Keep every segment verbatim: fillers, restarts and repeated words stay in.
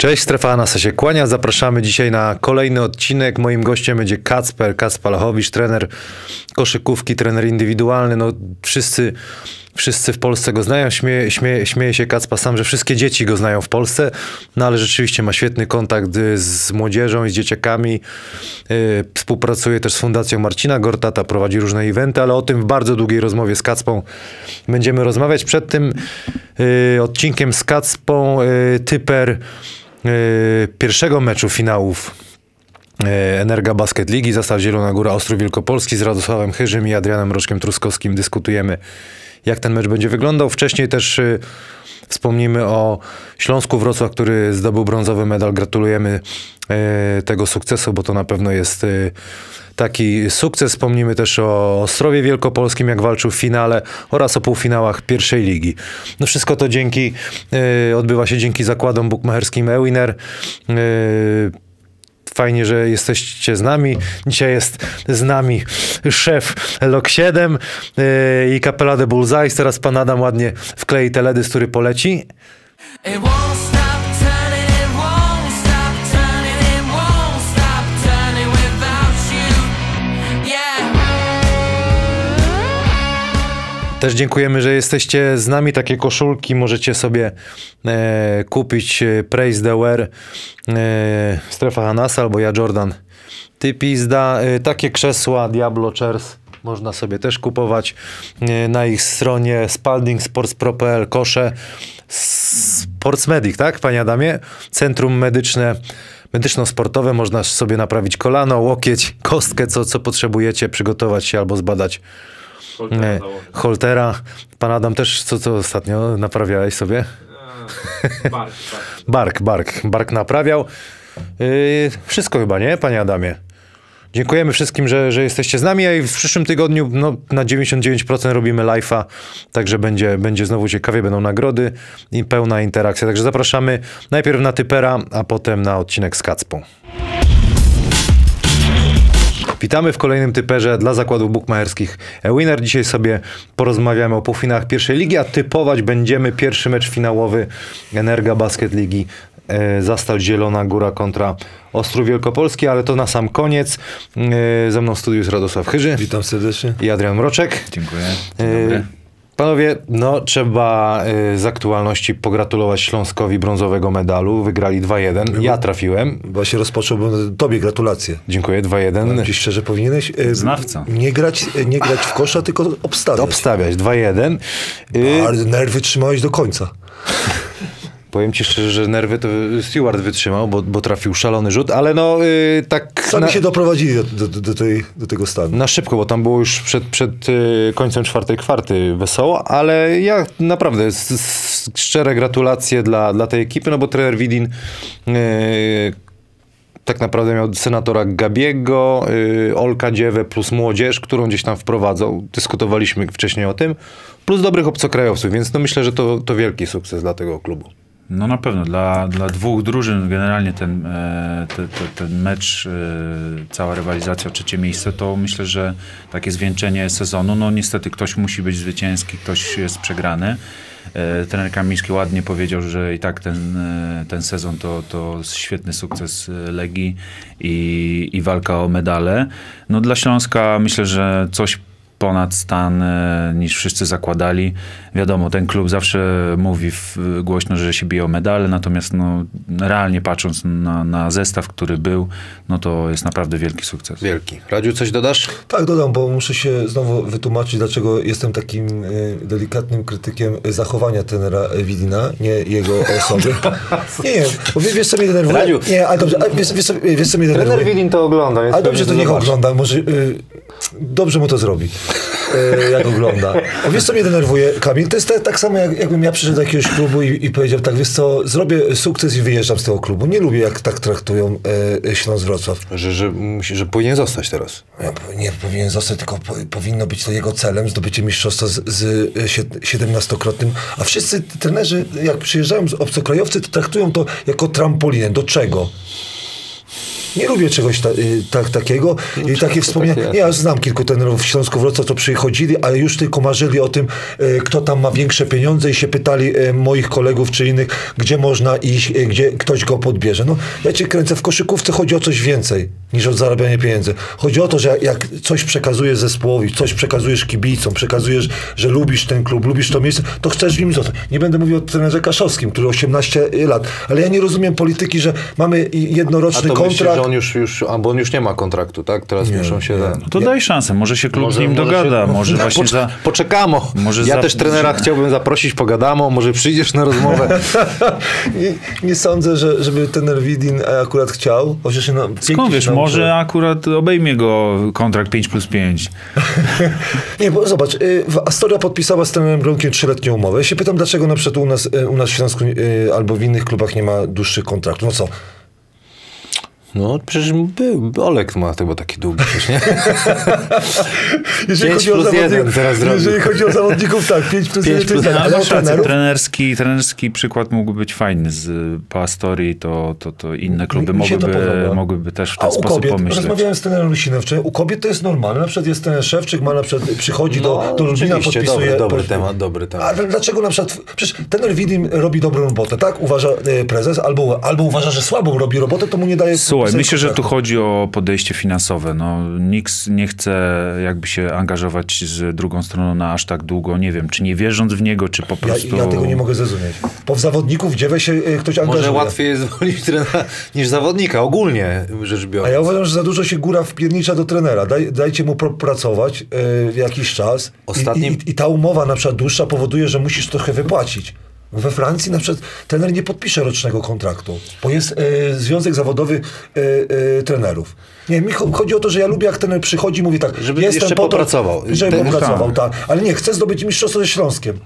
Cześć, Strefa Hanasa się kłania. Zapraszamy dzisiaj na kolejny odcinek. Moim gościem będzie Kacper, Kacper Lachowicz, trener koszykówki, trener indywidualny. No wszyscy, wszyscy w Polsce go znają. Śmieje, śmieje, śmieje się Kacpa sam, że wszystkie dzieci go znają w Polsce. No ale rzeczywiście ma świetny kontakt z młodzieżą i z dzieciakami. Yy, współpracuje też z Fundacją Marcina Gortata, prowadzi różne eventy, ale o tym w bardzo długiej rozmowie z Kacpą będziemy rozmawiać. Przed tym yy, odcinkiem z Kacpą yy, typer pierwszego meczu finałów Energa Basket Ligi, Zastal Zielona Góra, Ostrów Wielkopolski, z Radosławem Chyżym i Adrianem Roczkiem Truskowskim dyskutujemy, jak ten mecz będzie wyglądał. Wcześniej też y, wspomnimy o Śląsku Wrocław, który zdobył brązowy medal. Gratulujemy y, tego sukcesu, bo to na pewno jest y, taki sukces. Wspomnimy też o Ostrowie Wielkopolskim, jak walczył w finale, oraz o półfinałach pierwszej ligi. No wszystko to dzięki, y, odbywa się dzięki zakładom bukmacherskim eWinner. Y, Fajnie, że jesteście z nami. Dzisiaj jest z nami szef Lock siedem yy, i kapela The Bullseye. Teraz pan Adam ładnie wklei teledysk, który poleci. Też dziękujemy, że jesteście z nami. Takie koszulki możecie sobie e, kupić. Praise the Wear, e, Strefa Hanasa albo ja Jordan Ty pizda. E, takie krzesła Diablo Chairs można sobie też kupować e, na ich stronie. Spalding Sports Pro kropka p l, kosze Sports Medic, tak panie Adamie? Centrum medyczne, medyczno-sportowe. Można sobie naprawić kolano, łokieć, kostkę, co, co potrzebujecie, przygotować się albo zbadać Holtera. Holtera. Pan Adam też, co, co ostatnio naprawiałeś sobie? Eee, bark, bark. bark, bark. Bark naprawiał. Yy, wszystko chyba, nie, panie Adamie? Dziękujemy wszystkim, że, że jesteście z nami, a i w przyszłym tygodniu no, na dziewięćdziesiąt dziewięć procent robimy live'a, także będzie, będzie znowu ciekawie, będą nagrody i pełna interakcja. Także zapraszamy najpierw na typera, a potem na odcinek z Kacpą. Witamy w kolejnym typerze dla zakładów bukmacherskich eWinner. Dzisiaj sobie porozmawiamy o półfinałach pierwszej ligi, a typować będziemy pierwszy mecz finałowy Energa Basket Ligi, e, Zastal Zielona Góra kontra Ostrów Wielkopolski, ale to na sam koniec. E, ze mną w studiu jest Radosław Chyży. Witam serdecznie. I Adrian Mroczek. Dziękuję. Dzień dobry. E, Panowie, no trzeba y, z aktualności pogratulować Śląskowi brązowego medalu. Wygrali dwa jeden. Ja trafiłem. Właśnie rozpocząłbym tobie gratulacje. Dziękuję, dwa jeden. Ci szczerze powinieneś y, Znawca. Nie grać, nie grać w kosza, tylko obstawiać. Obstawiać, dwa jeden. Y... Ale nerwy trzymałeś do końca. Powiem ci szczerze, że nerwy to Stewart wytrzymał, bo, bo trafił szalony rzut, ale no y, tak... Sami na... się doprowadzili do, do, do, tej, do tego stanu. Na szybko, bo tam było już przed, przed y, końcem czwartej kwarty wesoło, ale ja naprawdę z, z, szczere gratulacje dla, dla tej ekipy, no bo trener Widin y, tak naprawdę miał senatora Gabiego, y, Olka Dziewę plus młodzież, którą gdzieś tam wprowadzał. Dyskutowaliśmy wcześniej o tym, plus dobrych obcokrajowców, więc no myślę, że to, to wielki sukces dla tego klubu. No na pewno, dla, dla dwóch drużyn generalnie ten, e, te, te, ten mecz, e, cała rywalizacja o trzecie miejsce, to myślę, że takie zwieńczenie sezonu. No niestety ktoś musi być zwycięski, ktoś jest przegrany. E, trener Kamiński ładnie powiedział, że i tak ten, e, ten sezon to, to świetny sukces Legii i, i walka o medale. No dla Śląska myślę, że coś ponad stan e, niż wszyscy zakładali. Wiadomo, ten klub zawsze mówi w, głośno, że się bije o medale, natomiast no, realnie patrząc na, na zestaw, który był, no to jest naprawdę wielki sukces. Wielki. Radziu, coś dodasz? Tak, dodam, bo muszę się znowu wytłumaczyć, dlaczego jestem takim y, delikatnym krytykiem zachowania trenera Widina, nie jego osoby. nie, nie, bo wiesz, wiesz co mnie denerwuje? Radziu. Nie, ale dobrze, ale wiesz, wiesz, wiesz co mnie denerwuje? Trener Widin to ogląda. Ale dobrze, to niech ogląda, może y, dobrze mu to zrobi. E, jak ogląda. A wiesz co mnie denerwuje, Kamil? To jest tak, tak samo jak, jakbym ja przyszedł do jakiegoś klubu i, i powiedział tak, wiesz co, zrobię sukces i wyjeżdżam z tego klubu. Nie lubię jak tak traktują e, Śląsk Wrocław. Że, że, musi, że powinien zostać teraz. Ja, nie powinien zostać, tylko po, powinno być to jego celem, zdobycie mistrzostwa z, z siedemnastokrotnym. A wszyscy trenerzy, jak przyjeżdżają z obcokrajowcy, to traktują to jako trampolinę. Do czego? nie lubię czegoś ta, y, tak, takiego. No, I takie wspomnienia. Tak ja znam kilku trenerów w Śląsku Wrocław, to przychodzili, ale już tylko marzyli o tym, y, kto tam ma większe pieniądze i się pytali y, moich kolegów czy innych, gdzie można iść, y, gdzie ktoś go podbierze. No, ja cię kręcę, w koszykówce chodzi o coś więcej niż o zarabianie pieniędzy. Chodzi o to, że jak coś przekazujesz zespołowi, coś przekazujesz kibicom, przekazujesz, że lubisz ten klub, lubisz to miejsce, to chcesz w nim zostać. Nie będę mówił o trenerze Kaszowskim, który osiemnaście lat, ale ja nie rozumiem polityki, że mamy jednoroczny kontrakt. A to myślisz, że on już, już, albo on już nie ma kontraktu, tak? Teraz nie, muszą się... Nie. No to daj szansę, może się klub może, z nim może dogada, się, może no, właśnie pocz- za... Poczekamo. Może ja za... też trenera chciałbym zaprosić, pogadamo, może przyjdziesz na rozmowę. nie, nie sądzę, że, żeby trener Widin akurat chciał. Chociaż no, skąd wiesz, może że... akurat obejmie go kontrakt pięć plus pięć. nie, bo zobacz, y, Astoria podpisała z trenerem Gronkiem trzyletnią umowę. Ja się pytam, dlaczego na przykład u nas, y, u nas w Śląsku y, albo w innych klubach nie ma dłuższych kontraktów. No co? No przecież był, Olek ma chyba taki długi, przecież nie? jeżeli chodzi o zawodników, jeżeli chodzi o zawodników, tak, pięć plus jeden, no, ale ale trenerski, trenerski przykład mógłby być fajny. Z, po Astorii to, to, to inne kluby mi, mi mogłyby, mogłyby też w ten A sposób u kobiet, pomyśleć. Rozmawiałem z trenerem Lusinem wczoraj, u kobiet to jest normalne. Na przykład jest ten Szewczyk, ma na przykład, przychodzi no, do, do Lublina, podpisuje... Dobry, dobry pod... temat, dobry temat. A dlaczego na przykład, przecież trener Widim robi dobrą robotę, tak? Uważa e, prezes, albo, albo uważa, że słabą robi robotę, to mu nie daje... Słuchaj, myślę, że tu chodzi o podejście finansowe. No, nikt nie chce jakby się angażować z drugą stroną na aż tak długo, nie wiem, czy nie wierząc w niego, czy po prostu... Ja, ja tego nie mogę zrozumieć. Bo w zawodników dziewę się ktoś angażuje. Może łatwiej jest zwolnić trenera niż zawodnika, ogólnie rzecz biorąc. A ja uważam, że za dużo się góra wpiernicza do trenera. Daj, dajcie mu pracować yy, jakiś czas Ostatnim... I, i, i ta umowa na przykład dłuższa powoduje, że musisz trochę wypłacić. We Francji na przykład trener nie podpisze rocznego kontraktu, bo jest e, Związek Zawodowy e, e, Trenerów. Nie, mi chodzi o to, że ja lubię, jak trener przychodzi i mówi tak, żeby jestem jeszcze po to, popracował. Żeby popracował, tak. Ale nie, chcę zdobyć mistrzostwo ze Śląskiem.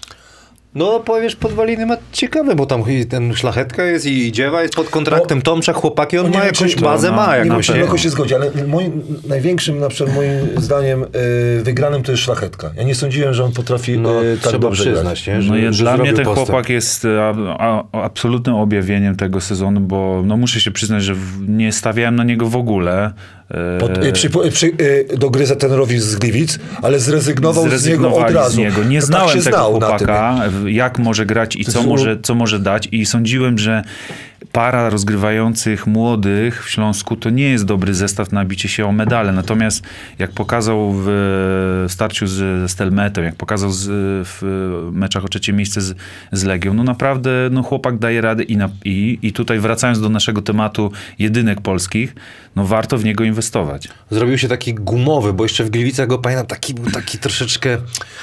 No powiesz, Podwaliny ma ciekawe, bo tam ten Szlachetka jest i Dziewa jest pod kontraktem, no, Tomczak, chłopaki, on no, ma jakąś bazę, no, ma jakąś. Nie wiem, czy się zgodzi, ale moim największym, na przykład moim zdaniem yy, wygranym to jest Szlachetka. Ja nie sądziłem, że on potrafi no, yy, tak trzeba dobrze przyznać, grać. Nie? Że, no, że dla mnie ten postęp. chłopak jest a, a, absolutnym objawieniem tego sezonu, bo no, muszę się przyznać, że w, nie stawiałem na niego w ogóle. Pod, y, przy, przy, y, dogryzę trenerowi z Gliwic, ale zrezygnował z niego od razu. Z niego. Nie to znałem tak tego chłopaka, jak może grać i co może, co może dać i sądziłem, że para rozgrywających młodych w Śląsku to nie jest dobry zestaw na bicie się o medale. Natomiast jak pokazał w starciu z Stelmetem, jak pokazał z, w meczach o trzecie miejsce z, z Legią, no naprawdę no chłopak daje radę i, na, i, i tutaj wracając do naszego tematu jedynek polskich, no warto w niego inwestować. Zrobił się taki gumowy, bo jeszcze w Gliwicach go pamiętam, taki był taki troszeczkę...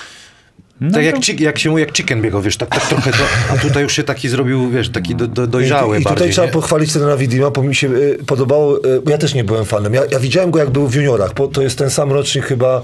No tak to... jak, jak się mówi, jak chicken biegał, wiesz, tak, tak trochę, to, a tutaj już się taki zrobił, wiesz, taki do, do, dojrzały I, i bardziej. tutaj trzeba nie? pochwalić trenera Widima, bo mi się y, podobało, y, bo ja też nie byłem fanem, ja, ja widziałem go jak był w juniorach, bo to jest ten sam rocznik chyba,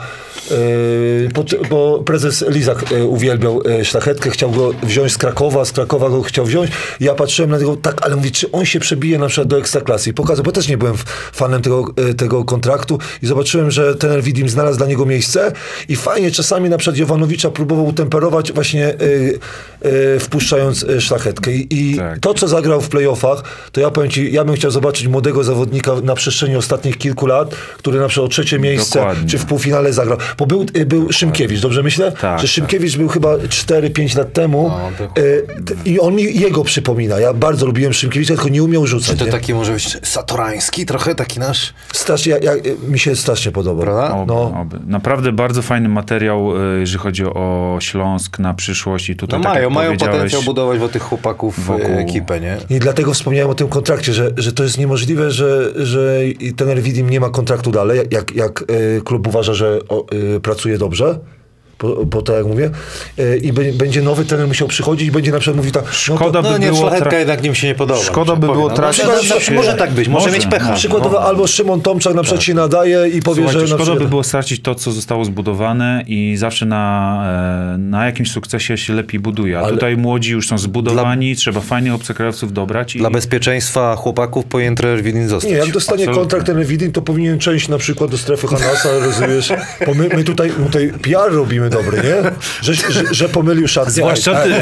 y, bo, bo prezes Lizak y, uwielbiał y, Szlachetkę, chciał go wziąć z Krakowa, z Krakowa go chciał wziąć i ja patrzyłem na tego, tak, ale mówię, czy on się przebije na przykład do Ekstraklasy i pokazał, bo też nie byłem fanem tego, y, tego kontraktu i zobaczyłem, że trener Widim znalazł dla niego miejsce i fajnie czasami na przykład Jovanowicza próbował utemperować właśnie y, y, wpuszczając Szlachetkę. I, i tak. to, co zagrał w playoffach, to ja powiem ci, ja bym chciał zobaczyć młodego zawodnika na przestrzeni ostatnich kilku lat, który na przykład o trzecie miejsce, Dokładnie. czy w półfinale zagrał. Bo był, y, był Szymkiewicz, dobrze myślę? Tak, że Szymkiewicz tak. był chyba cztery pięć lat temu no, y, i on mi jego przypomina. Ja bardzo lubiłem Szymkiewicza, tylko nie umiał rzucać. Czy to nie? taki może być satorański trochę, taki nasz? Strasznie, ja, ja, mi się strasznie podoba. Prawda? Oby, no. oby. Naprawdę bardzo fajny materiał, jeżeli chodzi o Śląsk na przyszłość i tutaj no tak mają, mają potencjał budować wokół tych chłopaków wokół ekipę, nie? I dlatego wspomniałem o tym kontrakcie, że, że to jest niemożliwe, że, że trener Widim nie ma kontraktu dalej, jak, jak y, klub uważa, że o, y, pracuje dobrze. Bo, bo tak jak mówię, yy, i b- będzie nowy trener musiał przychodzić i będzie na przykład mówił tak... Szkoda no, to, by no, nie, było... Szlachetka tra... jednak nim się nie podoba. Szkoda by było tracić... No, no, może tak być, może, może mieć pecha. Przykładowo no. albo Szymon Tomczak na przykład tak. się nadaje i powie, Słuchajcie, że... szkoda przykład... by było stracić to, co zostało zbudowane i zawsze na, na jakimś sukcesie się lepiej buduje. A Ale... tutaj młodzi już są zbudowani, Dla... trzeba fajnych obcokrajowców dobrać. I... Dla bezpieczeństwa chłopaków powinien trener Widin zostać. Nie, jak dostanie Absolutnie. kontrakt trener Widin, to powinien część na przykład do strefy Hanasa, rozumiesz? Bo my, my tutaj, tutaj P R robimy robimy dobry, nie? Że, że, że pomylił szatnię. Zwłaszcza ty.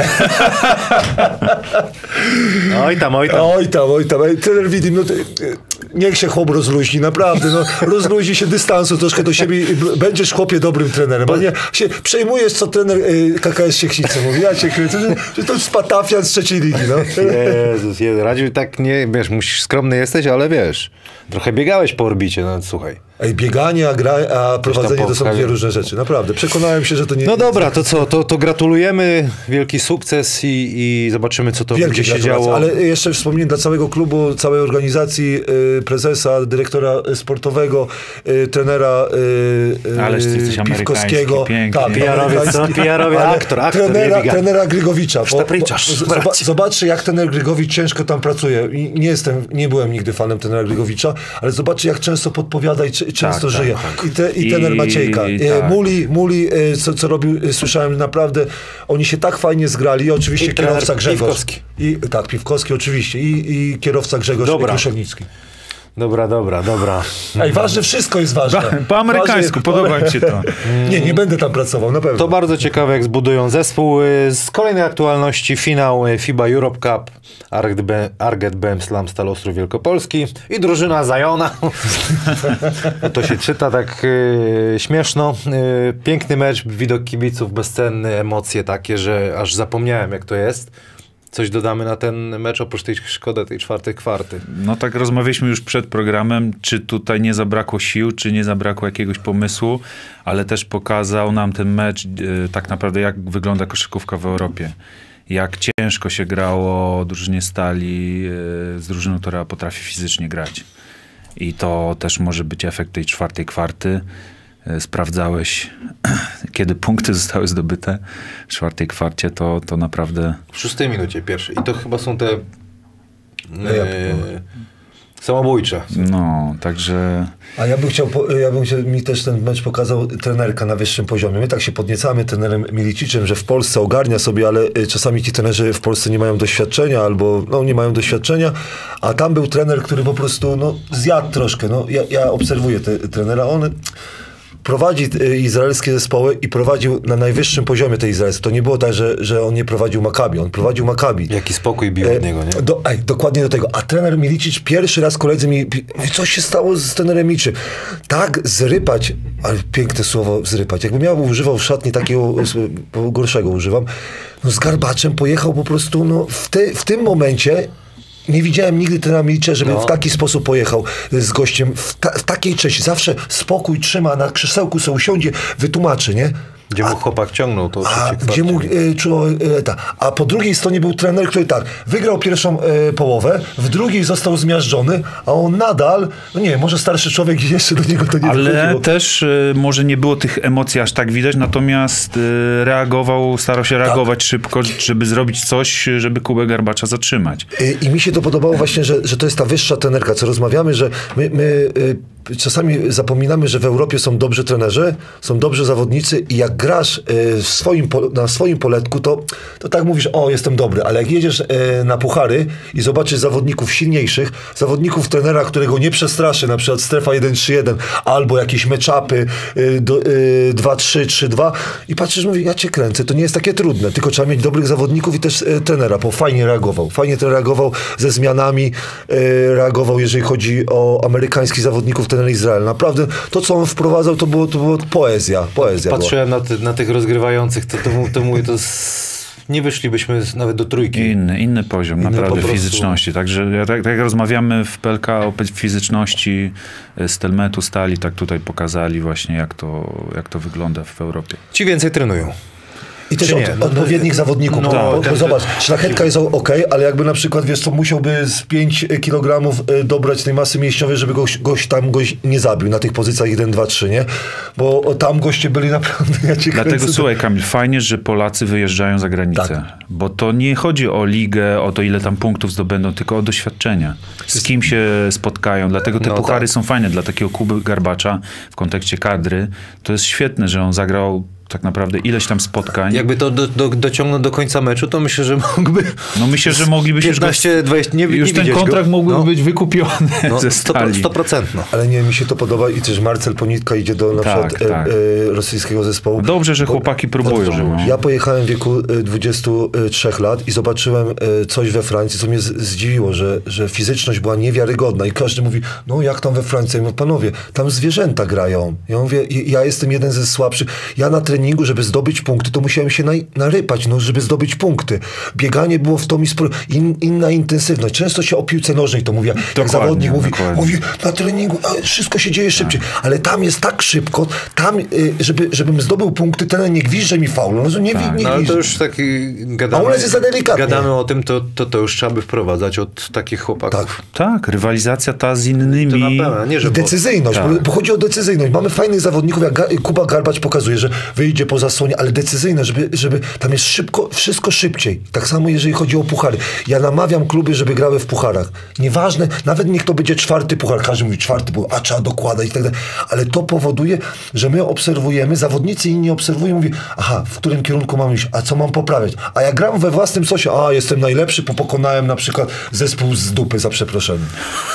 Oj tam, oj tam. Oj tam, oj tam. Trener Widim, no to, niech się chłop rozluźni, naprawdę. No, rozluźni się dystansu troszkę do siebie i będziesz, chłopie, dobrym trenerem. Bo nie się przejmujesz, co trener y, K K S Siechnice mówi. Ja cię kręcę, że, że to jest Patafian z trzeciej ligi. No. Jezus, Jezus, Radziu, tak nie, wiesz, musisz, skromny jesteś, ale wiesz, trochę biegałeś po orbicie, no słuchaj. Ej, bieganie, a, gra, a prowadzenie to są po- dwie różne rzeczy. Naprawdę. Przekonałem się, że to nie... No dobra, to co, to, to gratulujemy, wielki sukces i, i zobaczymy, co to Wielkie będzie się gratulacje. działo. Ale jeszcze wspomnienie dla całego klubu, całej organizacji, y, prezesa, dyrektora sportowego, y, trenera y, Ależ ty jesteś y, Piwkowskiego. amerykański, pięknie. Tak, P R-owiec, amerykański, P R-owiec, ale aktor, aktor, trenera, nie biga. trenera Grygowicza. Bo, bo, Sztapryczarz, zoba, bracie. zobaczcie, jak trener Grygowicz ciężko tam pracuje. I nie jestem, nie byłem nigdy fanem trenera Grygowicza, ale zobaczcie, jak często podpowiada i c- często tak, żyje. tak. I, te, i I- trener Maciejka. i E, tak. Muli, Muli e, co, co robił, e, słyszałem naprawdę, oni się tak fajnie zgrali. I oczywiście I trener kierowca Grzegorz. Piwkowski. I, tak, Piwkowski oczywiście. I, i kierowca Grzegorz Dobra. Kruszewnicki. Dobra, dobra, dobra. Ej, ważne, wszystko jest ważne. Po amerykańsku, Ważne- podoba mi się to. Nie, nie będę tam pracował, na pewno. To bardzo ciekawe, jak zbudują zespół. Z kolejnej aktualności finał FIBA Europe Cup, Arget B- Arget B M Slam Stal Ostrów Wielkopolski i drużyna Zajona. To się czyta tak yy, śmieszno. Yy, piękny mecz, widok kibiców bezcenny, emocje takie, że aż zapomniałem, jak to jest. Coś dodamy na ten mecz, oprócz tej szkody, tej czwartej kwarty. No tak rozmawialiśmy już przed programem, czy tutaj nie zabrakło sił, czy nie zabrakło jakiegoś pomysłu, ale też pokazał nam ten mecz e, tak naprawdę, jak wygląda koszykówka w Europie. Jak ciężko się grało drużynie Stali e, z drużyną, która potrafi fizycznie grać. I to też może być efekt tej czwartej kwarty. E, Sprawdzałeś, kiedy punkty zostały zdobyte w czwartej kwarcie, to, to naprawdę... W szóstej minucie pierwszej. I to chyba są te No ja- yy, samobójcze. No, także... A ja bym chciał, po- ja bym chciał, mi też ten mecz pokazał trenerka na wyższym poziomie. My tak się podniecamy trenerem Miliciczem, że w Polsce ogarnia sobie, ale y, czasami ci trenerzy w Polsce nie mają doświadczenia albo no, nie mają doświadczenia, a tam był trener, który po prostu no, zjadł troszkę. No, ja, ja obserwuję te, trenera, on prowadzi y, izraelskie zespoły i prowadził na najwyższym poziomie te izraelskie. To nie było tak, że, że on nie prowadził Maccabi, on prowadził Maccabi. Jaki spokój bił od niego, nie? Do, ej, dokładnie do tego. A trener Milicic pierwszy raz koledzy mi... Co się stało z trenerem Milicicem? Tak zrypać, ale piękne słowo zrypać. Jakbym ja używał w szatni takiego e, gorszego używam, no z garbaczem pojechał po prostu, no w, te, w tym momencie nie widziałem nigdy trenera Milicza, żeby No. w taki sposób pojechał z gościem w, ta, w takiej części. Zawsze spokój trzyma, na krzesełku sobie usiądzie, wytłumaczy, nie? Gdzie mu chłopak ciągnął, to A trzecie gdzie kwarcie. mógł y, czuło, y, ta. A po drugiej stronie był trener, który tak, wygrał pierwszą y, połowę, w drugiej został zmiażdżony, a on nadal, no nie, może starszy człowiek i jeszcze do niego to nie Ale dochodziło. też y, może nie było tych emocji aż tak widać, natomiast y, reagował, starał się reagować szybko, żeby zrobić coś, żeby Kubę Garbacza zatrzymać. Y, I mi się to podobało właśnie, że, że to jest ta wyższa trenerka, co rozmawiamy, że my, my y, czasami zapominamy, że w Europie są dobrzy trenerzy, są dobrzy zawodnicy i jak grasz y, w swoim, po- na swoim poletku, to, to tak mówisz, o, jestem dobry, ale jak jedziesz y, na puchary i zobaczysz zawodników silniejszych, zawodników trenera, którego nie przestraszy, na przykład strefa jeden trzy jeden, albo jakieś match-upy y, do- y, dwa trzy, trzy dwa i patrzysz, mówisz, ja cię kręcę, to nie jest takie trudne, tylko trzeba mieć dobrych zawodników i też y, trenera, bo fajnie reagował, fajnie ten reagował ze zmianami, y, reagował, jeżeli chodzi o amerykańskich zawodników, trener Izrael. Naprawdę, to co on wprowadzał, to było, to było poezja, poezja była. Patrzyłem na, ty, na tych rozgrywających, to, to, mu- to mówię, to z... nie wyszlibyśmy nawet do trójki. Inny, inny poziom Inny naprawdę po prostu. fizyczności. Także ja tak, tak jak rozmawiamy w P L K o fizyczności y, Stelmetu, Stali, tak tutaj pokazali właśnie jak to, jak to wygląda w Europie. Ci więcej trenują. I też Czy od, nie? No, odpowiednich zawodników. no, bo, bo, ten- bo zobacz, szlachetka jest ok, ale jakby na przykład, wiesz co, musiałby z pięć kilogramów y, dobrać tej masy mięśniowej, żeby goś, goś tam goś nie zabił na tych pozycjach jeden, dwa, trzy, nie? Bo o, tam goście byli naprawdę, ja cię Dlatego kręcę. słuchaj Kamil, fajnie, że Polacy wyjeżdżają za granicę. Tak. Bo to nie chodzi o ligę, o to ile tam punktów zdobędą, tylko o doświadczenia. Z kim się spotkają. Dlatego te No puchary tak. są fajne. Dla takiego Kuby Garbacza w kontekście kadry to jest świetne, że on zagrał tak naprawdę ileś tam spotkań. Jakby to do, do, dociągnąć do końca meczu, to myślę, że mógłby... No myślę, że moglibyśmy piętnaście dwadzieścia nie, już nie ten kontrakt go. mógłby no. być wykupiony no, ze Stali. sto procent. No. Ale nie, mi się to podoba i też Marcel Ponitka idzie do na Tak, przykład tak. E, e, rosyjskiego zespołu. Dobrze, że Bo- chłopaki próbują. Dobrze. No. Ja pojechałem w wieku e, dwudziestu trzech lat i zobaczyłem e, coś we Francji, co mnie z, zdziwiło, że, że fizyczność była niewiarygodna i każdy mówi, no jak tam we Francji? Ja mówię, panowie, tam zwierzęta grają. Ja mówię, ja jestem jeden ze słabszych. Ja na treningu, żeby zdobyć punkty, to musiałem się naj, narypać, no, żeby zdobyć punkty. Bieganie było w to mi sporo, in, inna intensywność. Często się o piłce nożnej to mówi, jak Dokładnie, zawodnik mówi, dokładnie. mówi, na treningu a, wszystko się dzieje szybciej, ale tam jest tak szybko, tam, y, żeby, żebym zdobył punkty, ten nie gwizdże mi faul. No, nie, Tak. nie No ale to gwizdże. już tak y, gadamy, A u nas jest za delikatnie. gadamy o tym, to, to, to już trzeba by wprowadzać od takich chłopaków. Tak. Tak, rywalizacja ta z To innymi. na pewno, nie, że... I decyzyjność, tak. bo, bo chodzi o decyzyjność. Mamy fajnych zawodników, jak Ga- Kuba Garbacz pokazuje, że wyjdzie po zasłonie, ale decyzyjne, żeby, żeby tam jest szybko, wszystko szybciej. Tak samo jeżeli chodzi o puchary. Ja namawiam kluby, żeby grały w pucharach. Nieważne, nawet niech to będzie czwarty puchar, każdy mówi czwarty puchar, a trzeba dokładać i tak dalej. Ale to powoduje, że my obserwujemy, zawodnicy inni obserwują, mówią, aha, w którym kierunku mam iść, a co mam poprawiać? A ja gram we własnym sosie, a jestem najlepszy, bo pokonałem na przykład zespół z dupy, za przeproszeniem.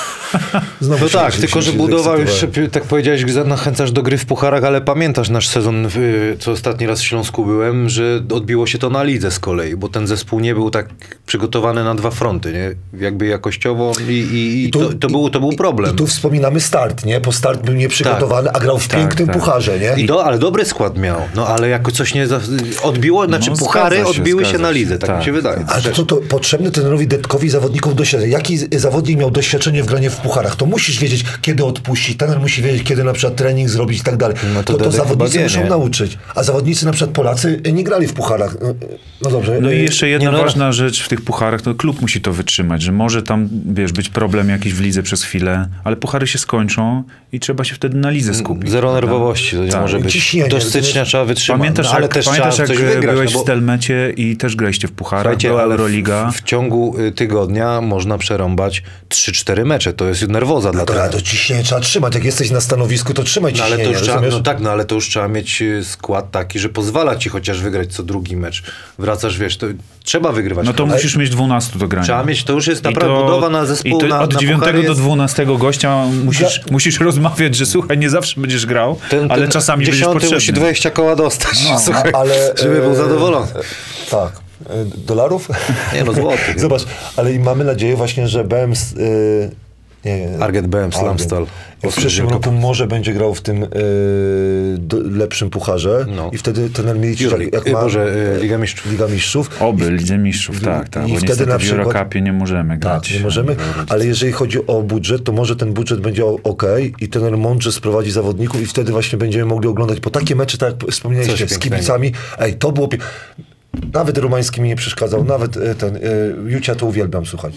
Znowu No się- tak, się- tylko się że budowa już, zekscytowałem. tak powiedziałeś, nachęcasz do gry w pucharach, ale pamiętasz nasz sezon, y, co ostatni raz w Śląsku byłem, że odbiło się to na lidze z kolei, bo ten zespół nie był tak przygotowany na dwa fronty, nie? Jakby jakościowo i, i, i to, to, był, to był problem. I tu wspominamy start, nie? Bo start był nieprzygotowany, a grał w Tak, pięknym tak. pucharze, nie? I do, ale dobry skład miał, no ale jako coś nie za- odbiło, znaczy No, puchary zgadza się, odbiły się zgadza na się. lidze, tak, Tak, mi się wydaje. A to, to, to potrzebny trenerowi Detkowi zawodników doświadczenia. Jaki z- zawodnik miał doświadczenie w granie w pucharach? To musisz wiedzieć, kiedy odpuścić. Trener musi wiedzieć, kiedy na przykład trening zrobić i tak dalej. No to to, to Dedek zawodnicy chyba wie, muszą nie? nauczyć. A zawodnicy, na przykład Polacy, nie grali w pucharach. No, no dobrze. No i y, jeszcze jedna nie, no- ważna rzecz w tych pucharach, to klub musi to wytrzymać, że może tam, wiesz, być problem jakiś w lidze przez chwilę, ale puchary się skończą i trzeba się wtedy na lidze skupić. Zero prawda? nerwowości, to nie Tak. może być. Ciśnienie, Do stycznia trzeba wytrzymać. Pamiętasz, no, ale jak, też pamiętasz trzeba jak coś wygrać, byłeś no bo... w Stelmecie i też graliście w pucharach, Słuchajcie, była ale Euroliga. w, w ciągu y, tygodnia można przerąbać trzy cztery mecze. To jest nerwoza dla To, ale trenera. to ciśnienie trzeba trzymać. Jak jesteś na stanowisku, to trzymaj No, ciśnienie. ale to już trzeba, rozumiesz? no tak, no ale to już trzeba mieć y, skład taki, że pozwala ci chociaż wygrać co drugi mecz. Wracasz, wiesz, to trzeba wygrywać. No to Ale musisz mieć dwunastu do grania. trzeba mieć, to już jest I naprawdę to- budowa na zespół, I to na, od na dziewiątego puchary do jest- dwunastego gościa musisz, musisz rozmawiać, że słuchaj, nie zawsze będziesz grał, ten, ale ten czasami będziesz dziesiąty potrzebny. musi dwadzieścia koła dostać, No, słuchaj, ale, żeby był e, zadowolony. Tak. E, Dolarów? Nie no, złotych. Zobacz, ale i mamy nadzieję właśnie, że B M... s- y, nie, nie, Arget B M, Slamstal. W przyszłym roku może będzie grał w tym y, do, lepszym pucharze No. i wtedy ten mieć Euroleague, jak y, ma Boże, y, Liga Mistrzów. Liga Mistrzów. Oby, Lidze Mistrzów, tak, tak. i Bo wtedy niestety na w przykład- Eurocupie nie możemy grać. Tak, nie możemy, ale jeżeli chodzi o budżet, to może ten budżet będzie o- ok i trener mądrze sprowadzi zawodników i wtedy właśnie będziemy mogli oglądać, bo takie mecze, tak jak wspomnieliście, Coś z pięknego. kibicami, ej, to było... Pie... Nawet Romański mi nie przeszkadzał, nawet e, ten, e, Jucia to uwielbiam słuchać.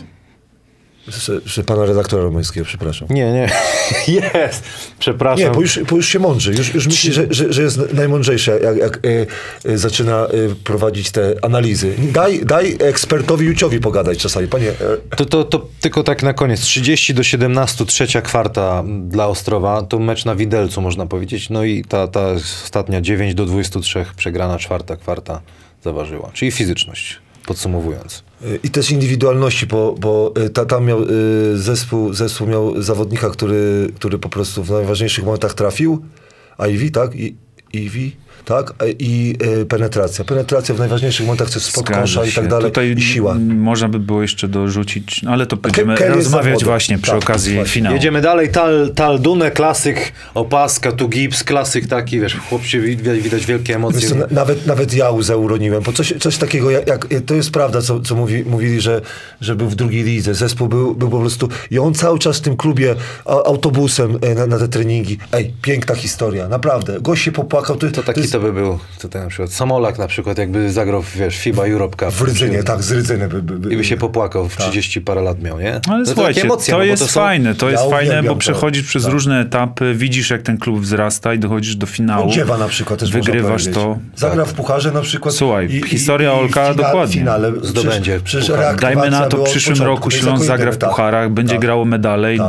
Że, że pana redaktora Romańskiego, przepraszam. Nie, nie, jest, przepraszam. Nie, bo już, bo już się mądrzy, już, już myśli, że, że, że jest najmądrzejszy, jak, jak e, e, zaczyna e, prowadzić te analizy. Daj, daj ekspertowi Juciowi pogadać czasami, panie... E, To, to, to tylko tak na koniec. trzydzieści do siedemnastu, trzecia kwarta dla Ostrowa. To mecz na widelcu, można powiedzieć. No i ta, ta ostatnia dziewięć do dwudziestu trzech przegrana czwarta kwarta zaważyła. Czyli fizyczność, podsumowując. I też indywidualności, bo, bo y, ta, tam miał y, zespół, zespół miał zawodnika, który, który po prostu w najważniejszych momentach trafił, Ivy, tak? I, Ivy, tak? I y, penetracja. Penetracja w najważniejszych momentach, to jest spod Zgadza kosza i się. tak dalej, Tutaj i siła. m, można by było jeszcze dorzucić, no ale to będziemy Kelly jest rozmawiać zawodu. właśnie przy Tak, okazji właśnie. finału. Jedziemy dalej. Tal, Tal Dune, klasyk, opaska, tu gips, klasyk taki, wiesz, chłopcie widać, widać wielkie emocje. Wiesz co, na, nawet, nawet ja łzę uroniłem, bo coś, coś takiego, jak, jak, to jest prawda, co, co mówi, mówili, że, że był w drugiej lidze. Zespół był, był po prostu, i on cały czas w tym klubie a, autobusem e, na, na te treningi. Ej, piękna historia, naprawdę. Gość się popłakał. To, To taki jest, to by był, tutaj na przykład Samolak na przykład, jakby zagrał, wiesz, FIBA Europe Cup. w Rydzynie, tak, z Rydzyny by, by, by. I by się popłakał, w trzydzieści parę lat miał, nie? Ale to słuchajcie, takie emocje, to no bo jest to są- fajne, to Ja jest fajne, uwielbiam bo to. przechodzisz przez Tak. różne etapy, widzisz jak ten klub wzrasta i dochodzisz do finału. Odziewa na przykład też można Wygrywasz powiedzieć. to. Zagra w pucharze na przykład. Słuchaj, historia Olka w fina- dokładnie. W finale Zdobędzie Przecież, przecież puchar. reaktywacja Dajmy na to, była w od przyszłym początku, roku to jest Śląsk jako zagra w jedyny, tak. pucharach, będzie Tak. grało medale i Tak.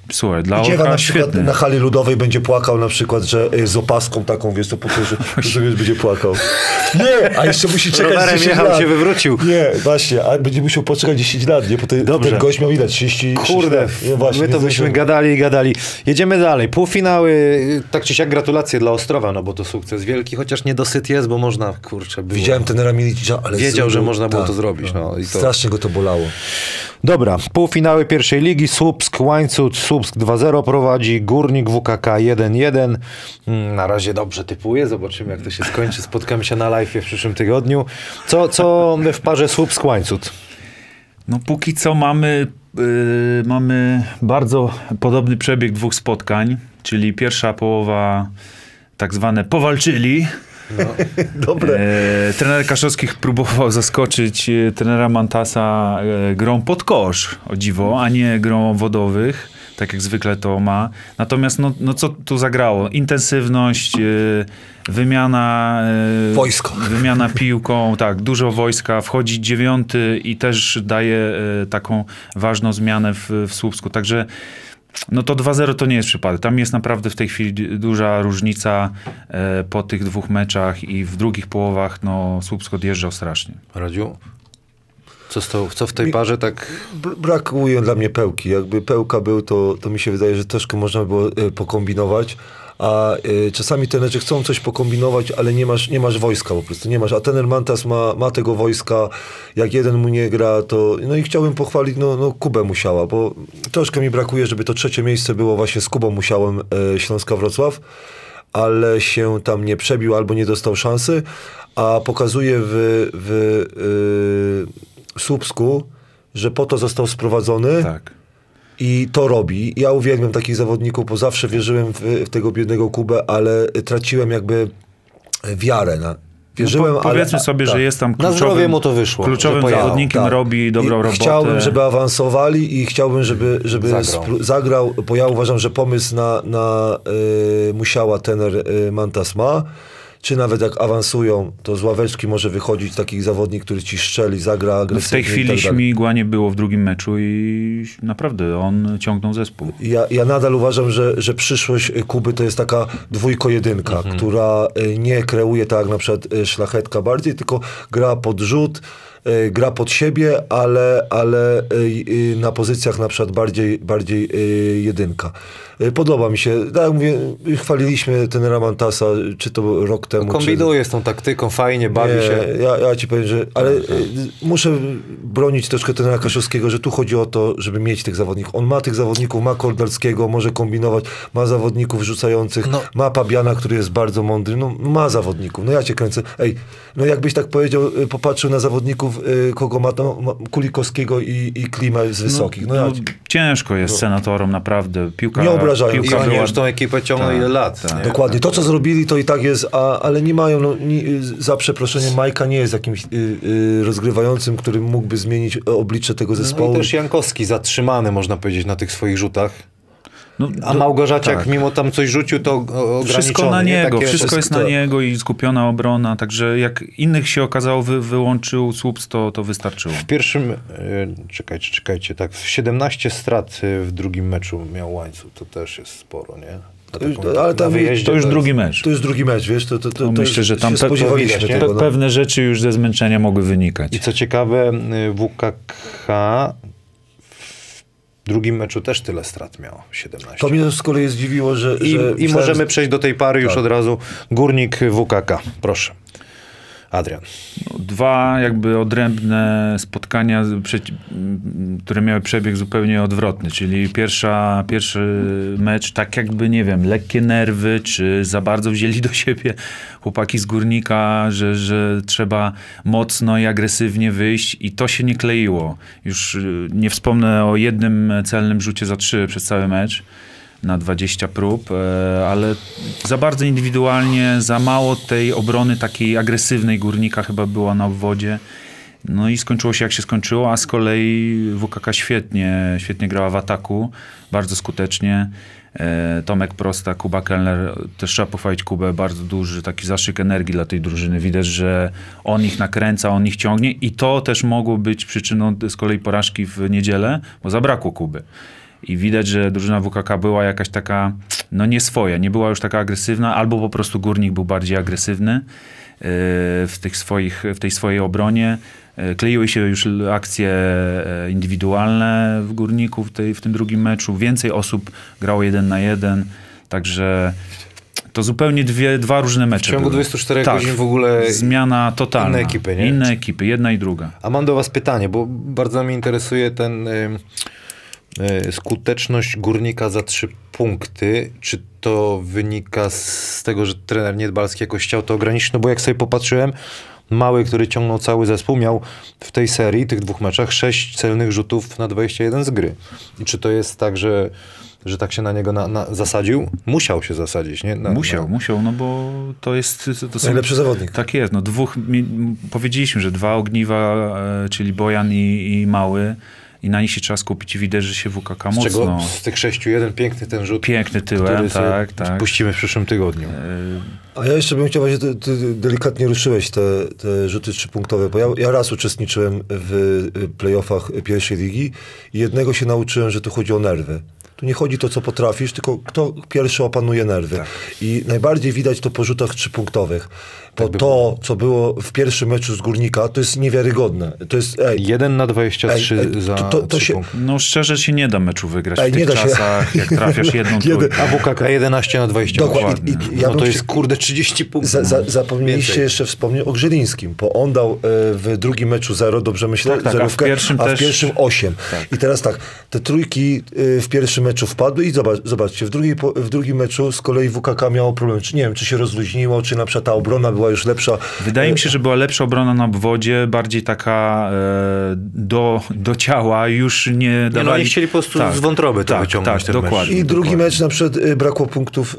słuchaj, dla Dziewa oka na przykład świetny. na hali ludowej będzie płakał na przykład, że y, z opaską taką, wiesz, to po to, że, że wiesz, będzie płakał. Nie, a jeszcze musi czekać Rowerem dziesięć jechał, lat. się wywrócił. Nie, właśnie, a będzie musiał poczekać dziesięć lat, nie? Bo ten, Dobrze. ten gość miał ile? trzydzieści Kurde, lat. Nie, właśnie, my to nie byśmy zdążyłem. gadali i gadali. Jedziemy dalej. Półfinały, tak czy siak gratulacje dla Ostrowa, no bo to sukces wielki, chociaż niedosyt jest, bo można, kurczę, było. Widziałem tenera Milicza, ale Wiedział, zrobił- że można było tak, to zrobić. No, i to... Strasznie go to bolało. Dobra, półfinały pierwszej ligi, Słupsk, Łańcut, Słupsk dwa zero prowadzi, Górnik W K K jeden jeden. Mm, Na razie dobrze typuję, zobaczymy jak to się skończy, spotkamy się na live w przyszłym tygodniu. Co, co w parze Słupsk-Łańcut? No póki co mamy, yy, mamy bardzo podobny przebieg dwóch spotkań, czyli pierwsza połowa tak zwane powalczyli. Dobre. E, trener Kaszowskich próbował zaskoczyć e, trenera Mantasa e, grą pod kosz, o dziwo, a nie grą wodowych, tak jak zwykle to ma. Natomiast no, no co tu zagrało? Intensywność, e, wymiana... E, Wojsko. Wymiana piłką, tak, dużo wojska. Wchodzi dziewiąty i też daje e, taką ważną zmianę w, w Słupsku. Także no to dwa zero to nie jest przypadek. Tam jest naprawdę w tej chwili duża różnica e, po tych dwóch meczach i w drugich połowach no Słupsk odjeżdżał strasznie. Radziu? Co, z to, co w tej parze tak... Br- Brakuje dla mnie pełki. Jakby pełka był, to, to mi się wydaje, że troszkę można było y, pokombinować. A y, czasami trenerzy chcą coś pokombinować, ale nie masz, nie masz wojska po prostu, nie masz. A trener Mantas ma, ma tego wojska, jak jeden mu nie gra, to... No i chciałbym pochwalić no, no, Kubę Musiała, bo troszkę mi brakuje, żeby to trzecie miejsce było właśnie z Kubą Musiałem y, Śląska Wrocław, ale się tam nie przebił albo nie dostał szansy, a pokazuje w, w y, Słupsku, że po to został sprowadzony. Tak. I to robi. Ja uwielbiam takich zawodników, bo zawsze wierzyłem w, w tego biednego Kubę, ale traciłem jakby wiarę. Na, wierzyłem, no, po, powiedzmy ale, sobie, tak. że jest tam Na kluczowym, zdrowie mu to wyszło. kluczowym że pojechał, zawodnikiem, tak. robi dobrą I robotę. Chciałbym, żeby awansowali i chciałbym, żeby, żeby Zagrał. spró- zagrał, bo ja uważam, że pomysł na, na y, Musiała trener y, Mantas ma. Czy nawet jak awansują, to z ławeczki może wychodzić taki zawodnik, który ci strzeli, zagra agresywnie. W tej chwili i tak dalej. śmigła nie było w drugim meczu i naprawdę on ciągnął zespół. Ja, ja nadal uważam, że, że przyszłość Kuby to jest taka dwójko-jedynka, Mhm. która y, nie kreuje tak jak na przykład y, Szlachetka bardziej, tylko gra pod rzut, y, gra pod siebie, ale, ale y, y, na pozycjach na przykład bardziej, bardziej y, jedynka. Y, Podoba mi się, tak jak mówię, chwaliliśmy tenera Mantasa, czy to rok temu, czy... Kombinuje z tą taktyką, fajnie, bawi Nie, się. Ja, ja ci powiem, że... Ale y, muszę bronić troszkę trenera Kaszowskiego, że tu chodzi o to, żeby mieć tych zawodników. On ma tych zawodników, ma Kordalskiego, może kombinować, ma zawodników rzucających, No. ma Pabiana, który jest bardzo mądry, no ma zawodników. No ja cię kręcę. Ej, no jakbyś tak powiedział, y, popatrzył na zawodników, y, kogo ma, no, ma Kulikowskiego i, i Klima z wysokich. No, No, ja ci, ciężko jest senatorom, naprawdę. Piłka, Nie obrażają. I piłka oni była... już tą ekipę ciągną Tak, ile lat. tak. nie? dokładnie. To, co zrobili, to i tak jest, a, ale nie mają, no, ni, za przeproszeniem, Majka nie jest jakimś y, y, rozgrywającym, który mógłby zmienić oblicze tego No zespołu. i też Jankowski zatrzymany, można powiedzieć, na tych swoich rzutach. No, A do- Małgorzaciak, tak. mimo tam coś rzucił, to o- ograniczony. Wszystko na nie? niego, Takie- wszystko jest na tak. niego i skupiona obrona, także jak innych się okazało wy, wyłączył Słupsk, to, to wystarczyło. W pierwszym, y, czekajcie, czekajcie, tak, siedemnaście strat y, w drugim meczu miał Łańcuch, to też jest sporo, nie? Na taką- Ale na tam- wyjeździe To już jest- drugi mecz. To jest drugi mecz, wiesz, to, to, to, No to myślę, że tam się pe- spodziewaliśmy widać, nie? tego. Pe- No. pewne rzeczy już ze zmęczenia mogły wynikać. I co ciekawe, y, W K K w drugim meczu też tyle strat miał, siedemnaście. To mnie z kolei zdziwiło, że... I, że i myślałem, możemy przejść do tej pary już Tak. od razu. Górnik W K K, proszę. Adrian. Dwa jakby odrębne spotkania, przeci- m, które miały przebieg zupełnie odwrotny, czyli pierwsza, pierwszy mecz, tak jakby, nie wiem, lekkie nerwy, czy za bardzo wzięli do siebie chłopaki z Górnika, że, że trzeba mocno i agresywnie wyjść i to się nie kleiło. Już y, nie wspomnę o jednym celnym rzucie za trzy przez cały mecz, na dwadzieścia prób, e, ale za bardzo indywidualnie, za mało tej obrony takiej agresywnej Górnika chyba była na obwodzie. No i skończyło się jak się skończyło, a z kolei W K K świetnie, świetnie grała w ataku, bardzo skutecznie. E, Tomek Prosta, Kuba Kellner, też trzeba pochwalić Kubę, bardzo duży taki zastrzyk energii dla tej drużyny. Widać, że on ich nakręca, on ich ciągnie i to też mogło być przyczyną z kolei porażki w niedzielę, bo zabrakło Kuby. i widać, że drużyna W K K była jakaś taka, no nie swoja, nie była już taka agresywna, albo po prostu Górnik był bardziej agresywny w, tych swoich, w tej swojej obronie. Kleiły się już akcje indywidualne w Górniku w, tej, w tym drugim meczu. Więcej osób grało jeden na jeden, także to zupełnie dwie, dwa różne mecze. W ciągu były. dwudziestu czterech tak, godzin w ogóle zmiana totalna. Inne ekipy, nie? Inne ekipy, jedna i druga. A mam do was pytanie, bo bardzo mnie interesuje ten y, y, skuteczność Górnika za trzy punkty. Czy to wynika z tego, że trener Niedbalski jakoś chciał to ograniczyć? No bo jak sobie popatrzyłem, Mały, który ciągnął cały zespół, miał w tej serii, tych dwóch meczach, sześć celnych rzutów na dwadzieścia jeden z gry. I czy to jest tak, że, że tak się na niego na, na zasadził? Musiał się zasadzić, nie? Na, musiał, na... musiał, no bo to jest... To są, najlepszy zawodnik. Tak jest, no dwóch, mi, powiedzieliśmy, że dwa ogniwa, e, czyli Bojan i, i Mały, i na nich się trzeba skupić i widać, że się W K K z mocno... czego z tych sześciu jeden piękny ten rzut. Piękny tyłem, tak, tak. Puścimy w przyszłym tygodniu. A ja jeszcze bym chciał, właśnie ty, ty delikatnie ruszyłeś te, te rzuty trzypunktowe, bo ja, ja raz uczestniczyłem w playoffach pierwszej ligi i jednego się nauczyłem, że tu chodzi o nerwy. Tu nie chodzi to, co potrafisz, tylko kto pierwszy opanuje nerwy. Tak. I najbardziej widać to po rzutach trzypunktowych. Bo tak by to, było. Co było w pierwszym meczu z Górnika, to jest niewiarygodne. To jest, ej, jeden na dwadzieścia trzy ej, ej, za to, to, to się, No szczerze się nie da meczu wygrać ej, w tych nie da czasach, się. Jak trafiasz jedną Jeden, trójkę. A W K K jedenaście na dwadzieścia. Dokładnie. I, i ja no to się, jest kurde trzydzieści punktów. Za, za, zapomnieliście więcej. Jeszcze wspomnieć o Grzylińskim, bo on dał e, w drugim meczu zero, dobrze myślę, tak, tak, zerówkę, a w pierwszym, a w też... pierwszym osiem. Tak. I teraz tak, te trójki e, w pierwszym meczu wpadły i zobacz, zobaczcie, w, drugiej, w drugim meczu z kolei W K K miało problem, czy nie wiem, czy się rozluźniło, czy na przykład ta obrona była już lepsza. Wydaje mi się, że była lepsza obrona na obwodzie, bardziej taka e, do, do ciała, już nie dawali... Nie, no oni chcieli po prostu tak, z wątroby to tak, wyciągnąć. Tak, dokładnie. I dokładnie. drugi mecz na przykład y, brakło punktów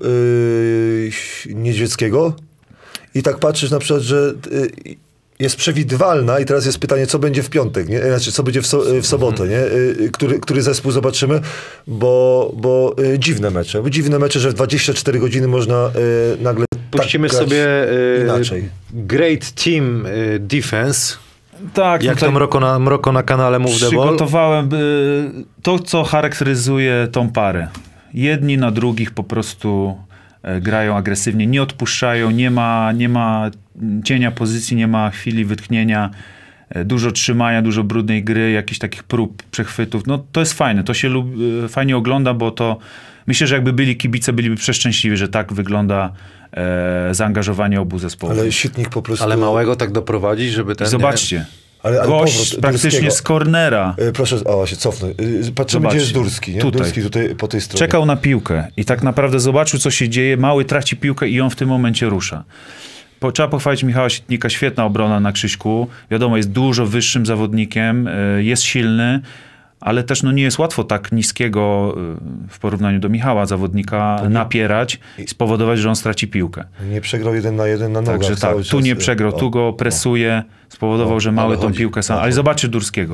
y, Niedźwieckiego i tak patrzysz na przykład, że y, jest przewidywalna i teraz jest pytanie, co będzie w piątek, nie? Znaczy, co będzie w, so, w sobotę, nie? Y, który, który zespół zobaczymy, bo, bo y, dziwne mecze. Bo dziwne mecze, że w dwadzieścia cztery godziny można y, nagle Puścimy tak sobie y, inaczej. Great Team y, Defense. Tak, jak to mroko na, mroko na kanale Move the Ball. Przygotowałem y, to, co charakteryzuje tą parę. Jedni na drugich po prostu y, grają agresywnie, nie odpuszczają, nie ma, nie ma cienia pozycji, nie ma chwili wytchnienia, y, dużo trzymania, dużo brudnej gry, jakichś takich prób, przechwytów. No to jest fajne, to się lub, y, fajnie ogląda, bo to myślę, że jakby byli kibice, byliby przeszczęśliwi, że tak wygląda e, zaangażowanie obu zespołów. Ale Sitnik po prostu... Ale Małego tak doprowadzić, żeby ten... I zobaczcie. Ale, ale gość powrót, praktycznie Durskiego. z cornera. Yy, proszę, o się cofnę. Yy, patrzymy, gdzie jest Durski. Nie? Tutaj. Durski tutaj po tej stronie. Czekał na piłkę i tak naprawdę zobaczył, co się dzieje. Mały traci piłkę i on w tym momencie rusza. Po, trzeba pochwalić Michała Sitnika. Świetna obrona na Krzyśku. Wiadomo, jest dużo wyższym zawodnikiem. Yy, jest silny. Ale też no, nie jest łatwo tak niskiego w porównaniu do Michała zawodnika nie, napierać i spowodować, że on straci piłkę. Nie przegrał jeden na jeden na nogach. Także tak, tu czas. nie przegrał, o, tu go presuje, spowodował, o, że Mały tą chodzi. piłkę sam. Ale zobaczy Durskiego.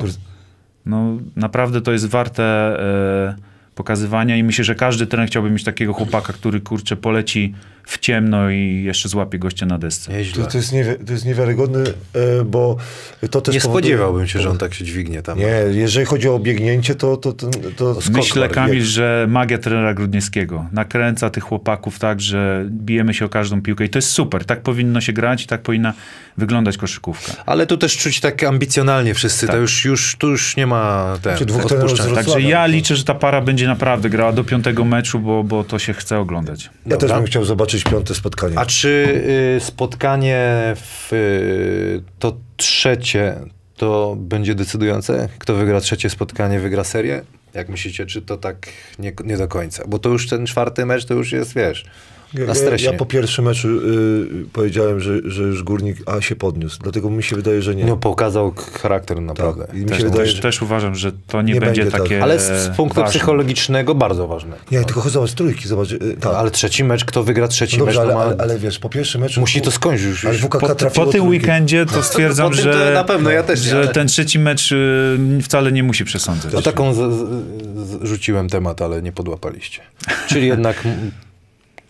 No naprawdę to jest warte e, pokazywania i myślę, że każdy trener chciałby mieć takiego chłopaka, który kurczę poleci w ciemno i jeszcze złapie gościa na desce. To, to, jest, niewi to jest niewiarygodne, bo to też nie powoduje... spodziewałbym się, że on tak się dźwignie tam. Nie, jeżeli chodzi o biegnięcie, to... to, to, to Myślę, Kamil, że magia trenera Grudniewskiego. Nakręca tych chłopaków tak, że bijemy się o każdą piłkę i to jest super. Tak powinno się grać i tak powinna wyglądać koszykówka. Ale tu też czuć tak ambicjonalnie wszyscy. Tak. To już, już, tu już nie ma ten, Także ja liczę, że ta para będzie naprawdę grała do piątego meczu, bo, bo to się chce oglądać. Ja Dobra. też bym chciał zobaczyć piąte spotkanie. A czy y, spotkanie w y, to trzecie to będzie decydujące? Kto wygra trzecie spotkanie, wygra serię? Jak myślicie, czy to tak nie, nie do końca? Bo to już ten czwarty mecz to już jest, wiesz, na stresie. Ja, ja po pierwszym meczu y, powiedziałem, że, że już Górnik A się podniósł. Dlatego mi się wydaje, że nie. No pokazał charakter naprawdę. Tak. I mi też, się wydaje, też, że... też uważam, że to nie, nie będzie, będzie takie tak. Ale z, z punktu ważne. psychologicznego bardzo ważne. Nie, tylko chodź zobacz, trójki, zobacz. Y, tak. No, ale trzeci mecz, kto wygra trzeci no dobrze, mecz, ale, ma... ale, ale wiesz, po pierwszym meczu... Musi to skończyć już. Ale W K K po, po tym trójki. weekendzie to stwierdzam, po tym że, to na pewno, ja też nie, że ale... ten trzeci mecz y, wcale nie musi przesądzać. No taką z, z, rzuciłem temat, ale nie podłapaliście. Czyli jednak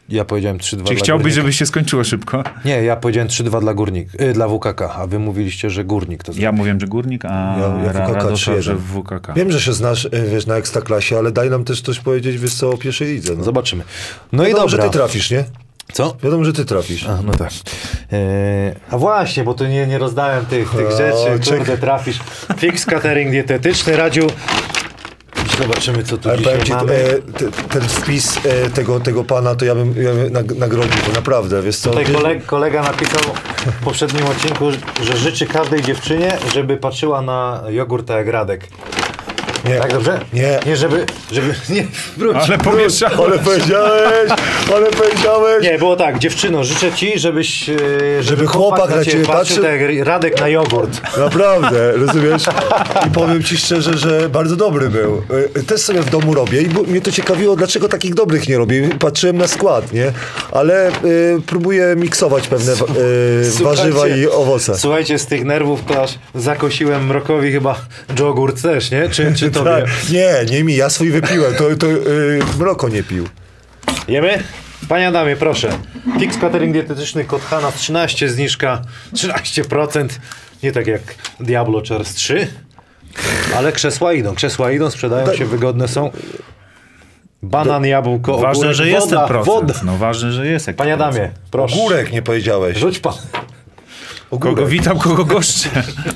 Ja powiedziałem trzy dwa Czy dla chciałbyś, Górnika. żeby się skończyło szybko? Nie, ja powiedziałem trzy dwa dla Górnik, y, dla W K K, a wy mówiliście, że Górnik to Ja mówiłem, że Górnik, a Ja- ja Ra- W K K Radosław, że trzy jeden. W K K. Wiem, że się znasz, y, wiesz, na Ekstraklasie, ale daj nam też coś powiedzieć, wiesz co, o pierwszej lidze. No. Zobaczymy. No i Wiadomo, że dobra. ty trafisz, nie? Co? Wiadomo, że ty trafisz. A, no tak. Eee, a właśnie, bo tu nie, nie rozdałem tych, tych O, rzeczy, czekaj. kurde, trafisz. Fix catering dietetyczny, Radziu. Zobaczymy, co tu Ale dzisiaj powiem ci, mamy. e, te, ten wpis e, tego, tego pana, to ja bym, ja bym nag, nagrodził, to naprawdę, wiesz co? Tutaj wiesz, kolega, kolega napisał w poprzednim odcinku, że życzy każdej dziewczynie, żeby patrzyła na jogurt jak Radek. nie, Tak dobrze? Nie. Nie, żeby... żeby nie, wróć. Ale pomieszałeś. Ale powiedziałeś, ale powiedziałeś. Nie, było tak, dziewczyno, życzę ci, żebyś... e, Żeby, chłopak na ciebie patrzył patrzył. tak jak Radek na jogurt. Naprawdę, rozumiesz? I powiem ci szczerze, że bardzo dobry był. Y, Też sobie w domu robię i bu- mnie to ciekawiło, dlaczego takich dobrych nie robię. Patrzyłem na skład, nie? Ale y, próbuję miksować pewne wa- y, warzywa i owoce. Słuchajcie, z tych nerwów to aż zakosiłem Mrokowi chyba jogurt też, nie? Czy, czy tobie? Tak. Nie, nie mi, ja swój wypiłem, to, to y, Mroko nie pił. Jemy? Panie Adamie, proszę. Fix catering dietetyczny kod Hana trzynaście, zniżka trzynaście procent. Nie tak jak Diablo Chairs trzy, ale krzesła idą. Krzesła idą, sprzedają się, wygodne są. Banan, jabłko, Ważne, ogórek, że jest woda, ten procent. woda. No ważne, że jest. jakiś Panie Adamie, procent. proszę. Ogórek nie powiedziałeś. Rzuć pan. Kogo witam, kogo goszczę.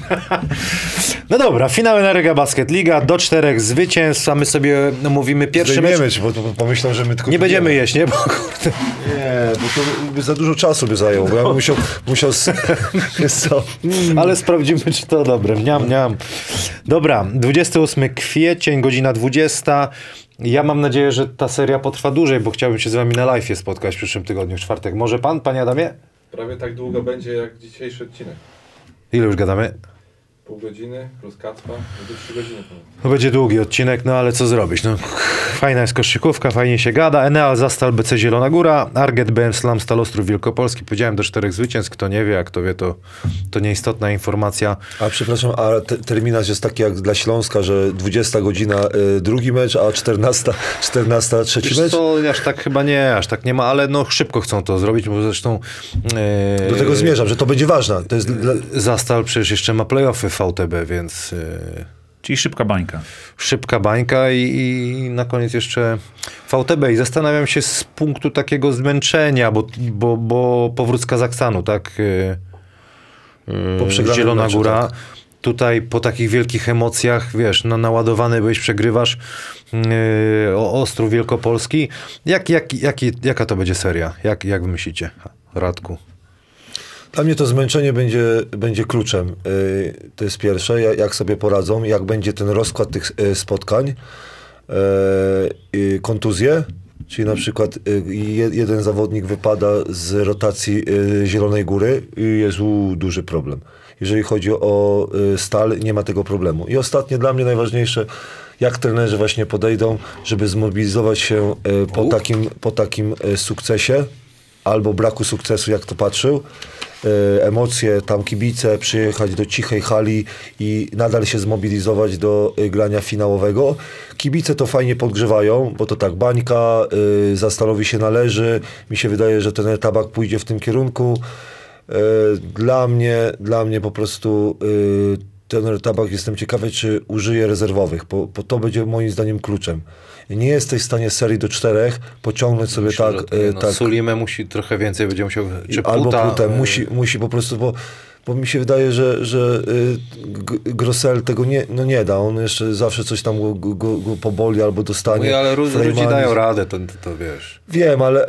No dobra, finały na Rega Basket Liga, do czterech zwycięstw, a my sobie no, mówimy pierwszy mecz. Zdejmiemy ci, bo to pomyślą, że my tylko... Nie będziemy pijemy. jeść, nie? Bo kurde. Nie, bo to by za dużo czasu by zajęło, bo ja bym musiał... musiał s- wiesz co? Ale sprawdzimy, czy to dobre. Mniam, mniam. Dobra, dwudziestego ósmego kwiecień, godzina dwudziesta. Ja mam nadzieję, że ta seria potrwa dłużej, bo chciałbym się z wami na live'ie spotkać w przyszłym tygodniu, w czwartek. Może pan, panie Adamie? Prawie tak długo będzie jak dzisiejszy odcinek. Ile już gadamy? Pół godziny plus kacpa, będzie trzy godziny. ponad. To będzie długi odcinek, no ale co zrobić? No, fajna jest koszykówka, fajnie się gada. Enea, Zastal, B C Zielona Góra, Arget, B M Slam, Stal Ostrów Wielkopolski. Powiedziałem do czterech zwycięstw. Kto nie wie, a kto wie, to, to nieistotna informacja. A przepraszam, a te, terminarz jest taki jak dla Śląska, że dwudziesta godzina y, drugi mecz, a czternasta, czternasta trzeci Wiesz mecz? co, aż tak chyba nie, aż tak nie ma, ale no szybko chcą to zrobić, bo zresztą... e, Do tego zmierzam, że to będzie ważne. To jest dla... Zastal przecież jeszcze ma play-offy w V T B, więc e, Czyli szybka bańka. szybka bańka i, i na koniec jeszcze V T B. I zastanawiam się z punktu takiego zmęczenia, bo, bo, bo powrót z Kazachstanu, tak? E, Po e, przegranym Zielona meczu, Góra. tak. Tutaj po takich wielkich emocjach, wiesz, no, naładowany byłeś, przegrywasz yy, o Ostrów Wielkopolski. Jak, jak, jaki, jaka to będzie seria? Jak, jak wy myślicie, Radku? Dla mnie to zmęczenie będzie, będzie kluczem. Y, to jest pierwsze, ja- jak sobie poradzą, jak będzie ten rozkład tych y, spotkań. Y, y, kontuzje, czyli na przykład y, je- jeden zawodnik wypada z rotacji y, Zielonej Góry i jest u, duży problem. Jeżeli chodzi o y, Stal, nie ma tego problemu. I ostatnie, dla mnie najważniejsze, jak trenerzy właśnie podejdą, żeby zmobilizować się y, po, takim, po takim y, sukcesie, albo braku sukcesu, jak to patrzył, e, emocje, tam kibice, przyjechać do cichej hali i nadal się zmobilizować do e, grania finałowego. Kibice to fajnie podgrzewają, bo to tak bańka, e, Zastalowi się należy. Mi się wydaje, że ten Tabak pójdzie w tym kierunku. E, dla mnie, dla mnie po prostu e, ten Tabak, jestem ciekawy, czy użyje rezerwowych, bo, bo to będzie moim zdaniem kluczem. Nie jesteś w stanie serii do czterech pociągnąć sobie Myślę, tak, że to, e, no, tak Sulimę musi trochę więcej, będzie musiał, czy albo Puta, Putem, e, musi, musi po prostu, bo, bo mi się wydaje, że, że y, G- Grosel tego nie, no nie da, on jeszcze zawsze coś tam go, go, go, go poboli albo dostanie. Mówię, ale ludzi Frejmani- dają radę, to, to, to wiesz. Wiem, ale,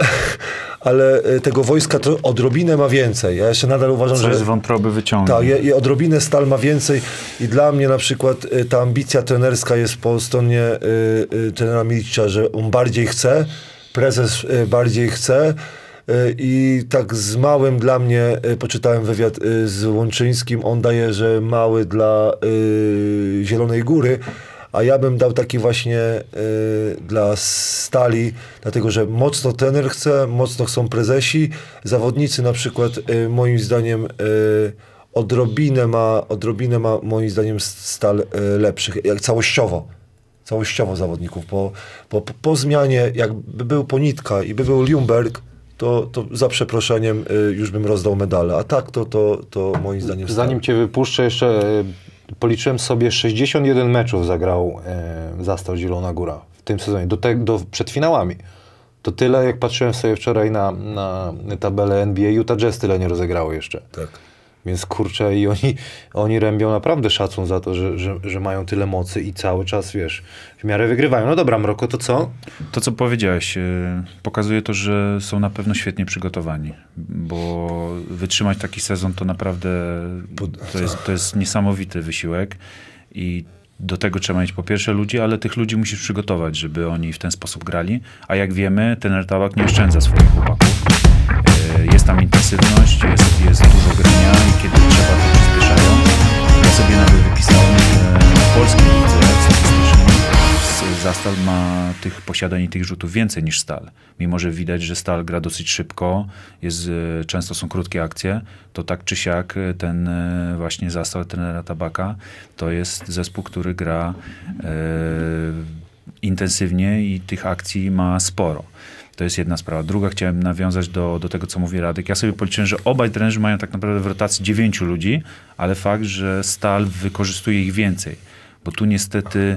ale y, tego wojska to odrobinę ma więcej. Ja jeszcze nadal uważam, Coś że... z wątroby wyciągnie. Tak, i, i odrobinę Stal ma więcej i dla mnie na przykład y, ta ambicja trenerska jest po stronie y, y, trenera Milicza, że on bardziej chce, prezes y, bardziej chce y, i tak z małym dla mnie, y, poczytałem wywiad y, z Łączyńskim, on daje, że mały dla y, Zielonej Góry, a ja bym dał taki właśnie y, dla Stali, dlatego że mocno trener chce, mocno chcą prezesi, zawodnicy na przykład y, moim zdaniem y, odrobinę ma, odrobinę ma moim zdaniem Stal y, lepszych, jak całościowo. Całościowo zawodników, bo, bo po, po zmianie, jakby był Ponitka i by był Ljungberg, to, to za przeproszeniem y, już bym rozdał medale. A tak to, to, to moim zdaniem... Zanim cię wypuszczę, jeszcze y, policzyłem sobie sześćdziesiąt jeden meczów zagrał y, Zastal Zielona Góra w tym sezonie, do te, do, przed finałami. To tyle, jak patrzyłem sobie wczoraj na, na tabelę N B A, Utah Jazz tyle nie rozegrało jeszcze. Tak. Więc kurczę, i oni, oni rębią naprawdę szacun za to, że, że, że mają tyle mocy i cały czas, wiesz, w miarę wygrywają. No dobra, Mroko, to co? To, co powiedziałeś, pokazuje to, że są na pewno świetnie przygotowani, bo wytrzymać taki sezon to naprawdę to jest, to jest niesamowity wysiłek i do tego trzeba mieć po pierwsze ludzi, ale tych ludzi musisz przygotować, żeby oni w ten sposób grali, a jak wiemy, trener Tabak nie oszczędza swoich chłopaków. Jest tam intensywność, jest, jest dużo grania i kiedy trzeba, to przyspieszają. Ja sobie nawet wypisałem, że w polskiej lidze statystycznie Zastal ma tych posiadań i tych rzutów więcej niż Stal. Mimo że widać, że Stal gra dosyć szybko, jest, często są krótkie akcje, to tak czy siak ten właśnie Zastal trenera Tabaka to jest zespół, który gra e, intensywnie i tych akcji ma sporo. To jest jedna sprawa. Druga, chciałem nawiązać do, do tego, co mówi Radek. Ja sobie policzyłem, że obaj trenerzy mają tak naprawdę w rotacji dziewięciu ludzi, ale fakt, że Stal wykorzystuje ich więcej. Bo tu niestety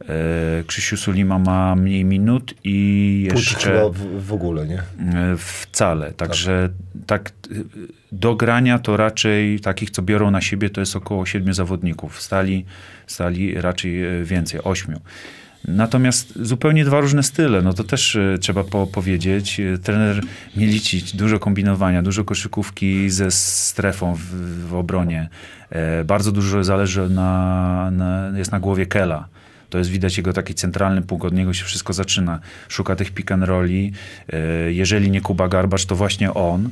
e, Krzysiu Sulima ma mniej minut i jeszcze... Chyba w, w ogóle, nie? E, wcale. Także tak. tak do grania to raczej takich, co biorą na siebie, to jest około siedmiu zawodników. Stali, stali raczej więcej, ośmiu. Natomiast zupełnie dwa różne style, no to też y, trzeba po powiedzieć. Trener Milicic, dużo kombinowania, dużo koszykówki ze strefą w, w obronie. E, bardzo dużo zależy na, na, jest na głowie Kela. To jest widać jego taki centralny punkt, od niego się wszystko zaczyna. Szuka tych pick and rolli. E, jeżeli nie Kuba Garbacz, to właśnie on.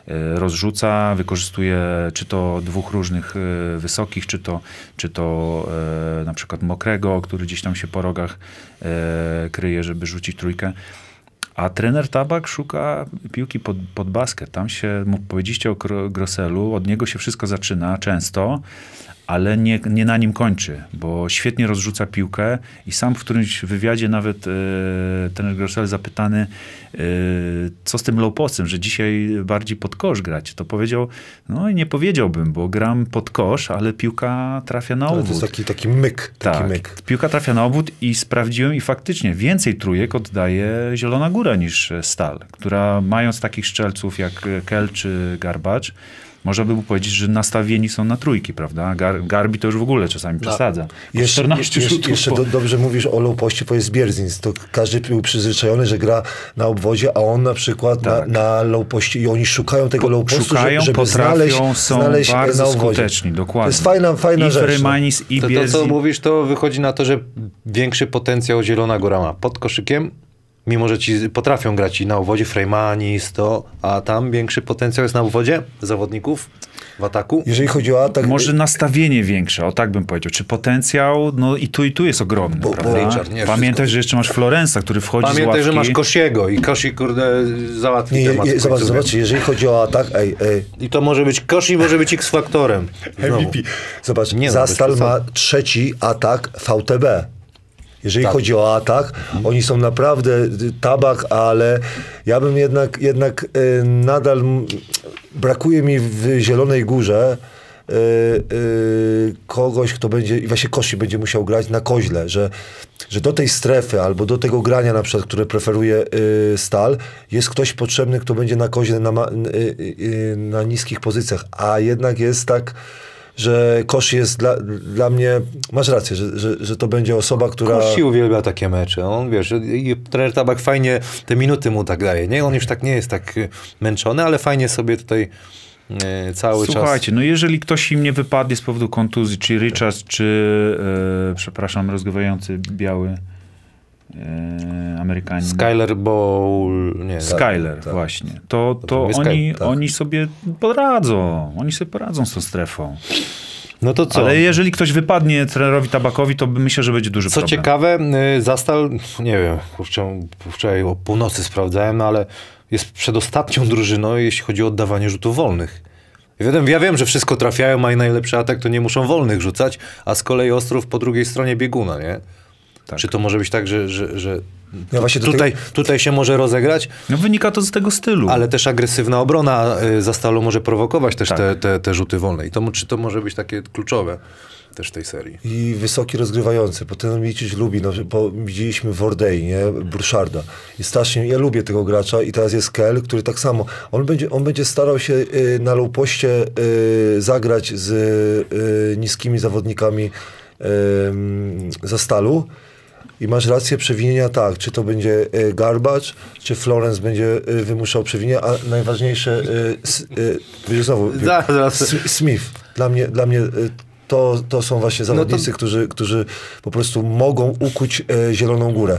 Rozrzuca, wykorzystuje czy to dwóch różnych y, wysokich, czy to, czy to y, na przykład Mokrego, który gdzieś tam się po rogach y, kryje, żeby rzucić trójkę. A trener Tabak szuka piłki pod, pod basket. Tam się, powiedzieliście o Grosselu, od niego się wszystko zaczyna często, ale nie, nie na nim kończy, bo świetnie rozrzuca piłkę i sam w którymś wywiadzie nawet e, trener Grossel zapytany, e, co z tym low postem, że dzisiaj bardziej pod kosz grać. To powiedział, no i nie powiedziałbym, bo gram pod kosz, ale piłka trafia na obwód. To jest taki, taki myk. Taki tak, myk. Piłka trafia na obwód i sprawdziłem i faktycznie więcej trójek oddaje Zielona Góra niż Stal, która mając takich strzelców jak Kel czy Garbacz, można by było powiedzieć, że nastawieni są na trójki, prawda? Gar, Garbi to już w ogóle czasami przesadza. Jeszcze, jeszcze, jeszcze do, dobrze mówisz o low poście, bo jest Bierzyn. To każdy był przyzwyczajony, że gra na obwodzie, a on na przykład tak. na, na low poście i oni szukają tego low postu, szukają, żeby potrafią, znaleźć, są znaleźć bardzo na obwodzie. skuteczni, dokładnie. To jest fajna, fajna I rzecz. Freymanis, no. i to, Bierzyn. to, co mówisz, to wychodzi na to, że większy potencjał Zielona Góra ma pod koszykiem, mimo że ci potrafią grać i na obwodzie, Freymanis, to, a tam większy potencjał jest na obwodzie zawodników w ataku? Jeżeli chodzi o atak... Może nastawienie większe, o tak bym powiedział. Czy potencjał, no i tu i tu jest ogromny, bo, prawda? Bo Richard, nie, Pamiętaj, że jeszcze masz Florensa, który wchodzi Pamiętaj, z ławki. że masz Kosiego i Kosi, kurde, załatwi nie, temat. nie, zobacz, zobacz, jeżeli chodzi o atak, ej, ej. I to może być Kosi, może być X-faktorem. M V P. Zobacz, Nie, no, Zastal ma trzeci atak V T B. Jeżeli tak. chodzi o atak, mhm. oni są naprawdę Tabak, ale ja bym jednak, jednak y, nadal m, brakuje mi w Zielonej Górze y, y, kogoś, kto będzie, i właśnie Kosi będzie musiał grać na koźle, że, że do tej strefy albo do tego grania na przykład, które preferuje y, Stal, jest ktoś potrzebny, kto będzie na koźle na, ma, y, y, na niskich pozycjach, a jednak jest tak, że Kosi jest dla, dla mnie, masz rację, że, że, że to będzie osoba, która... Kosi uwielbia takie mecze. On, wiesz, i trener Tabak fajnie te minuty mu tak daje, nie? On już tak nie jest tak męczony, ale fajnie sobie tutaj e, cały Słuchajcie, czas... Słuchajcie, no jeżeli ktoś im nie wypadnie z powodu kontuzji, czy Richards, czy e, przepraszam, rozgrywający biały e, Amerykanin. Skyler Bowl... Nie, Skyler, tak, tak. właśnie. To, to, to oni, Sky, tak. oni sobie poradzą. Oni sobie poradzą z tą strefą. No to co? Ale jeżeli ktoś wypadnie trenerowi Tabakowi, to myślę, że będzie duży Co problem. ciekawe, Zastal, nie wiem, kurczę, wczoraj o północy sprawdzałem, no ale jest przedostatnią drużyną, jeśli chodzi o oddawanie rzutów wolnych. Ja wiem, ja wiem, że wszystko trafiają, mają najlepszy atak, to nie muszą wolnych rzucać, a z kolei Ostrów po drugiej stronie bieguna, nie? tak. Czy to może być tak, że, że, że Ja właśnie do tutaj, tej- tutaj się może rozegrać, No wynika to z tego stylu. ale też agresywna obrona y, za Stalą może prowokować też Tak. te, te, te rzuty wolne. I to, czy to może być takie kluczowe też w tej serii? I wysoki rozgrywający, bo ten Milicic lubi, no, bo widzieliśmy w Ordei, nie, Burcharda. I strasznie, ja lubię tego gracza i teraz jest Kell, który tak samo, on będzie, on będzie starał się y, na low poście y, zagrać z y, niskimi zawodnikami y, za Stalu. I masz rację, przewinienia tak, czy to będzie y, Garbage, czy Florence będzie y, wymuszał przewinienia, a najważniejsze, y, s, y, znowu, y, Zaraz, zaraz. S- Smith. Dla mnie, dla mnie y, to, to są właśnie zawodnicy, którzy, którzy po prostu mogą ukuć e, Zieloną Górę.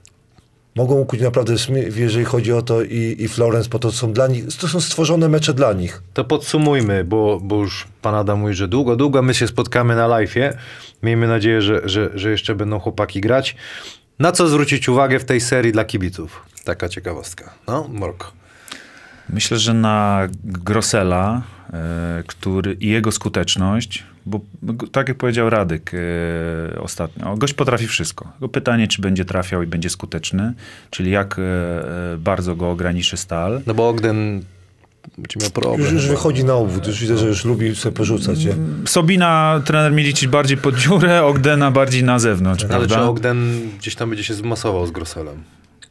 Mogą ukuć naprawdę Smith, jeżeli chodzi o to i, i Florence, bo to są dla nich, to są stworzone mecze dla nich. To podsumujmy, bo, bo już pan Adam mówi, że długo, długo my się spotkamy na live'ie. Miejmy nadzieję, że, że, że jeszcze będą chłopaki grać. Na co zwrócić uwagę w tej serii dla kibiców? Taka ciekawostka. No, Morko. Myślę, że na Grossela, e, który i jego skuteczność, bo g- tak jak powiedział Radek e, ostatnio, gość potrafi wszystko. Tylko pytanie, czy będzie trafiał i będzie skuteczny, czyli jak e, e, bardzo go ograniczy Stal. No bo Ogden będzie miał problem. Już, już chyba. wychodzi na obwód, już widzę, że już lubi sobie porzucać. Nie? Sobina trener Milicic bardziej pod dziurę, Ogdena bardziej na zewnątrz, Ale czy prawda? Ogden gdzieś tam będzie się zmasował z Grosselem?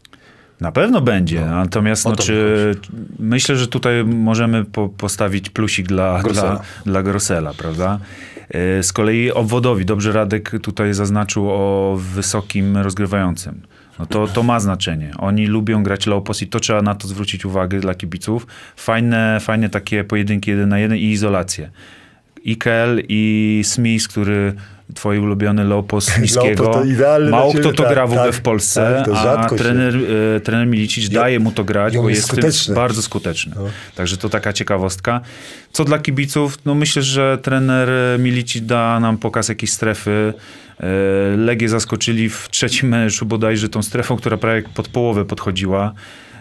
Na pewno będzie, natomiast o no, to czy, myślę, że tutaj możemy po, postawić plusik dla Grossela. dla, dla Grossela, prawda? E, Z kolei obwodowi, dobrze Radek tutaj zaznaczył o wysokim rozgrywającym. No to, to ma znaczenie. Oni lubią grać low post i to trzeba na to zwrócić uwagę dla kibiców. Fajne, fajne takie pojedynki jeden na jeden i izolacje. I Kell, i Smith, który twój ulubiony low post niskiego. Low post to idealny Mało dla kto ciebie, to tak, gra w ogóle tak, w Polsce, tak, to a rzadko się- trener, e, trener Milicic daje mu to grać, i on bo jest jest w tym skuteczny. bardzo skuteczny. No. Także to taka ciekawostka. Co dla kibiców? No myślę, że trener Milicic da nam pokaz jakiejś strefy. E, Legię zaskoczyli w trzecim meczu bodajże tą strefą, która prawie pod połowę podchodziła.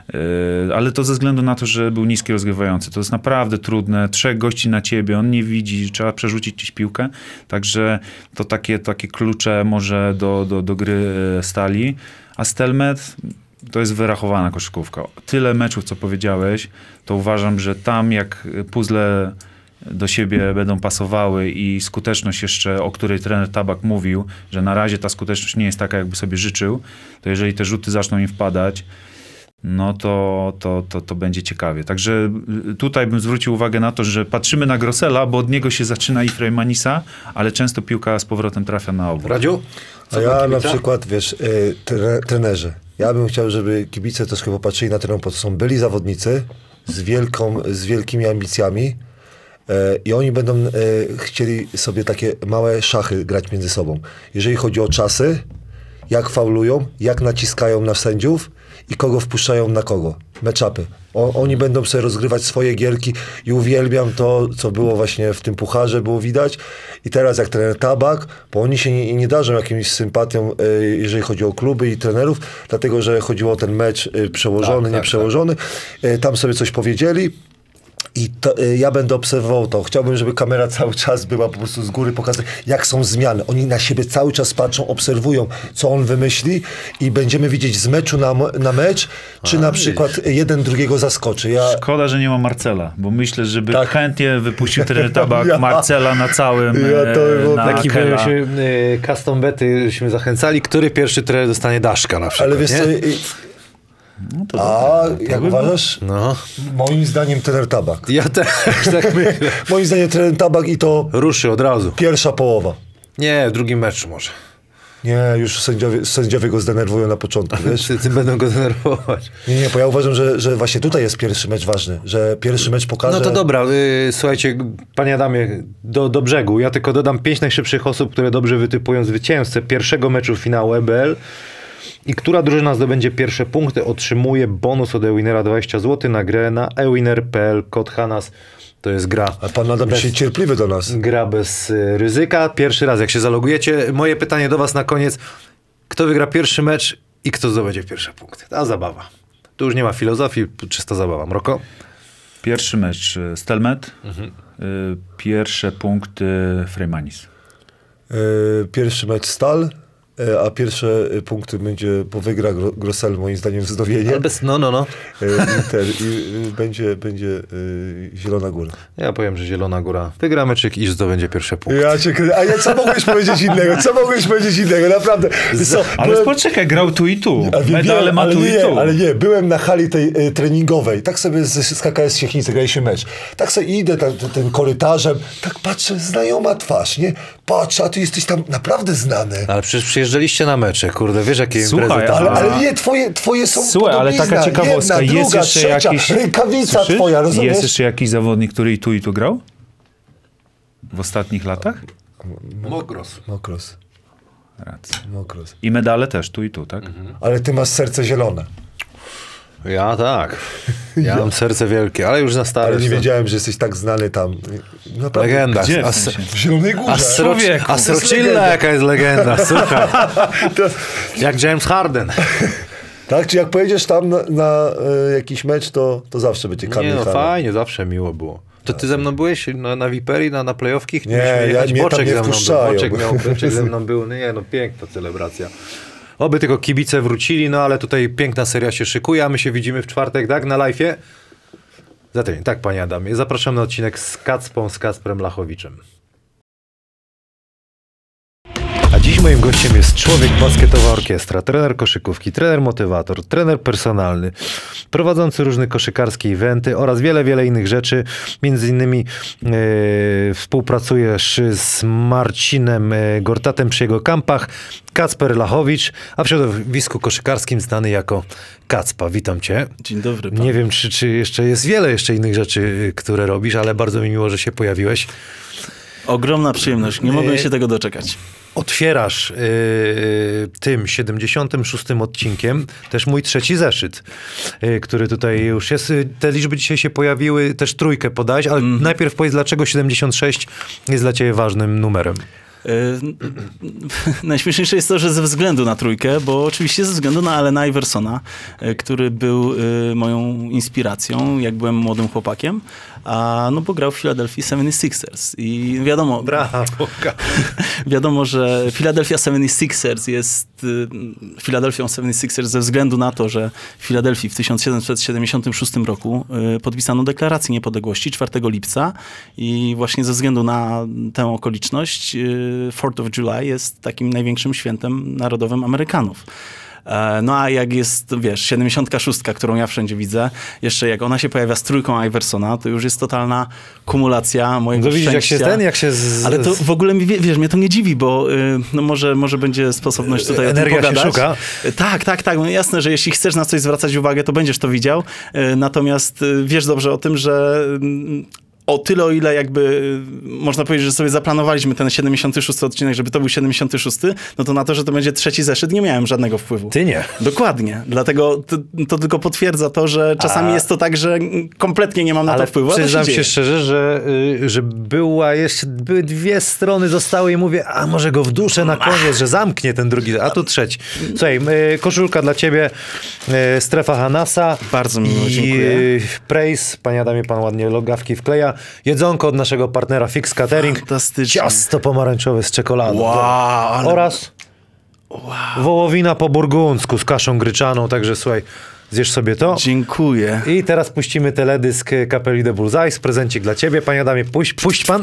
E, Ale to ze względu na to, że był niski rozgrywający. To jest naprawdę trudne. Trzech gości na ciebie, on nie widzi, trzeba przerzucić gdzieś piłkę. Także to takie, takie klucze może do, do, do gry e, Stali. A Stelmet to jest wyrachowana koszykówka. Tyle meczów, co powiedziałeś, to uważam, że tam jak puzzle do siebie będą pasowały i skuteczność jeszcze, o której trener Tabak mówił, że na razie ta skuteczność nie jest taka, jakby sobie życzył, to jeżeli te rzuty zaczną im wpadać, no to, to, to, to będzie ciekawie. Także tutaj bym zwrócił uwagę na to, że patrzymy na Grossela, bo od niego się zaczyna i Freymanisa, ale często piłka z powrotem trafia na obwód. Radziu? A Co ja dla na kibica? przykład, wiesz, y, tre, trenerzy. Ja bym chciał, żeby kibice troszkę popatrzyli na teren, bo to są byli zawodnicy z, wielką, z wielkimi ambicjami y, i oni będą y, chcieli sobie takie małe szachy grać między sobą. Jeżeli chodzi o czasy, jak faulują, jak naciskają na sędziów i kogo wpuszczają na kogo. Matchupy. O, oni będą sobie rozgrywać swoje gierki i uwielbiam to, co było właśnie w tym pucharze, było widać. I teraz jak trener Tabak, bo oni się nie, nie darzą jakimś sympatią, y, jeżeli chodzi o kluby i trenerów, dlatego, że chodziło o ten mecz y, przełożony, Tak, tak, nieprzełożony. Y, tam sobie coś powiedzieli. I to, y, ja będę obserwował to. Chciałbym, żeby kamera cały czas była po prostu z góry pokazać, jak są zmiany. Oni na siebie cały czas patrzą, obserwują, co on wymyśli i będziemy widzieć z meczu na, na mecz, czy A, na widzisz. przykład jeden drugiego zaskoczy. Ja, Szkoda, że nie ma Marcela, bo myślę, żeby Tak. chętnie wypuścił trener Tabak Ja- Marcela na całym, Ja to e, było na Taki Kella. się y, custom bety żeśmy zachęcali. Który pierwszy trener dostanie Daszka na przykład, ale wiesz nie? co, y, No to a dobra. jak by było. uważasz? No, Moim zdaniem trener Tabak. ja też tak myślę. Moim zdaniem trener Tabak i to Ruszy od razu. pierwsza połowa. Nie, w drugim meczu może. Nie, już sędziowie, sędziowie go zdenerwują na początku, wiesz? Wszyscy będą go denerwować. Nie, nie, bo ja uważam, że, że właśnie tutaj jest pierwszy mecz ważny, że pierwszy mecz pokaże... No to dobra, y, słuchajcie, panie Adamie, do, do brzegu. Ja tylko dodam pięć najszybszych osób, które dobrze wytypują zwycięzcę pierwszego meczu finału E B L. I która drużyna zdobędzie pierwsze punkty, otrzymuje bonus od Ewinera dwadzieścia złotych na grę na ewiner kropka p l. Kod Hanas to jest gra. A pan Adam bez, się cierpliwy do nas. gra bez y, ryzyka. Pierwszy raz, jak się zalogujecie. Moje pytanie do was na koniec. Kto wygra pierwszy mecz i kto zdobędzie pierwsze punkty? Ta zabawa. Tu już nie ma filozofii, czysta zabawa. Mroko? Pierwszy mecz e, Stelmet, Mhm. e, pierwsze punkty Freymanis. Yy, pierwszy mecz Stal, e, a pierwsze punkty będzie, bo wygra Gro- Grosel moim zdaniem wznowienie. Ale bez, no, no, no. E, I, ten, i y, będzie, będzie y, Zielona Góra. Ja powiem, że Zielona Góra wygra meczyk i zdobędzie pierwsze punkty. Ja cię krę- A ja co mogłeś powiedzieć innego? Co mogłeś powiedzieć innego? Naprawdę. Co, Ale byłem- poczekaj, grał tu i tu. A wiem, Medale ma ale tu i nie, tu. ale nie, byłem na hali tej y, treningowej, tak sobie z, z K K S Siechnicy graliśmy mecz. Tak sobie idę tam, tym, tym korytarzem, tak patrzę, znajoma twarz, nie? Patrzę, a ty jesteś tam naprawdę znany. Ale przecież przyjeżdżaliście na mecze, kurde, wiesz jakie Słuchaj, imprezy tam Ale, A- ale nie, twoje, twoje są Słuchaj, ale taka podobizna. ciekawostka, Jedna, jest druga, jeszcze trzecia, jakiś... rękawica Słyszysz? twoja, rozumiesz? Jest jeszcze jakiś zawodnik, który i tu i tu grał? W ostatnich latach? Mokros. Mokros, Racja. mokros. I medale też tu i tu, tak? Ale ty masz serce zielone. Ja tak. Ja mam serce wielkie, ale już na stare. Ale nie są. wiedziałem, że jesteś tak znany tam. Naprawdę. Legenda. Gdzie? A, W sensie? W Zielonej Górze. a, Sro- Człowieku, a to Srocilla jaka jest legenda, słuchaj. To, Jak James Harden. tak, czy jak pojedziesz tam na, na e, jakiś mecz, to, to zawsze będzie Kamil Nie no, Hara. fajnie, zawsze miło było. To ty ze mną byłeś na, na Viperi, na, na playoffki? Nie, ja- mnie tam Boczek nie ze mną był. wpuszczają. Boczek, miał, Boczek ze mną był. No nie, no piękna celebracja. Oby tylko kibice wrócili, no ale tutaj piękna seria się szykuje, a my się widzimy w czwartek, tak? Na live'ie? Za tydzień, tak panie Adamie. Zapraszam na odcinek z Kacpą, z Kacprem Lachowiczem. A dziś moim gościem jest człowiek basketowa orkiestra, trener koszykówki, trener motywator, trener personalny, prowadzący różne koszykarskie eventy oraz wiele, wiele innych rzeczy. Między innymi e, współpracujesz z Marcinem e, Gortatem przy jego kampach, Kacper Lachowicz, a w środowisku koszykarskim znany jako Kacpa. Witam cię. Dzień dobry. Pan. Nie wiem, czy, czy jeszcze jest wiele jeszcze innych rzeczy, które robisz, ale bardzo mi miło, że się pojawiłeś. Ogromna przyjemność. Nie mogłem się tego doczekać. Otwierasz yy, tym siedemdziesiątym szóstym odcinkiem też mój trzeci zeszyt, yy, który tutaj już jest. Yy, Te liczby dzisiaj się pojawiły, też trójkę podałeś, ale Mm. najpierw powiedz, dlaczego siedemdziesiąt sześć jest dla ciebie ważnym numerem. E, Najśmieszniejsze jest to, że ze względu na trójkę, bo oczywiście ze względu na Allena Iversona, e, który był e, moją inspiracją, jak byłem młodym chłopakiem, a no bo grał w Philadelphia seventy-sixers i wiadomo, Brawo. wiadomo, że Philadelphia seventy-sixers jest y, Philadelphia seventy-sixers ze względu na to, że w Filadelfii w tysiąc siedemset siedemdziesiątym szóstym roku y, podpisano deklarację niepodległości czwartego lipca i właśnie ze względu na tę okoliczność y, fourth of July jest takim największym świętem narodowym Amerykanów. E, No a jak jest, wiesz, siedemdziesiątka szóstka, którą ja wszędzie widzę, jeszcze jak ona się pojawia z trójką Iversona, to już jest totalna kumulacja mojego No widzisz, jak się szczęścia. ten, jak się z... Ale to w ogóle, mi, wie- wiesz, mnie to nie dziwi, bo y, no może, może będzie sposobność tutaj Energia o tym się pogadać. szuka. Y, Tak, tak, tak. No jasne, że jeśli chcesz na coś zwracać uwagę, to będziesz to widział. Y, Natomiast y, wiesz dobrze o tym, że y, o tyle, o ile jakby y, można powiedzieć, że sobie zaplanowaliśmy ten siedemdziesiąty szósty odcinek, żeby to był siedemdziesiąty szósty, no to na to, że to będzie trzeci zeszyt, nie miałem żadnego wpływu. Ty nie. Dokładnie. Dlatego to, to tylko potwierdza to, że czasami A- jest to tak, że kompletnie nie mam na Ale to wpływu. a to przyznam się, dzieje. szczerze, że, y, że była jeszcze, były dwie strony zostały i mówię, a może go w duszę na koniec, że zamknie ten drugi, a tu trzeci. Słuchaj, y, koszulka dla ciebie, y, strefa Hanasa. Bardzo miło, i dziękuję. y, Praise, panie Adamie, pan ładnie logawki wkleja. Jedzonko od naszego partnera Fix Catering. Fantastycznie. Ciasto pomarańczowe z czekoladą. Wow, ale- Oraz wołowina po burgundzku z kaszą gryczaną, także słuchaj, zjesz sobie to. Dziękuję. I teraz puścimy teledysk kapeli The Bullseye. Prezencik dla ciebie, panie Adamie. Puść, puść pan.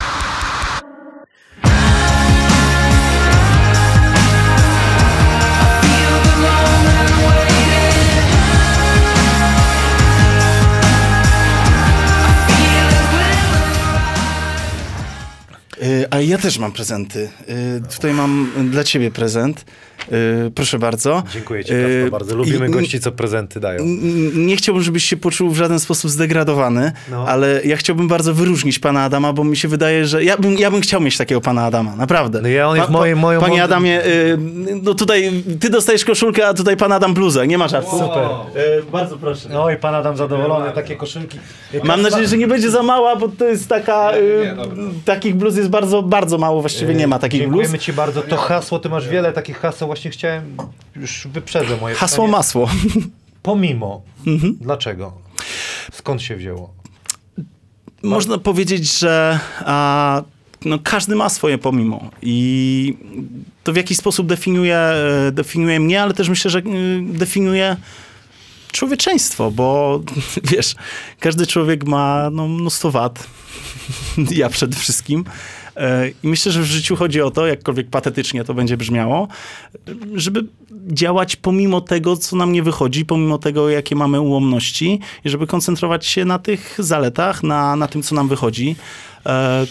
Y, A ja też mam prezenty. Y, Tutaj mam dla ciebie prezent. Y, Proszę bardzo. Dziękuję ci, Y, Kacper, bardzo. Lubimy i- gości, co prezenty dają. N- Nie chciałbym, żebyś się poczuł w żaden sposób zdegradowany, No. ale ja chciałbym bardzo wyróżnić pana Adama, bo mi się wydaje, że ja bym, ja bym chciał mieć takiego pana Adama, naprawdę. No ja, on jest moim- moją- Panie moją- Adamie, y, no tutaj ty dostajesz koszulkę, a tutaj pan Adam bluzę, nie ma żartu. Super. Y, Bardzo proszę. Oj, pan Adam zadowolony, takie koszulki. Mam nadzieję, że nie będzie za mała, bo to jest taka, y, nie, dobra. takich bluz jest bardzo, bardzo mało, właściwie nie ma takich bluz. Dziękujemy ci bardzo. To hasło, ty masz wiele takich haseł. Właśnie chciałem, już wyprzedzę moje Hasło pytanie. masło. Pomimo. Dlaczego? Skąd się wzięło? Można powiedzieć, że a, no, każdy ma swoje pomimo i to w jakiś sposób definiuje, definiuje mnie, ale też myślę, że definiuje człowieczeństwo, bo wiesz, każdy człowiek ma no, mnóstwo wad. Ja przede wszystkim. I myślę, że w życiu chodzi o to, jakkolwiek patetycznie to będzie brzmiało, żeby działać pomimo tego, co nam nie wychodzi, pomimo tego, jakie mamy ułomności i żeby koncentrować się na tych zaletach, na, na tym, co nam wychodzi. E,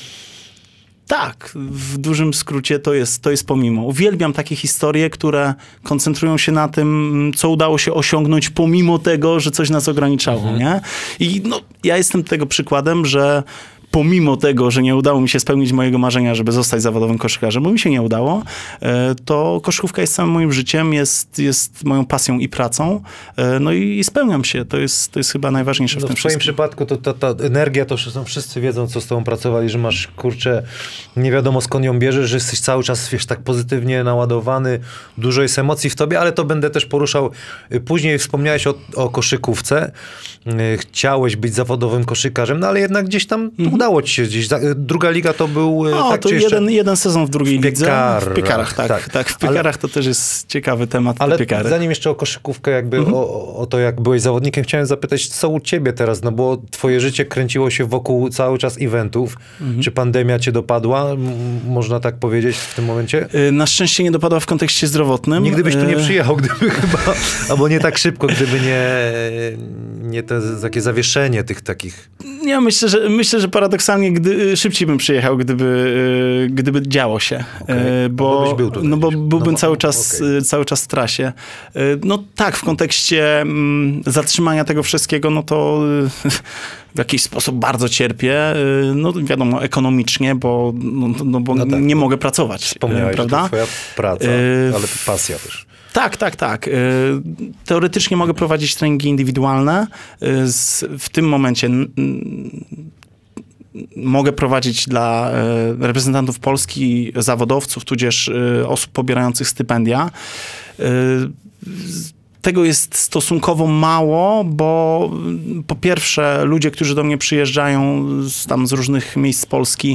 tak, w dużym skrócie to jest, to jest pomimo. Uwielbiam takie historie, które koncentrują się na tym, co udało się osiągnąć pomimo tego, że coś nas ograniczało, mhm. nie? I no, ja jestem tego przykładem, że pomimo tego, że nie udało mi się spełnić mojego marzenia, żeby zostać zawodowym koszykarzem, bo mi się nie udało, to koszykówka jest całym moim życiem, jest, jest moją pasją i pracą, no i spełniam się. To jest, to jest chyba najważniejsze w no tym w twoim wszystkim. przypadku to ta, ta energia, to są wszyscy wiedzą, co z tobą pracowali, że masz, kurczę, nie wiadomo skąd ją bierzesz, że jesteś cały czas, wiesz, tak pozytywnie naładowany, dużo jest emocji w tobie, ale to będę też poruszał. Później wspomniałeś o, o koszykówce, chciałeś być zawodowym koszykarzem, no ale jednak gdzieś tam mhm. udało ci się gdzieś. Druga liga to był... O, tak, to czy jeden, jeden sezon w drugiej w lidze. Piekarach, w piekarach, tak. tak. tak w piekarach ale, to też jest ciekawy temat. Ale piekary. zanim jeszcze o koszykówkę, jakby mhm. o, o to, jak byłeś zawodnikiem, chciałem zapytać, co u ciebie teraz, no bo twoje życie kręciło się wokół cały czas eventów. Mhm. Czy pandemia cię dopadła? M- można tak powiedzieć w tym momencie? Na szczęście nie dopadła w kontekście zdrowotnym. Nigdy byś tu nie przyjechał, gdyby chyba, albo nie tak szybko, gdyby nie, nie te takie zawieszenie tych takich... Ja myślę, że, myślę, że paradoksalnie gdy, szybciej bym przyjechał, gdyby, gdyby działo się. Okay. Bo, no, był tutaj, no bo byłbym no, cały, czas, okay. cały czas w trasie. No tak, w kontekście zatrzymania tego wszystkiego, no to w jakiś sposób bardzo cierpię. No wiadomo, ekonomicznie, bo, no, no, bo no tak. nie mogę pracować. Wspomniałeś, prawda? że to twoja praca, ale to pasja też. Tak, tak, tak. Teoretycznie mogę prowadzić treningi indywidualne. W tym momencie mogę prowadzić dla reprezentantów Polski, zawodowców, tudzież osób pobierających stypendia. Tego jest stosunkowo mało, bo po pierwsze ludzie, którzy do mnie przyjeżdżają z, tam z różnych miejsc Polski,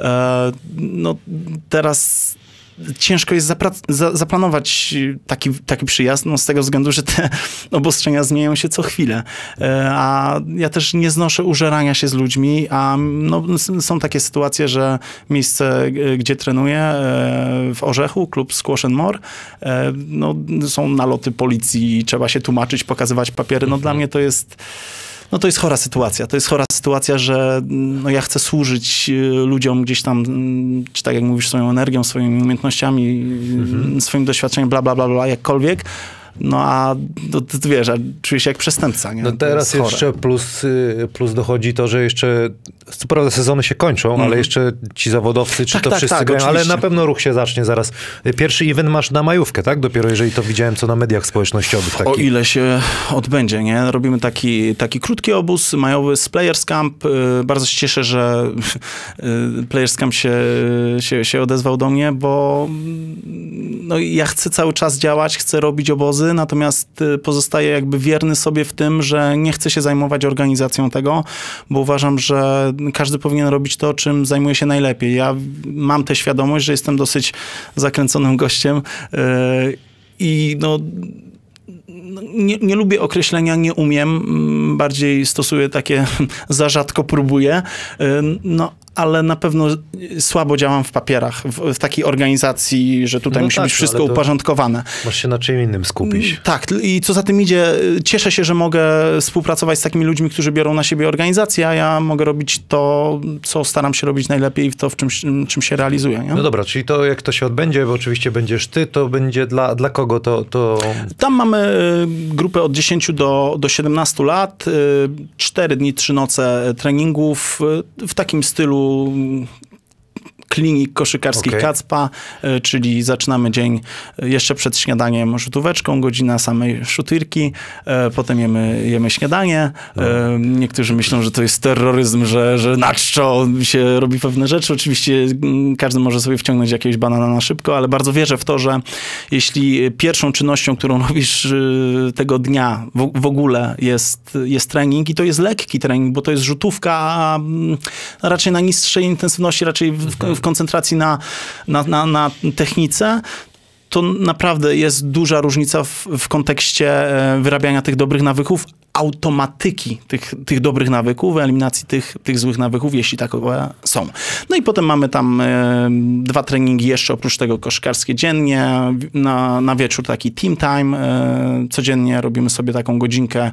no teraz ciężko jest zapra- za- zaplanować taki, taki przyjazd, no z tego względu, że te obostrzenia zmieniają się co chwilę. A ja też nie znoszę użerania się z ludźmi, a no, są takie sytuacje, że miejsce, gdzie trenuję, w Orzechu, klub Squash and More, no, są naloty policji, trzeba się tłumaczyć, pokazywać papiery. No dla mnie to jest... No to jest chora sytuacja. To jest chora sytuacja, że no ja chcę służyć ludziom gdzieś tam, czy tak jak mówisz, swoją energią, swoimi umiejętnościami, mhm. swoim doświadczeniem, bla, bla, bla, bla, jakkolwiek. No a to, to, to wiesz, a czuję się jak przestępca. Nie? No teraz jeszcze plus, plus dochodzi to, że jeszcze, co prawda sezony się kończą, mm. ale jeszcze ci zawodowcy, czy tak, to tak, wszyscy tak, grają, oczywiście. ale na pewno ruch się zacznie zaraz. Pierwszy event masz na majówkę, tak? Dopiero jeżeli to widziałem, co na mediach społecznościowych. Taki. O ile się odbędzie, nie? Robimy taki, taki krótki obóz majowy z Players Camp. Bardzo się cieszę, że Players Camp się, się, się odezwał do mnie, bo no, ja chcę cały czas działać, chcę robić obozy, natomiast pozostaję jakby wierny sobie w tym, że nie chcę się zajmować organizacją tego, bo uważam, że każdy powinien robić to, czym zajmuje się najlepiej. Ja mam tę świadomość, że jestem dosyć zakręconym gościem yy, i no Nie, nie lubię określenia, nie umiem, bardziej stosuję takie, za rzadko próbuję, no ale na pewno słabo działam w papierach, w, w takiej organizacji, że tutaj no musi tak, być wszystko uporządkowane. Masz się na czym innym skupić. Tak, i co za tym idzie, cieszę się, że mogę współpracować z takimi ludźmi, którzy biorą na siebie organizację, a ja mogę robić to, co staram się robić najlepiej i to, w czym, czym się realizuję. Nie? No dobra, czyli to jak to się odbędzie, bo oczywiście będziesz ty, to będzie dla, dla kogo to, to... Tam mamy grupę od dziesięciu do, do siedemnastu lat, cztery dni, trzy noce treningów w takim stylu klinik koszykarski Okay. Kacpa, y, czyli zaczynamy dzień jeszcze przed śniadaniem rzutóweczką, godzina samej szutyrki, y, potem jemy, jemy śniadanie. No. Y, niektórzy myślą, że to jest terroryzm, że, że na czczo się robi pewne rzeczy. Oczywiście y, każdy może sobie wciągnąć jakiegoś banana na szybko, ale bardzo wierzę w to, że jeśli pierwszą czynnością, którą robisz y, tego dnia w, w ogóle jest, jest trening i to jest lekki trening, bo to jest rzutówka, a mm, raczej na niższej intensywności, raczej w, w koncentracji na, na, na, na technice, to naprawdę jest duża różnica w, w kontekście e, wyrabiania tych dobrych nawyków, automatyki tych, tych dobrych nawyków, eliminacji tych, tych złych nawyków, jeśli takowe są. No i potem mamy tam e, dwa treningi jeszcze oprócz tego koszykarskie dziennie, na, na wieczór taki team time, e, codziennie robimy sobie taką godzinkę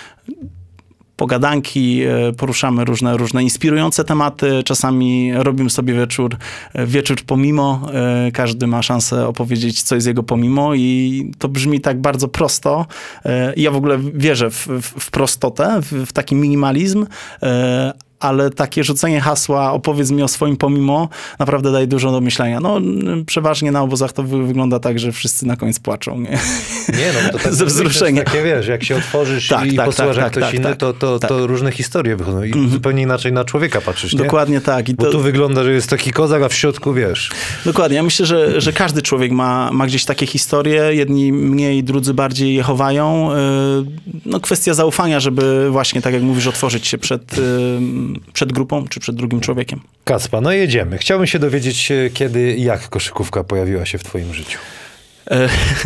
pogadanki, poruszamy różne, różne inspirujące tematy, czasami robimy sobie wieczór, wieczór pomimo, każdy ma szansę opowiedzieć, co jest jego pomimo i to brzmi tak bardzo prosto. Ja w ogóle wierzę w, w, w prostotę, w, w taki minimalizm, ale takie rzucenie hasła, opowiedz mi o swoim pomimo, naprawdę daje dużo do myślenia. No, przeważnie na obozach to wy, wygląda tak, że wszyscy na koniec płaczą, nie? Nie, no bo to tak ze wzruszenia. Takie, wiesz, jak się otworzysz tak, i tak, posłuchasz tak, jak ktoś tak, inny, tak, to, to, tak. to różne historie wychodzą i mm-hmm. zupełnie inaczej na człowieka patrzysz, nie? Dokładnie tak. I Bo to... tu wygląda, że jest taki kozak, a w środku, wiesz... Dokładnie. Ja myślę, że, że każdy człowiek ma, ma gdzieś takie historie. Jedni mniej, drudzy bardziej je chowają. No kwestia zaufania, żeby właśnie, tak jak mówisz, otworzyć się przed, przed grupą, czy przed drugim człowiekiem. Kacpa, no jedziemy. Chciałbym się dowiedzieć, kiedy i jak koszykówka pojawiła się w twoim życiu. E,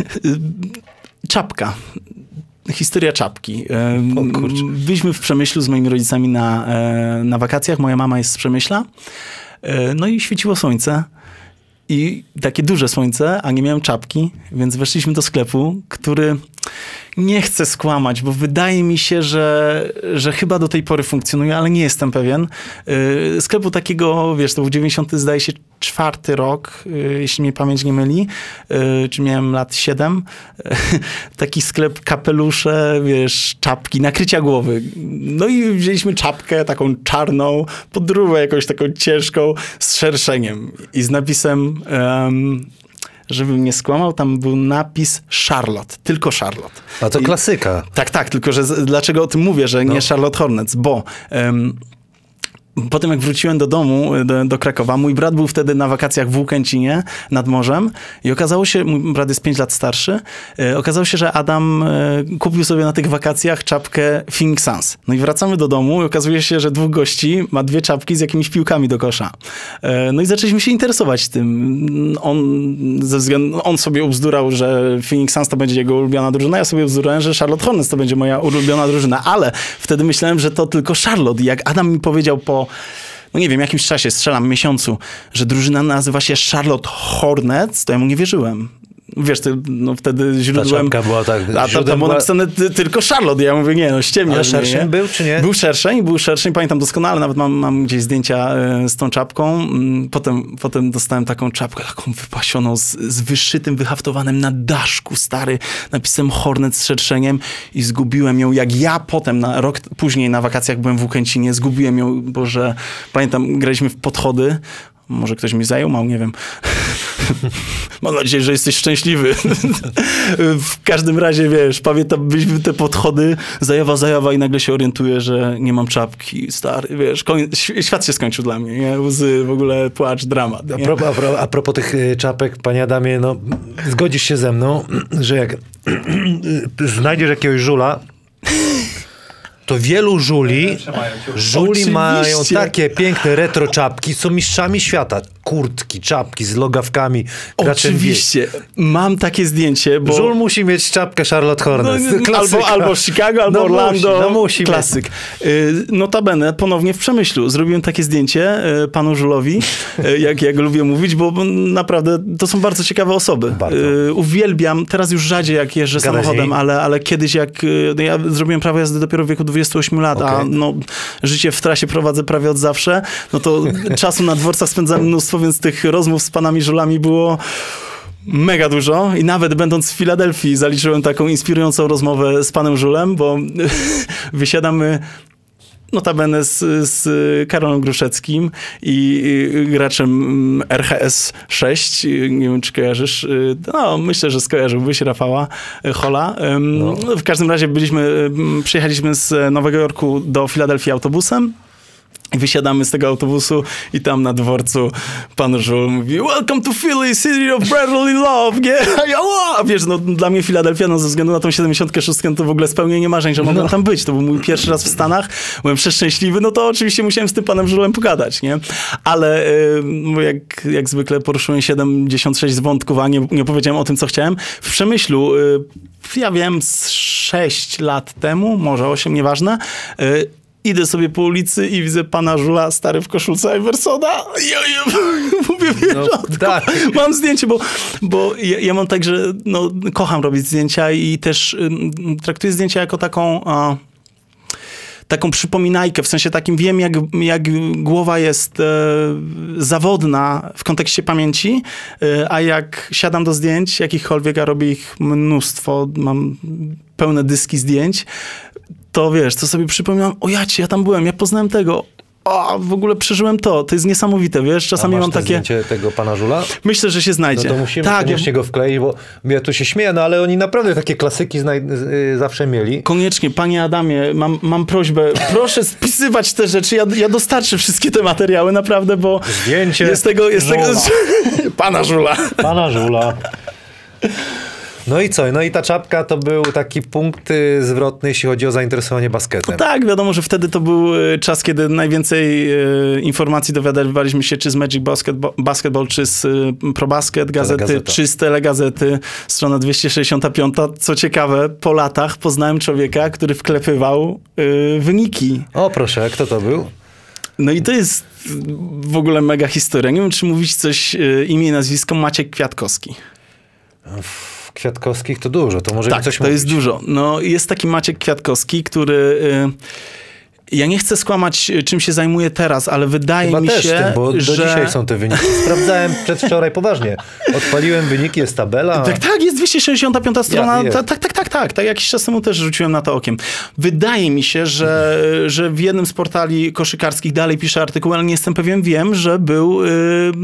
czapka. Historia czapki. E, O kurczę. Byliśmy w Przemyślu z moimi rodzicami na, e, na wakacjach. Moja mama jest z Przemyśla. E, no i świeciło słońce. I takie duże słońce, a nie miałem czapki, więc weszliśmy do sklepu, który... Nie chcę skłamać, bo wydaje mi się, że, że chyba do tej pory funkcjonuje, ale nie jestem pewien. Yy, sklepu takiego, wiesz, to był dziewięćdziesiąty, zdaje się, czwarty rok, yy, jeśli mnie pamięć nie myli, yy, czy miałem lat siedem. Yy, taki sklep, kapelusze, wiesz, czapki, nakrycia głowy. No i wzięliśmy czapkę taką czarną, podróbę jakąś taką ciężką, z szerszeniem i z napisem... Um, żebym nie skłamał, tam był napis Charlotte, tylko Charlotte. A to I, klasyka. Tak, tak, tylko że z, dlaczego o tym mówię, że No. nie Charlotte Hornets, bo um, potem jak wróciłem do domu, do, do Krakowa, mój brat był wtedy na wakacjach w Łukęcinie nad morzem i okazało się, mój brat jest pięć lat starszy, e, okazało się, że Adam e, kupił sobie na tych wakacjach czapkę Phoenix Suns. No i wracamy do domu i okazuje się, że dwóch gości ma dwie czapki z jakimiś piłkami do kosza. E, no i zaczęliśmy się interesować tym. On, ze względu, on sobie ubzdurał, że Phoenix Suns to będzie jego ulubiona drużyna, ja sobie ubzdurałem, że Charlotte Hornets to będzie moja ulubiona drużyna, ale wtedy myślałem, że to tylko Charlotte. I jak Adam mi powiedział po no nie wiem, jakimś czasie, strzelam, miesiącu, że drużyna nazywa się Charlotte Hornets, to ja mu nie wierzyłem. Wiesz, ty, no wtedy źródłem... Ta czapka była tak... A tam było była... napisane ty, tylko Charlotte. Ja mówię, nie, no ściemniasz. Ale szerszeń nie? był, czy nie? Był szerszeń, był szerszeń, pamiętam doskonale, nawet mam, mam gdzieś zdjęcia y, z tą czapką. Potem, potem dostałem taką czapkę, taką wypasioną, z, z wyszytym, wyhaftowanym na daszku, stary, napisem Hornet z szerszeniem i zgubiłem ją, jak ja potem, na rok później na wakacjach byłem w Łukęcinie, zgubiłem ją, bo że pamiętam, graliśmy w podchody. Może ktoś mi zajął, nie wiem. Mam nadzieję, że jesteś szczęśliwy. W każdym razie, wiesz, pamiętam, byliśmy te podchody, zajawa, zajawa i nagle się orientuję, że nie mam czapki, stary, wiesz, koń... świat się skończył dla mnie, nie? Łzy, w ogóle płacz, dramat. A propos, a, propos, a propos tych czapek, panie Adamie, no zgodzisz się ze mną, że jak znajdziesz jakiegoś żula, to wielu żuli, żuli Oczywiście. mają takie piękne retro czapki, są mistrzami świata. Kurtki, czapki z logawkami. Oczywiście. Mam takie zdjęcie, bo... Żul musi mieć czapkę Charlotte Hornets. No, albo, albo Chicago, albo no Orlando. Musi, no musi klasyk. Mieć. Notabene, ponownie w Przemyślu. Zrobiłem takie zdjęcie panu Żulowi, jak ja go lubię mówić, bo naprawdę to są bardzo ciekawe osoby. Bardzo. Uwielbiam, teraz już rzadziej jak jeżdżę Gadaj samochodem, ale, ale kiedyś jak... No ja zrobiłem prawo jazdy dopiero w wieku dwudziestu ośmiu lat, okay. a no, życie w trasie prowadzę prawie od zawsze, no to czasu na dworcach spędzałem mnóstwo, więc tych rozmów z panami Żulami było mega dużo i nawet będąc w Filadelfii zaliczyłem taką inspirującą rozmowę z panem Żulem, bo wysiadamy notabene z, z Karolem Gruszeckim i, i graczem R H S sześć. Nie wiem, czy kojarzysz. No, myślę, że skojarzyłbyś Rafała Hola. No. W każdym razie byliśmy, przyjechaliśmy z Nowego Jorku do Filadelfii autobusem. I wysiadamy z tego autobusu i tam na dworcu pan Żul mówi Welcome to Philly, city of brotherly love, nie? A wiesz, no dla mnie Filadelfia, no ze względu na tą siedemdziesiątkę szóstkę to w ogóle spełnienie marzeń, że mogłem no. tam być. To był mój pierwszy raz w Stanach, byłem przeszczęśliwy, no to oczywiście musiałem z tym panem Żulem pogadać, nie? Ale yy, jak, jak zwykle poruszyłem siedemdziesiąt sześć wątków, a nie, nie powiedziałem o tym, co chciałem. W Przemyślu, yy, ja wiem, z sześć lat temu, może osiem, nieważne, yy, idę sobie po ulicy i widzę pana Żula, stary w koszulce Iversona. Ja, ja, mówię, wiesz, no, tak. Mam zdjęcie, bo, bo ja, ja mam tak, że no, kocham robić zdjęcia i też y, traktuję zdjęcia jako taką... A, taką przypominajkę, w sensie takim wiem, jak, jak głowa jest e, zawodna w kontekście pamięci, e, a jak siadam do zdjęć, jakichkolwiek, a robię ich mnóstwo, mam pełne dyski zdjęć, to wiesz, to sobie przypominam, o jacie, ja tam byłem, ja poznałem tego, o, w ogóle przeżyłem to, to jest niesamowite, wiesz, czasami A masz mam te takie... zdjęcie tego pana Żula? Myślę, że się znajdzie. No to musimy tak, koniecznie ja... go wkleić, bo ja tu się śmieję, no ale oni naprawdę takie klasyki znaj- y, zawsze mieli. Koniecznie, panie Adamie, mam, mam prośbę, proszę spisywać te rzeczy, ja, ja dostarczę wszystkie te materiały, naprawdę, bo... Zdjęcie jest tego, jest tego... Pana Żula. Pana Żula. No i co? No i ta czapka to był taki punkt y, zwrotny, jeśli chodzi o zainteresowanie basketem. No tak, wiadomo, że wtedy to był y, czas, kiedy najwięcej y, informacji dowiadywaliśmy się czy z Magic Basketball, Basketball czy z y, ProBasket gazety, Telegazeta. czy z Telegazety, strona dwieście sześćdziesiąt pięć. Co ciekawe, po latach poznałem człowieka, który wklepywał y, wyniki. O proszę, kto to był? No i to jest w ogóle mega historia. Nie wiem, czy mówić coś, y, imię i nazwisko, Maciek Kwiatkowski. Kwiatkowskich to dużo, to może tak, mi coś to mówić. jest dużo. No, jest taki Maciek Kwiatkowski, który... Y, ja nie chcę skłamać, czym się zajmuję teraz, ale wydaje Chyba mi też się, tym, bo że... do dzisiaj są te wyniki. Sprawdzałem przedwczoraj poważnie. Odpaliłem wyniki, jest tabela. Tak, tak, jest dwieście sześćdziesiąta piąta strona. Ja, tak, tak, tak, tak, tak. Tak jakiś czas temu też rzuciłem na to okiem. Wydaje mi się, że, że w jednym z portali koszykarskich dalej piszę artykuł, ale nie jestem pewien, wiem, że był yy,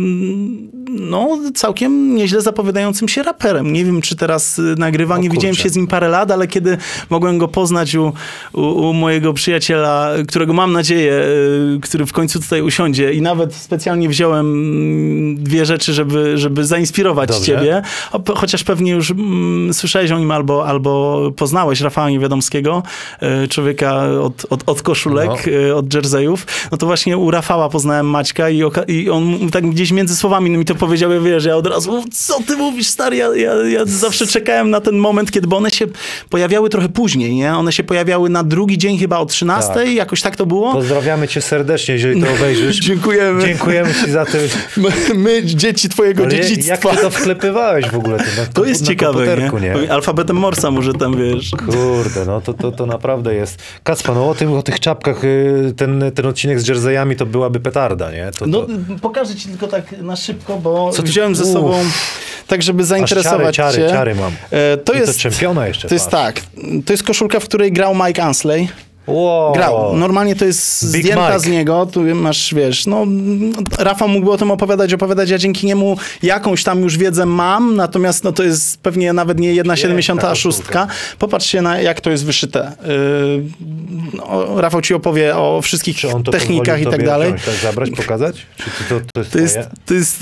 no, całkiem nieźle zapowiadającym się raperem. Nie wiem, czy teraz nagrywa, nie widziałem się z nim parę lat, ale kiedy mogłem go poznać u, u, u mojego przyjaciela, którego mam nadzieję, yy, który w końcu tutaj usiądzie i nawet specjalnie wziąłem dwie rzeczy, żeby, żeby zainspirować Dobrze. ciebie. O, chociaż pewnie już mm, słyszałeś o nim albo, albo poznałeś Rafała Niewiadomskiego, y, człowieka od, od, od koszulek, No. y, od jerseyów. No to właśnie u Rafała poznałem Maćka i, oka- i on tak gdzieś między słowami mi to powiedział, ja wiesz, ja od razu, co ty mówisz, stary? Ja, ja, ja zawsze czekałem na ten moment, kiedy, bo one się pojawiały trochę później, nie? One się pojawiały na drugi dzień chyba o trzynastej, tak. Jakoś tak to było. Pozdrawiamy cię serdecznie, jeżeli to obejrzysz. Dziękujemy. Dziękujemy ci za to. My, my dzieci twojego Ale dziedzictwa. jak ty to wklepywałeś w ogóle? To, na, To jest na ciekawe, nie? nie? Alfabetem Morsa może tam, wiesz. Kurde, no to, to, to naprawdę jest. Kacpa, no o, tym, o tych czapkach, y, ten, ten odcinek z jerseyami to byłaby petarda, nie? To, No to... pokażę ci tylko tak na szybko, bo Co ty- wziąłem ze Uff. sobą tak, żeby zainteresować ciary, cię. ciary, ciary mam. E, to I jest, to czempiona jeszcze, To jest patrz. tak, to jest koszulka, w której grał Mike Ansley. Wow. Grał. Normalnie to jest Big zdjęta Mike. z niego. Tu masz, wiesz, no Rafał mógłby o tym opowiadać, opowiadać. Ja dzięki niemu jakąś tam już wiedzę mam, natomiast no to jest pewnie nawet nie jedna siedemdziesiąta szóstka. Popatrzcie na jak to jest wyszyte. Yy, no, Rafał ci opowie o wszystkich Czy on to technikach i pozwolił tak tobie dalej. wziąć, tak zabrać, pokazać? Czy to, to, to jest To jest, twoje? to jest...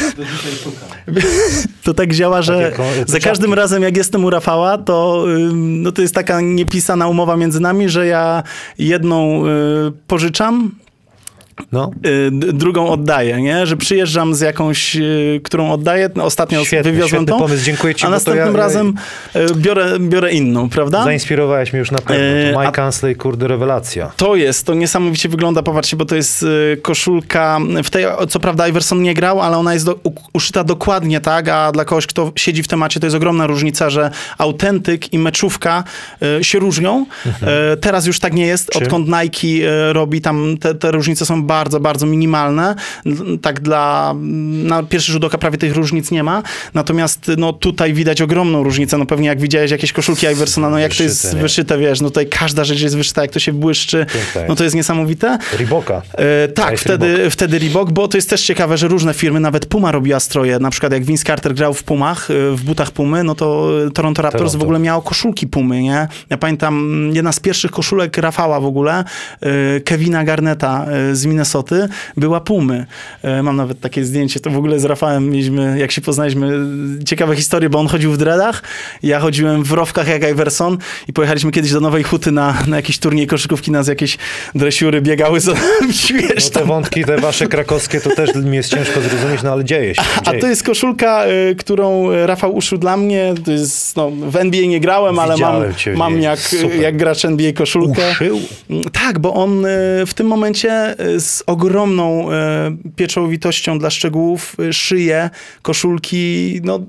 To tak działa, że jak on- te za każdym czapki. razem jak jestem u Rafała, to, ym, no to jest taka niepisana umowa między nami, że ja jedną y, pożyczam, No. y, d- drugą oddaję, nie? Że przyjeżdżam z jakąś, y, którą oddaję, no, ostatnio Świetny, wywiozłem świetny tą, pomysł, dziękuję ci, a bo to następnym ja- ja- razem y, biorę, biorę inną, prawda? Zainspirowałeś mnie już na pewno. E, To a- Mike Ansley, kurde, rewelacja. To jest, to niesamowicie wygląda, popatrzcie, bo to jest y, koszulka, w tej, co prawda Iverson nie grał, ale ona jest do, u, uszyta dokładnie tak, a dla kogoś, kto siedzi w temacie, to jest ogromna różnica, że autentyk i meczówka y, się różnią. Y, teraz już tak nie jest, Czym? odkąd Nike y, robi tam, te, te różnice są bardzo, bardzo minimalne. Tak dla, na pierwszy rzut oka prawie tych różnic nie ma. Natomiast no tutaj widać ogromną różnicę. No pewnie jak widziałeś jakieś koszulki Iversona, no jak wyszyte, to jest nie? wyszyte, wiesz, no tutaj każda rzecz jest wyszyta, jak to się błyszczy, Piękne no to jest niesamowite. Reeboka. E, tak, Cześć, wtedy, Reebok. wtedy Reebok, bo to jest też ciekawe, że różne firmy, nawet Puma robiła stroje, na przykład jak Vince Carter grał w Pumach, e, w butach Pumy, no to Toronto Raptors Toronto. w ogóle miało koszulki Pumy, nie? Ja pamiętam, jedna z pierwszych koszulek Rafała w ogóle, e, Kevina Garneta e, z Minnesoty, była Pumy. E, mam nawet takie zdjęcie, to w ogóle z Rafałem mieliśmy, jak się poznaliśmy, ciekawe historie, bo on chodził w dreadach, ja chodziłem w rowkach jak Iverson i pojechaliśmy kiedyś do Nowej Huty na, na jakiś turniej koszykówki, nas jakieś dresiury biegały, co wiesz, No te tam. wątki, te wasze krakowskie, to też mi jest ciężko zrozumieć, no ale dzieje się. A Dzieje. to jest koszulka, y, którą Rafał uszył dla mnie. To jest, no, w N B A nie grałem, ale mam, Widziałem cię, mam nie, jak, super. jak gracz N B A koszulkę. Uszył? Tak, bo on y, w tym momencie y, z ogromną y, pieczołowitością dla szczegółów y, szyje koszulki, no...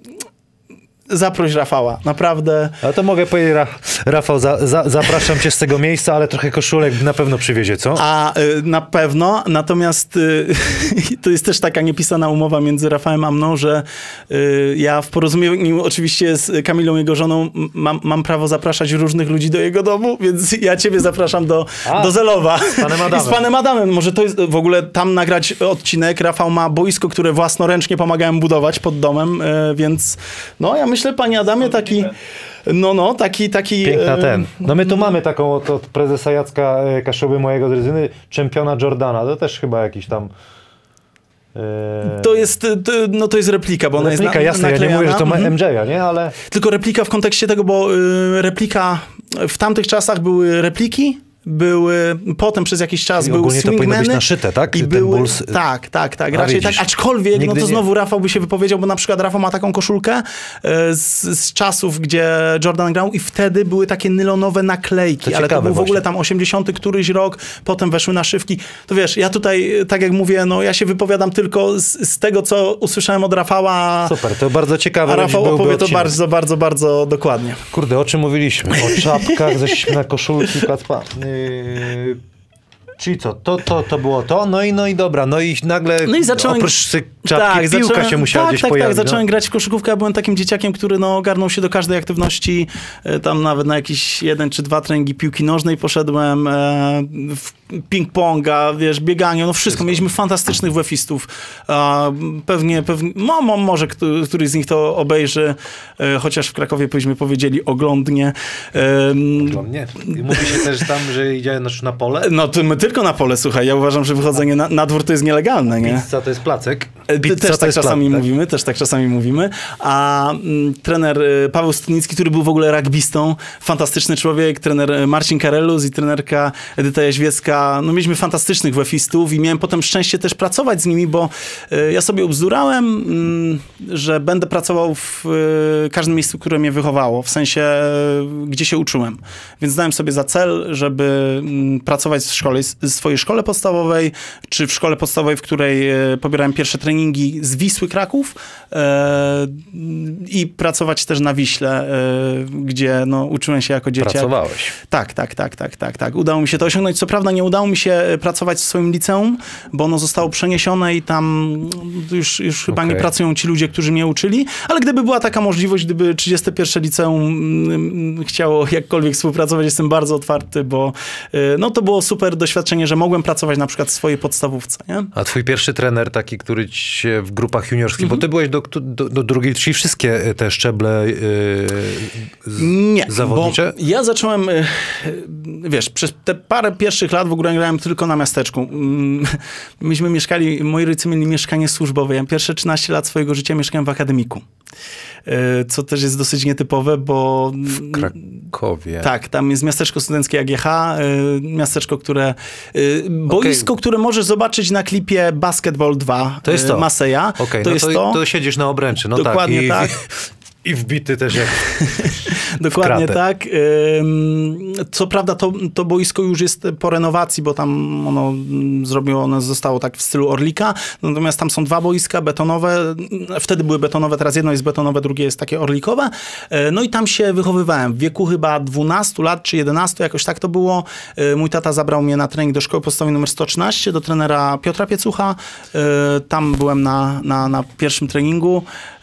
Zaproś Rafała, naprawdę. Ale to mogę powiedzieć, Ra Rafał, za, za, zapraszam cię z tego miejsca, ale trochę koszulek na pewno przywiezie, co? A y, na pewno, natomiast y, to jest też taka niepisana umowa między Rafałem a mną, że y, ja w porozumieniu oczywiście z Kamilą, jego żoną, mam, mam prawo zapraszać różnych ludzi do jego domu, więc ja ciebie zapraszam do, A, do Zelowa. z panem Adamem. I z panem Adamem. Może to jest w ogóle tam nagrać odcinek. Rafał ma boisko, które własnoręcznie pomagałem budować pod domem, y, więc no ja myślę, panie Adamie, taki... No, no, taki... taki Piękna e, ten. No my tu mamy taką od, od prezesa Jacka e, Kaszuby, mojego drużyny, czempiona Jordana. To też chyba jakiś tam... e, To jest, to, no to jest replika, bo ona jest replika, na, jasne, ja nie mówię, że to ma Mhm. M J a, nie? Ale... Tylko replika w kontekście tego, bo y, replika, w tamtych czasach były repliki, były, potem przez jakiś czas Czyli były ogólnie to powinno być swingmeny. naszyte, tak? I Ten były, Bulls- tak, tak, tak, A, raczej widzisz. tak, aczkolwiek, Nigdy no to nie- znowu Rafał by się wypowiedział, bo na przykład Rafał ma taką koszulkę e, z, z czasów, gdzie Jordan grał i wtedy były takie nylonowe naklejki, To ale to ciekawe był w ogóle właśnie. tam osiemdziesiąty któryś rok, potem weszły naszywki. To wiesz, ja tutaj, tak jak mówię, no ja się wypowiadam tylko z, z tego, co usłyszałem od Rafała, Super, to bardzo ciekawe. a Rafał byłby opowie to odcinek. bardzo, bardzo, bardzo dokładnie. Kurde, o czym mówiliśmy? O czapkach, zeszliśmy na koszulki, Kacpa. Yy... Czyli co, to, to, to było to, no i, no i dobra, no i nagle No i zacząłem... oprócz tej czapki piłka zacząłem, się musiała tak, gdzieś tak, pojawić. Tak, zacząłem no. grać w koszykówkę, ja byłem takim dzieciakiem, który no, ogarnął się do każdej aktywności, e, tam nawet na jakieś jeden czy dwa treningi piłki nożnej poszedłem, e, w ping-ponga, wiesz, bieganie, no wszystko. Mieliśmy fantastycznych wefistów. E, pewnie, pewnie, no, mo, może kto, któryś z nich to obejrzy, e, chociaż w Krakowie byśmy powiedzieli oglądnie. E, Nie. Mówi się też tam, że idzie na, na pole. no to my tylko na pole, słuchaj, ja uważam, że wychodzenie na, na dwór to jest nielegalne, nie? Pizza to jest placek. E, Pizza też to tak jest czasami plac, tak? mówimy, też tak czasami mówimy. A mm, trener y, Paweł Studnicki, który był w ogóle rugbystą, fantastyczny człowiek, trener y, Marcin Karelus i trenerka Edyta Jaźwiecka, no mieliśmy fantastycznych wefistów i miałem potem szczęście też pracować z nimi, bo y, ja sobie ubzdurałem, y, że będę pracował w y, każdym miejscu, które mnie wychowało, w sensie y, gdzie się uczyłem. Więc dałem sobie za cel, żeby y, pracować w szkole, w swojej szkole podstawowej, czy w szkole podstawowej, w której y, pobierałem pierwsze treningi z Wisły Kraków e, i pracować też na Wiśle, e, gdzie no, uczyłem się jako dzieciak. Pracowałeś. Tak, tak, tak, tak, tak, tak. Udało mi się to osiągnąć. Co prawda nie udało mi się pracować w swoim liceum, bo ono zostało przeniesione i tam już, już chyba Okej. nie pracują ci ludzie, którzy mnie uczyli, ale gdyby była taka możliwość, gdyby trzydzieste pierwsze liceum mm, chciało jakkolwiek współpracować, jestem bardzo otwarty, bo e, no, to było super doświadczenie, że mogłem pracować na przykład w swojej podstawówce, nie? A twój pierwszy trener taki, który cię w grupach juniorskich, bo ty byłeś do, do, do drugiej, czyli wszystkie te szczeble yy, z, Nie, zawodnicze? bo ja zacząłem, y, wiesz, przez te parę pierwszych lat w ogóle grałem tylko na miasteczku. Mm, Myśmy mieszkali, moi rodzice mieli mieszkanie służbowe. Ja pierwsze trzynaście lat swojego życia mieszkałem w akademiku. Y, Co też jest dosyć nietypowe, bo... W Krakowie. Tak, tam jest miasteczko studenckie A G H, y, miasteczko, które... Y, boisko, które możesz zobaczyć na klipie Basketball dwa To jest to. y, Maseja. Okej, to no jest to, to. to siedzisz na obręczy, no Dokładnie tak. I, tak. I wbity też jak Dokładnie tak. Co prawda to, to boisko już jest po renowacji, bo tam ono zrobione zostało tak w stylu Orlika, natomiast tam są dwa boiska betonowe, wtedy były betonowe, teraz jedno jest betonowe, drugie jest takie orlikowe. No i tam się wychowywałem. W wieku chyba dwunastu lat czy jedenastu, jakoś tak to było. Mój tata zabrał mnie na trening do szkoły podstawowej numer sto trzynaście, do trenera Piotra Piecucha. Tam byłem na, na, na pierwszym treningu.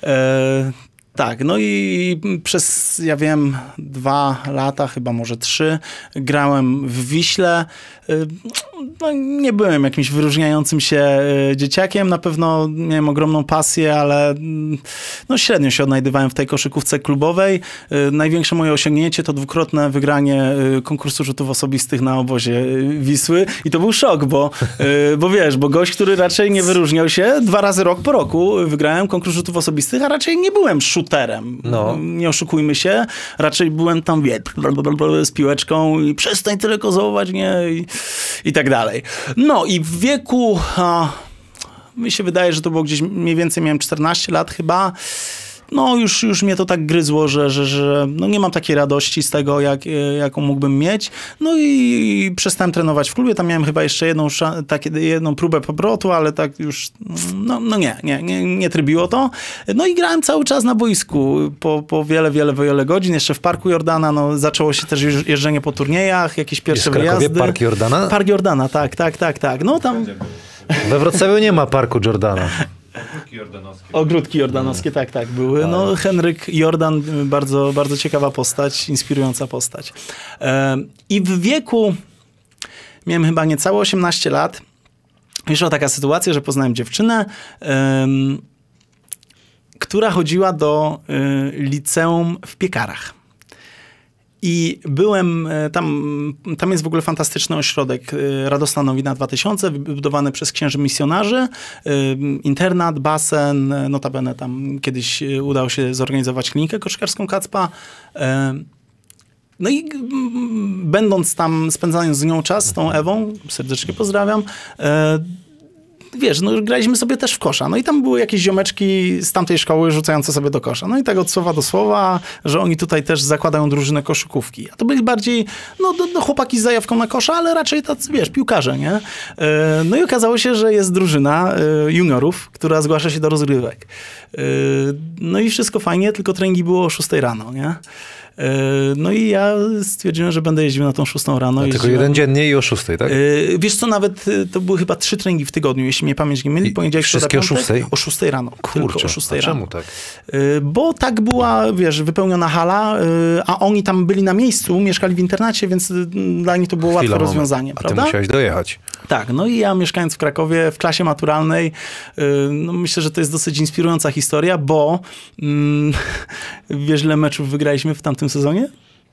Tak, no i przez, ja wiem, dwa lata, chyba może trzy, grałem w Wiśle. No, nie byłem jakimś wyróżniającym się dzieciakiem, na pewno miałem ogromną pasję, ale no, średnio się odnajdywałem w tej koszykówce klubowej. Największe moje osiągnięcie to dwukrotne wygranie konkursu rzutów osobistych na obozie Wisły i to był szok, bo, bo wiesz, bo gość, który raczej nie wyróżniał się, dwa razy rok po roku wygrałem konkurs rzutów osobistych, a raczej nie byłem shooterem. No. Nie oszukujmy się, raczej byłem tam, wie, z piłeczką i przestań tyle kozować, nie? I, i tak dalej. No i w wieku, a, mi się wydaje, że to było gdzieś mniej więcej, miałem czternaście lat chyba, no już, już mnie to tak gryzło, że, że, że no nie mam takiej radości z tego, jak, jaką mógłbym mieć. No i przestałem trenować w klubie. Tam miałem chyba jeszcze jedną, tak, jedną próbę powrotu, ale tak już, no, no nie, nie, nie, nie trybiło to. No i grałem cały czas na boisku po, po wiele, wiele, wiele godzin. Jeszcze w Parku Jordana, no zaczęło się też jeżdżenie po turniejach, jakieś pierwsze Jest w Krakowie wyjazdy. Park Jordana? Park Jordana, tak, tak, tak, tak. No tam... We Wrocławiu nie ma Parku Jordana. Ogródki jordanowskie. Ogródki jordanowskie, tak, tak, były. No, Henryk Jordan, bardzo, bardzo ciekawa postać, inspirująca postać. I w wieku, miałem chyba niecałe osiemnaście lat, wyszła taka sytuacja, że poznałem dziewczynę, um, która chodziła do y, liceum w Piekarach. I byłem, tam, tam jest w ogóle fantastyczny ośrodek Radosna Nowina dwa tysiące, wybudowany przez księży misjonarzy, internat, basen, notabene tam kiedyś udało się zorganizować klinikę koszykarską Kacpa. No i będąc tam, spędzając z nią czas, z tą Ewą, serdecznie pozdrawiam, wiesz, no graliśmy sobie też w kosza. No i tam były jakieś ziomeczki z tamtej szkoły rzucające sobie do kosza. No i tak od słowa do słowa, że oni tutaj też zakładają drużynę koszykówki. A to byli bardziej, no do, do chłopaki z zajawką na kosza, ale raczej tacy, wiesz, piłkarze, nie? No i okazało się, że jest drużyna juniorów, która zgłasza się do rozgrywek. No i wszystko fajnie, tylko treningi było o szóstej rano, nie? No i ja stwierdziłem, że będę jeździł na tą szóstą rano. Tylko jeden dziennie i o szóstej, tak? Wiesz co, nawet to były chyba trzy treningi w tygodniu, jeśli mnie pamięć nie myli. Poniedziałek, wszystkie o szóstej? O szóstej rano. Kurczę, o szóstej a rano. czemu tak? Bo tak była, wiesz, wypełniona hala, a oni tam byli na miejscu, mieszkali w internacie, więc dla nich to było Chwila, łatwe rozwiązanie, a ty prawda? musiałeś dojechać. Tak, no i ja mieszkając w Krakowie, w klasie maturalnej, no myślę, że to jest dosyć inspirująca historia, bo mm, wiesz, ile meczów wygraliśmy w tamtym sezonie?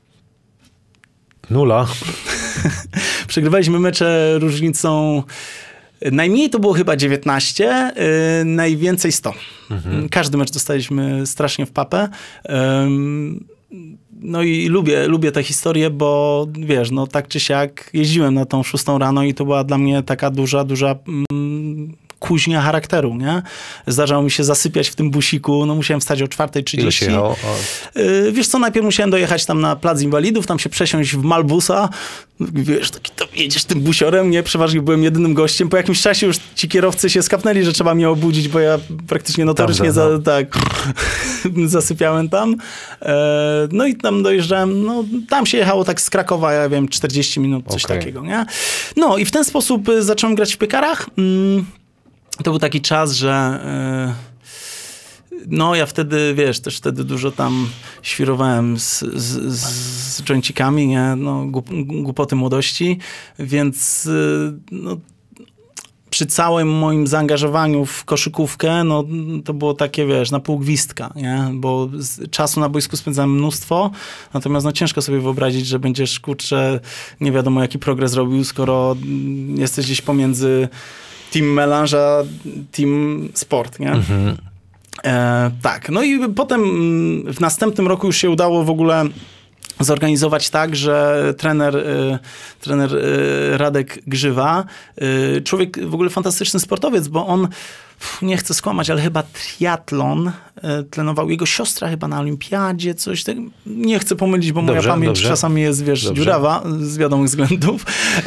Nula. Przegrywaliśmy mecze różnicą, najmniej to było chyba dziewiętnaście, yy, najwięcej sto. Mhm. Każdy mecz dostaliśmy strasznie w papę. Yy, no i lubię, lubię tę historię, bo wiesz, no tak czy siak jeździłem na tą szóstą rano i to była dla mnie taka duża, duża mm, kuźnia charakteru, nie? Zdarzało mi się zasypiać w tym busiku, no musiałem wstać o czwartej trzydzieści. Ile się jechało? Yy, wiesz co, najpierw musiałem dojechać tam na plac inwalidów, tam się przesiąść w Malbusa, wiesz, taki to jedziesz tym busiorem, nie? Przeważnie byłem jedynym gościem, po jakimś czasie już ci kierowcy się skapnęli, że trzeba mnie obudzić, bo ja praktycznie notorycznie za, no. tak zasypiałem tam. Yy, no i tam dojeżdżałem, no tam się jechało tak z Krakowa, ja wiem, czterdzieści minut, coś okay. takiego, nie? No i w ten sposób zacząłem grać w Piekarach. Mm. To był taki czas, że yy, no ja wtedy, wiesz, też wtedy dużo tam świrowałem z, z, z jointikami, nie? No, głup, głupoty młodości, więc yy, no, przy całym moim zaangażowaniu w koszykówkę, no to było takie, wiesz, na pół gwizdka, nie? Bo z, czasu na boisku spędzałem mnóstwo, natomiast no ciężko sobie wyobrazić, że będziesz, kurczę, nie wiadomo jaki progres robił, skoro jesteś gdzieś pomiędzy team melange, a team sport, nie? Mhm. E, tak, no i potem w następnym roku już się udało w ogóle zorganizować tak, że trener, y, trener y, Radek Grzywa, y, człowiek w ogóle fantastyczny sportowiec, bo on, pff, nie chcę skłamać, ale chyba triatlon y, trenował. Jego siostra chyba na olimpiadzie, coś tak. Nie chcę pomylić, bo Dobrze, moja pamięć dobrze. czasami jest, wiesz, Dobrze. dziurawa z wiadomych względów.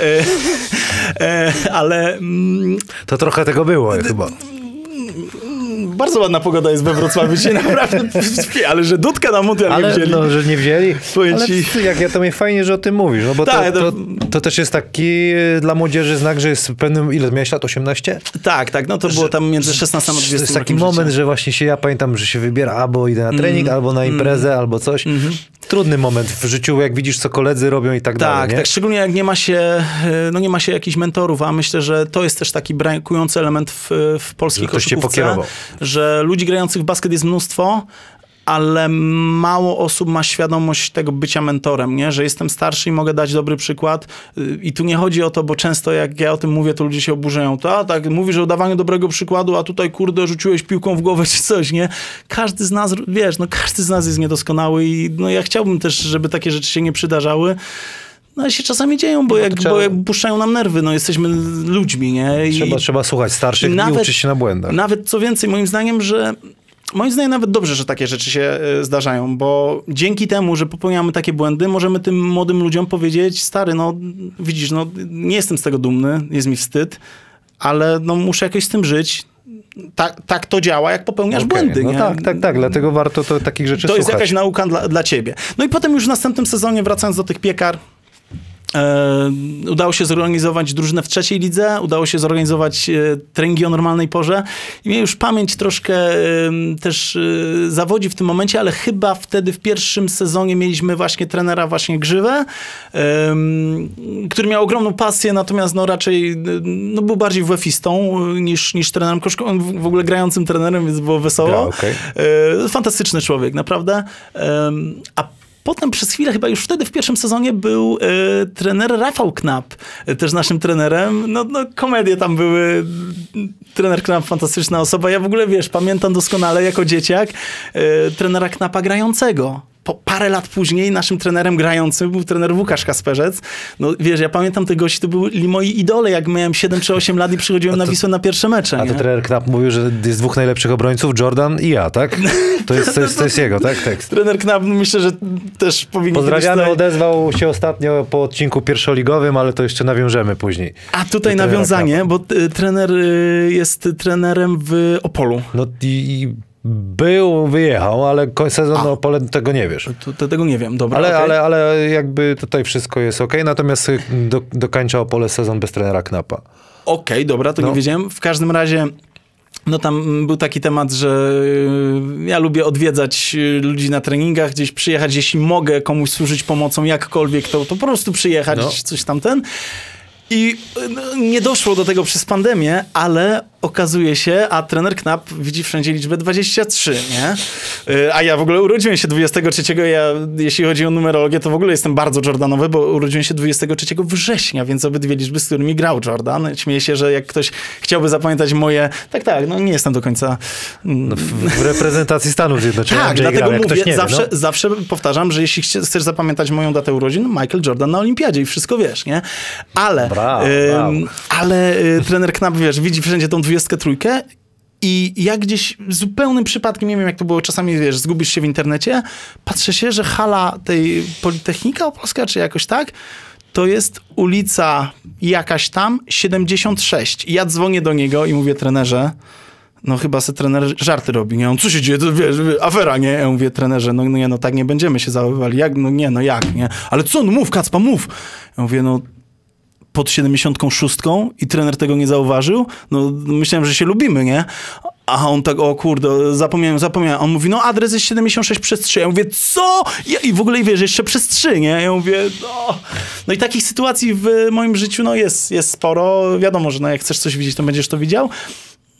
Y, y, ale... Mm, To trochę tego było chyba. bardzo ładna pogoda jest we Wrocławiu dzisiaj, naprawdę, ale że Dudka na mundial nie Ale wzięli. no, że nie wzięli. Powiem Ale ci- jak ja to mnie fajnie, że o tym mówisz, no bo Tak, to, to- to, to też jest taki e, dla młodzieży znak, że jest pewnym, ile miałeś lat? osiemnaście? Tak, tak, no to było tam między szesnastym a To dwudziestym jest taki rokiem moment, życia. że właśnie się, ja pamiętam, że się wybiera albo idę na trening, albo na imprezę, albo coś. Trudny moment w życiu, jak widzisz, co koledzy robią i tak, dalej, Tak, nie? tak, szczególnie jak nie ma się, no nie ma się jakichś mentorów, a myślę, że to jest też taki brakujący element w, w polskiej Że ktoś cię koszykówce, pokierował. że ludzi grających w basket jest mnóstwo, ale mało osób ma świadomość tego bycia mentorem, nie? Że jestem starszy i mogę dać dobry przykład. I tu nie chodzi o to, bo często jak ja o tym mówię, to ludzie się oburzają. To a, tak, mówisz o dawaniu dobrego przykładu, a tutaj kurde rzuciłeś piłką w głowę czy coś, nie? Każdy z nas, wiesz, no każdy z nas jest niedoskonały i no ja chciałbym też, żeby takie rzeczy się nie przydarzały. No ale się czasami dzieją, bo, jak, trzeba- bo jak puszczają nam nerwy, no jesteśmy ludźmi, nie? I Trzeba, trzeba słuchać starszych i uczyć się na błędach. Nawet co więcej, moim zdaniem, że Moim zdaniem nawet dobrze, że takie rzeczy się y, zdarzają, bo dzięki temu, że popełniamy takie błędy, możemy tym młodym ludziom powiedzieć, stary, no widzisz, no nie jestem z tego dumny, jest mi wstyd, ale no muszę jakoś z tym żyć. Tak, tak to działa, jak popełniasz Okej, błędy. no nie? tak, tak, tak, dlatego warto to, takich rzeczy To słuchać. jest jakaś nauka dla, dla ciebie. No i potem już w następnym sezonie, wracając do tych piekar, E, udało się zorganizować drużynę w trzeciej lidze, udało się zorganizować e, treningi o normalnej porze i mnie już pamięć troszkę e, też e, zawodzi w tym momencie, ale chyba wtedy w pierwszym sezonie mieliśmy właśnie trenera właśnie Grzywę, e, który miał ogromną pasję, natomiast no raczej no, był bardziej wefistą niż, niż trenerem koszykówkowym, w ogóle grającym trenerem, więc było wesoło. Gra, okay. e, fantastyczny człowiek, naprawdę. E, a Potem przez chwilę, chyba już wtedy w pierwszym sezonie był e, trener Rafał Knap, e, też naszym trenerem. No, no komedie tam były. Trener Knap, fantastyczna osoba. Ja w ogóle, wiesz, pamiętam doskonale jako dzieciak e, trenera Knapa grającego. Po parę lat później naszym trenerem grającym był trener Łukasz Kasperzec. No wiesz, ja pamiętam tych gości, to byli moi idole, jak miałem siedem czy osiem lat i przychodziłem to, na Wisłę na pierwsze mecze. A nie? to trener Knap mówił, że jest dwóch najlepszych obrońców, Jordan i ja, tak? To jest, to jest, to jest jego, tak? Tekst. Trener Knap, myślę, że też powinien... Pozdrawiamy, tutaj... odezwał się ostatnio po odcinku pierwszoligowym, ale to jeszcze nawiążemy później. A tutaj Do trenera nawiązanie, Knapa. bo y, trener y, jest trenerem w Opolu. No i, i był, wyjechał, ale ko- sezon Opole tego nie wiesz. To, to tego nie wiem, dobra. Ale, okej. ale, ale jakby tutaj wszystko jest okej, natomiast y, do, dokańcza Opole sezon bez trenera Knapa. Okej, dobra, to No. nie wiedziałem. W każdym razie, no tam był taki temat, że y, ja lubię odwiedzać y, ludzi na treningach, gdzieś przyjechać, jeśli mogę komuś służyć pomocą, jakkolwiek, to, to po prostu przyjechać, No. coś tamten. I y, no, nie doszło do tego przez pandemię, ale okazuje się, a trener Knap widzi wszędzie liczbę dwadzieścia trzy, nie? Y, A ja w ogóle urodziłem się dwudziestego trzeciego, ja jeśli chodzi o numerologię, to w ogóle jestem bardzo Jordanowy, bo urodziłem się dwudziestego trzeciego września, więc obydwie liczby, z którymi grał Jordan. Śmieję się, że jak ktoś chciałby zapamiętać moje... Tak, tak, no nie jestem do końca... No, w, w reprezentacji Stanów Zjednoczonych Tak, Andrzej dlatego grał, jak mówię, ktoś nie zawsze, wie, no. zawsze powtarzam, że jeśli chcie- chcesz zapamiętać moją datę urodzin, Michael Jordan na olimpiadzie i wszystko wiesz, nie? Ale, Brawo, ym, brawo. ale y, trener Knap, wiesz, widzi wszędzie tą dwudziestkę trójkę i ja gdzieś zupełnym przypadkiem, nie wiem jak to było, czasami, wiesz, zgubisz się w internecie, patrzę się, że hala tej Politechnika Opolska, czy jakoś tak, to jest ulica jakaś tam, siedemdziesiąt sześć. I ja dzwonię do niego i mówię, trenerze, no chyba se trener żarty robi, nie? On, co się dzieje? To wiesz, afera, nie? Ja mówię, trenerze, no, no nie, no tak nie będziemy się zachowywali. Jak? No nie, no jak, nie? Ale co? No mów, Kacpa, mów! Ja mówię, no pod siedemdziesiątką szóstką i trener tego nie zauważył, no myślałem, że się lubimy, nie? A on tak, o kurde, zapomniałem, zapomniałem. On mówi, no adres jest siedemdziesiąt sześć przez trzy. Ja mówię, co? Ja, I w ogóle, wiesz, jeszcze przez trzy, nie? Ja mówię, no. No i takich sytuacji w moim życiu, no jest, jest sporo. Wiadomo, że no, jak chcesz coś widzieć, to będziesz to widział.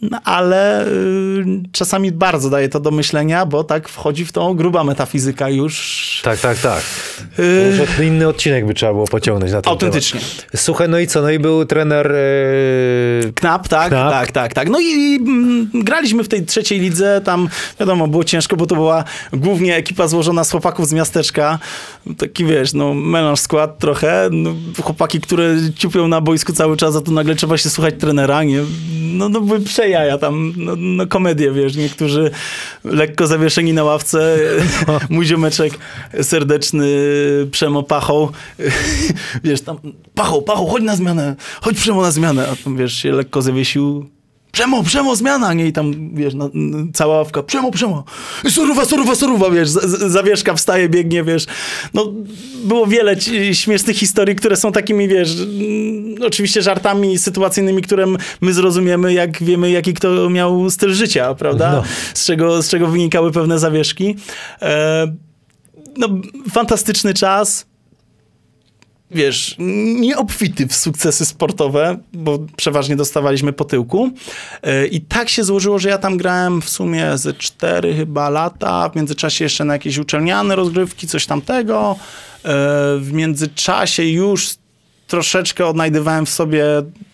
no ale y, czasami bardzo daje to do myślenia, bo tak wchodzi w tą gruba metafizyka już. Tak, tak, tak. Y... Może inny odcinek by trzeba było pociągnąć na ten Autentycznie. temat. Słuchaj, no i co? No i był trener... Yy... Knap, tak, Knap. tak, tak, tak. No i, i mm, graliśmy w tej trzeciej lidze, tam wiadomo, było ciężko, bo to była głównie ekipa złożona z chłopaków z miasteczka. Taki wiesz, no melanż skład trochę. No, chłopaki, które ciupią na boisku cały czas, a tu nagle trzeba się słuchać trenera, nie? No, no były przejaja tam, no, no komedie, wiesz, niektórzy lekko zawieszeni na ławce. Mój ziomeczek serdeczny, Przemo Pachoł, wiesz, tam, Pachoł, Pachoł, chodź na zmianę, chodź Przemo na zmianę, a tam, wiesz, się lekko zawiesił. Przemo, Przemo, zmiana, nie? I tam, wiesz, no, cała ławka, Przemo, Przemo, soruwa, soruwa, soruwa, wiesz, z, z, zawieszka wstaje, biegnie, wiesz. No, było wiele ci, śmiesznych historii, które są takimi, wiesz, m, oczywiście żartami sytuacyjnymi, które my zrozumiemy, jak wiemy, jaki kto miał styl życia, prawda? No. Z czego, z czego wynikały pewne zawieszki. E, no, fantastyczny czas. Wiesz, nieobfity w sukcesy sportowe, bo przeważnie dostawaliśmy po tyłku. I tak się złożyło, że ja tam grałem w sumie ze cztery chyba lata, w międzyczasie jeszcze na jakieś uczelniane rozgrywki, coś tamtego. W międzyczasie już troszeczkę odnajdywałem w sobie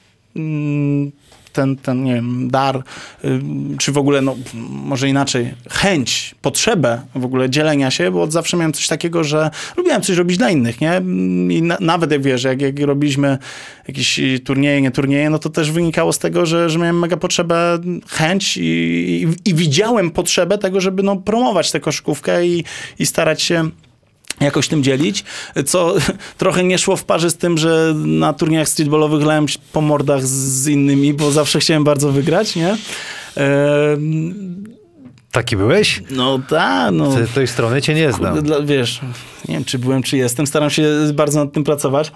ten, ten nie wiem, dar, czy w ogóle, no może inaczej, chęć, potrzebę w ogóle dzielenia się, bo od zawsze miałem coś takiego, że lubiłem coś robić dla innych, nie? I na, nawet jak wiesz, jak, jak robiliśmy jakieś turnieje, nie turnieje, no to też wynikało z tego, że, że miałem mega potrzebę, chęć i, i, i widziałem potrzebę tego, żeby no, promować tę koszykówkę i, i starać się jakoś tym dzielić, co trochę nie szło w parze z tym, że na turniejach streetballowych lałem po mordach z innymi, bo zawsze chciałem bardzo wygrać, nie? Eee, Taki byłeś? no tak, no. Z tej strony cię nie znam. Dla, wiesz, nie wiem, czy byłem, czy jestem. Staram się bardzo nad tym pracować.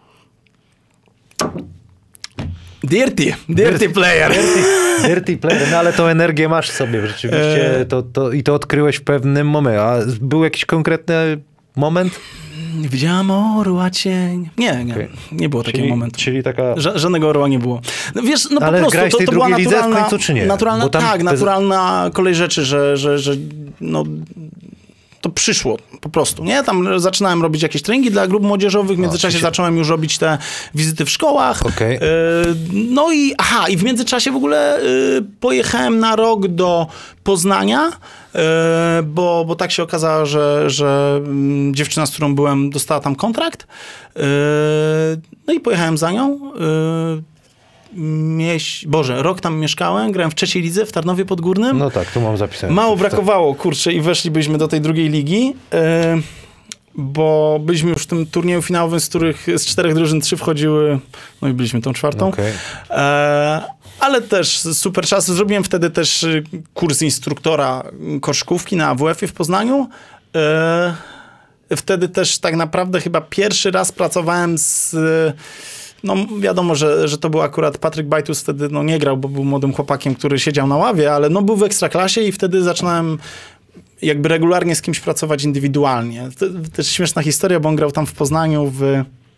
Dirty, dirty player. Dirty, dirty player, no ale tą energię masz w sobie rzeczywiście to, to, i to odkryłeś w pewnym momencie. A był jakiś konkretny moment? Widziałam orła cień. Nie, nie, okay. nie było takiego czyli, momentu. Czyli taka... Ża żadnego orła nie było. No wiesz, no ale po prostu grałeś to, tej to była drugiej naturalna, lidze w końcu, czy nie? naturalna tak, te... naturalna kolej rzeczy, że, że, że no... to przyszło po prostu, nie? Tam zaczynałem robić jakieś treningi dla grup młodzieżowych, w międzyczasie o, się... zacząłem już robić te wizyty w szkołach. Okay. Y, no i aha, i w międzyczasie w ogóle y, pojechałem na rok do Poznania, y, bo, bo tak się okazało, że, że y, dziewczyna, z którą byłem, dostała tam kontrakt. Y, no i pojechałem za nią. Y, Mieś... Boże, rok tam mieszkałem, grałem w trzeciej lidze w Tarnowie Podgórnym. No tak, tu mam zapisane. Mało brakowało, kurczę, i weszlibyśmy do tej drugiej ligi, yy, bo byliśmy już w tym turnieju finałowym, z których z czterech drużyn trzy wchodziły, no i byliśmy tą czwartą. Okay. Yy, ale też super czas. Zrobiłem wtedy też kurs instruktora koszykówki na A W F-ie w Poznaniu. Yy, wtedy też tak naprawdę chyba pierwszy raz pracowałem z... No wiadomo, że, że to był akurat Patryk Bajtus, wtedy no, nie grał, bo był młodym chłopakiem, który siedział na ławie, ale no, był w Ekstraklasie i wtedy zaczynałem jakby regularnie z kimś pracować indywidualnie. To też śmieszna historia, bo on grał tam w Poznaniu w...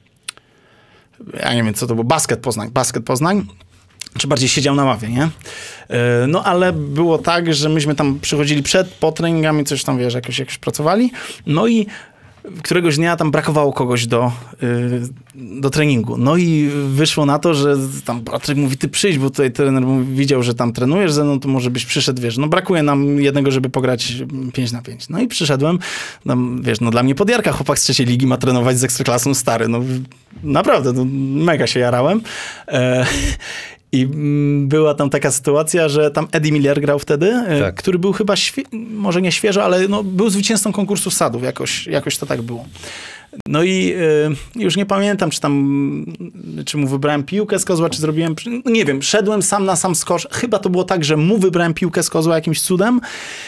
Ja nie wiem, co to było. Basket Poznań. Basket Poznań. Czy bardziej siedział na ławie, nie? No ale było tak, że myśmy tam przychodzili przed, po treningami, coś tam, wiesz, jakoś, jakoś pracowali. No i któregoś dnia tam brakowało kogoś do, yy, do treningu. No i wyszło na to, że tam Patryk mówi, ty przyjdź, bo tutaj trener mówi, widział, że tam trenujesz ze mną, to może byś przyszedł, wiesz, no brakuje nam jednego, żeby pograć pięć na pięć. No i przyszedłem, tam, wiesz, no dla mnie podjarka, chłopak z trzeciej ligi ma trenować z Ekstraklasą, stary, no naprawdę, no, mega się jarałem. E I była tam taka sytuacja, że tam Eddie Miller grał wtedy, tak. który był chyba, może nie świeżo, ale no, był zwycięzcą konkursu sadów, jakoś, jakoś to tak było. No i y, już nie pamiętam, czy tam, czy mu wybrałem piłkę z kozła, czy zrobiłem, nie wiem, szedłem sam na sam skocz. Chyba to było tak, że mu wybrałem piłkę z kozła jakimś cudem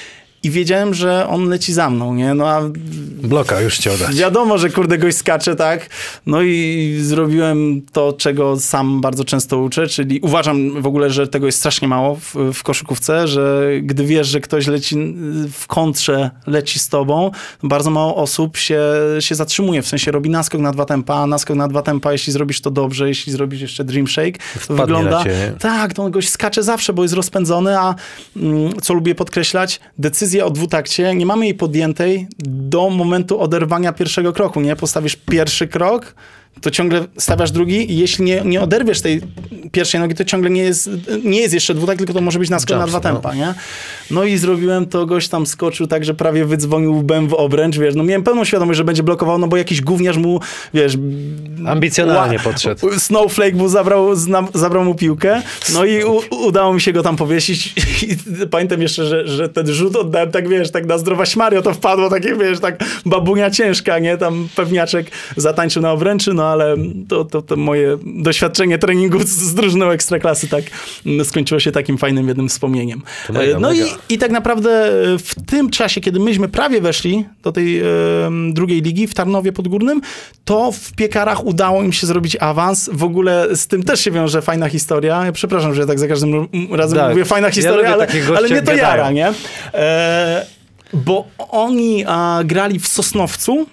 i wiedziałem, że on leci za mną, nie? No a bloka już chciał dać. Wiadomo, że kurde gość skacze, tak? No i zrobiłem to, czego sam bardzo często uczę, czyli uważam w ogóle, że tego jest strasznie mało w, w koszykówce, że gdy wiesz, że ktoś leci w kontrze, leci z tobą, bardzo mało osób się, się zatrzymuje, w sensie robi naskok na dwa tempa, a naskok na dwa tempa, jeśli zrobisz to dobrze, jeśli zrobisz jeszcze dream shake, to Wpadnie wygląda... na ciebie. Tak, to on gość skacze zawsze, bo jest rozpędzony, a mm, co lubię podkreślać, decyzja o dwutakcie, nie mamy jej podjętej do momentu oderwania pierwszego kroku, nie? Postawisz pierwszy krok, to ciągle stawiasz drugi i jeśli nie, nie oderwiesz tej pierwszej nogi, to ciągle nie jest, nie jest jeszcze dwutak, tylko to może być naskok na dwa tempa, no. nie? No i zrobiłem to, gość tam skoczył tak, że prawie wydzwonił łbem w obręcz, wiesz, no miałem pełną świadomość, że będzie blokował, no bo jakiś gówniarz mu, wiesz... Ambicjonalnie ła, podszedł. Snowflake mu zabrał, zna, zabrał mu piłkę, no i u, udało mi się go tam powiesić i pamiętam jeszcze, że, że ten rzut oddałem tak, wiesz, tak na zdrowaś Mario to wpadło, takie, wiesz, tak babunia ciężka, nie? Tam pewniaczek zatańczył na obręczy, no ale to, to, to moje doświadczenie treningu z, z drużyną Ekstraklasy tak skończyło się takim fajnym jednym wspomnieniem. Mega, no mega. I, i tak naprawdę w tym czasie, kiedy myśmy prawie weszli do tej e, drugiej ligi w Tarnowie Podgórnym, to w Piekarach udało im się zrobić awans. W ogóle z tym też się wiąże fajna historia. Ja przepraszam, że ja tak za każdym razem tak. mówię fajna historia, ja ale, ale mnie to gadają. jara, nie? E, bo oni a, grali w Sosnowcu,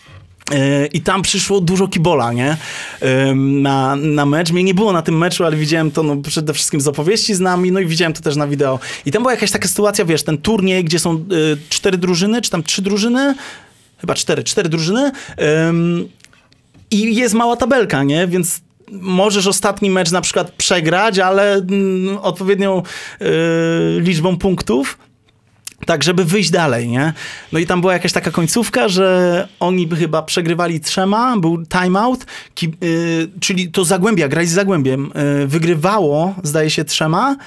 i tam przyszło dużo kibola, nie? Na, na mecz. Mnie nie było na tym meczu, ale widziałem to no, przede wszystkim z opowieści z nami, no i widziałem to też na wideo. I tam była jakaś taka sytuacja, wiesz, ten turniej, gdzie są y, cztery drużyny, czy tam trzy drużyny, chyba cztery, cztery drużyny ym, i jest mała tabelka, nie? Więc możesz ostatni mecz na przykład przegrać, ale y, odpowiednią y, liczbą punktów, tak, żeby wyjść dalej, nie? No i tam była jakaś taka końcówka, że oni by chyba przegrywali trzema, był timeout, ki- yy, czyli to Zagłębia, grali z Zagłębiem, yy, wygrywało, zdaje się, trzema.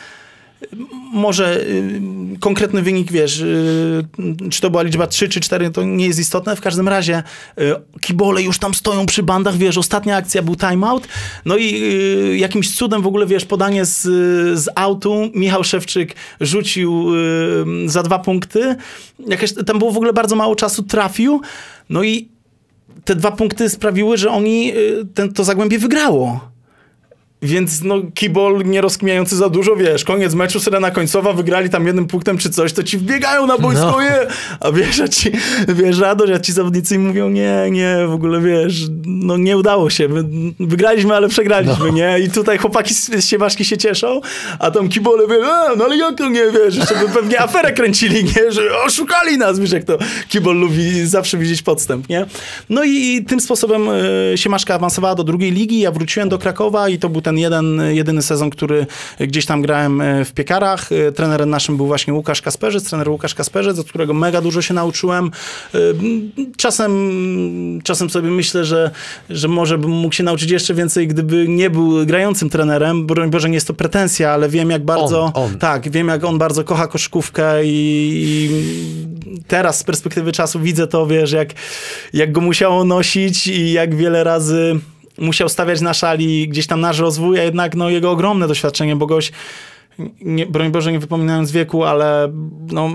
Może y, konkretny wynik, wiesz, y, czy to była liczba trzy czy cztery, to nie jest istotne. W każdym razie y, kibole już tam stoją przy bandach, wiesz, ostatnia akcja był timeout. No i y, jakimś cudem w ogóle, wiesz, podanie z, z autu, Michał Szewczyk rzucił y, za dwa punkty. Jakaś, tam było w ogóle bardzo mało czasu, trafił. No i te dwa punkty sprawiły, że oni, y, ten, to Zagłębie wygrało. Więc no kibol nie rozkminiający za dużo, wiesz, koniec meczu, syrena końcowa, wygrali tam jednym punktem czy coś, to ci wbiegają na boisko, no. je, a wiesz, a ci, wiesz, radość, a ci zawodnicy im mówią, nie, nie, w ogóle, wiesz, no nie udało się, wygraliśmy, ale przegraliśmy, no. nie, i tutaj chłopaki z Siewaszki się cieszą, a tam kibole, wiesz, a, no ale jak to nie, wiesz, jeszcze by pewnie aferę kręcili, nie, że oszukali nas, wiesz, jak to kibol lubi zawsze widzieć podstęp, nie, no i tym sposobem y, Siemaszka awansowała do drugiej ligi, ja wróciłem do Krakowa i to był ten jeden, jedyny sezon, który gdzieś tam grałem w Piekarach. Trenerem naszym był właśnie Łukasz Kasperzyc, trener Łukasz Kasperzyc, od którego mega dużo się nauczyłem. Czasem, czasem sobie myślę, że, że może bym mógł się nauczyć jeszcze więcej, gdyby nie był grającym trenerem. Broń Boże, nie jest to pretensja, ale wiem jak bardzo... On, on. Tak, wiem jak on bardzo kocha koszykówkę i, i teraz z perspektywy czasu widzę to, wiesz, jak, jak go musiało nosić i jak wiele razy musiał stawiać na szali gdzieś tam nasz rozwój, a jednak no, jego ogromne doświadczenie, bo goś, nie, broń Boże, nie wypominając wieku, ale no,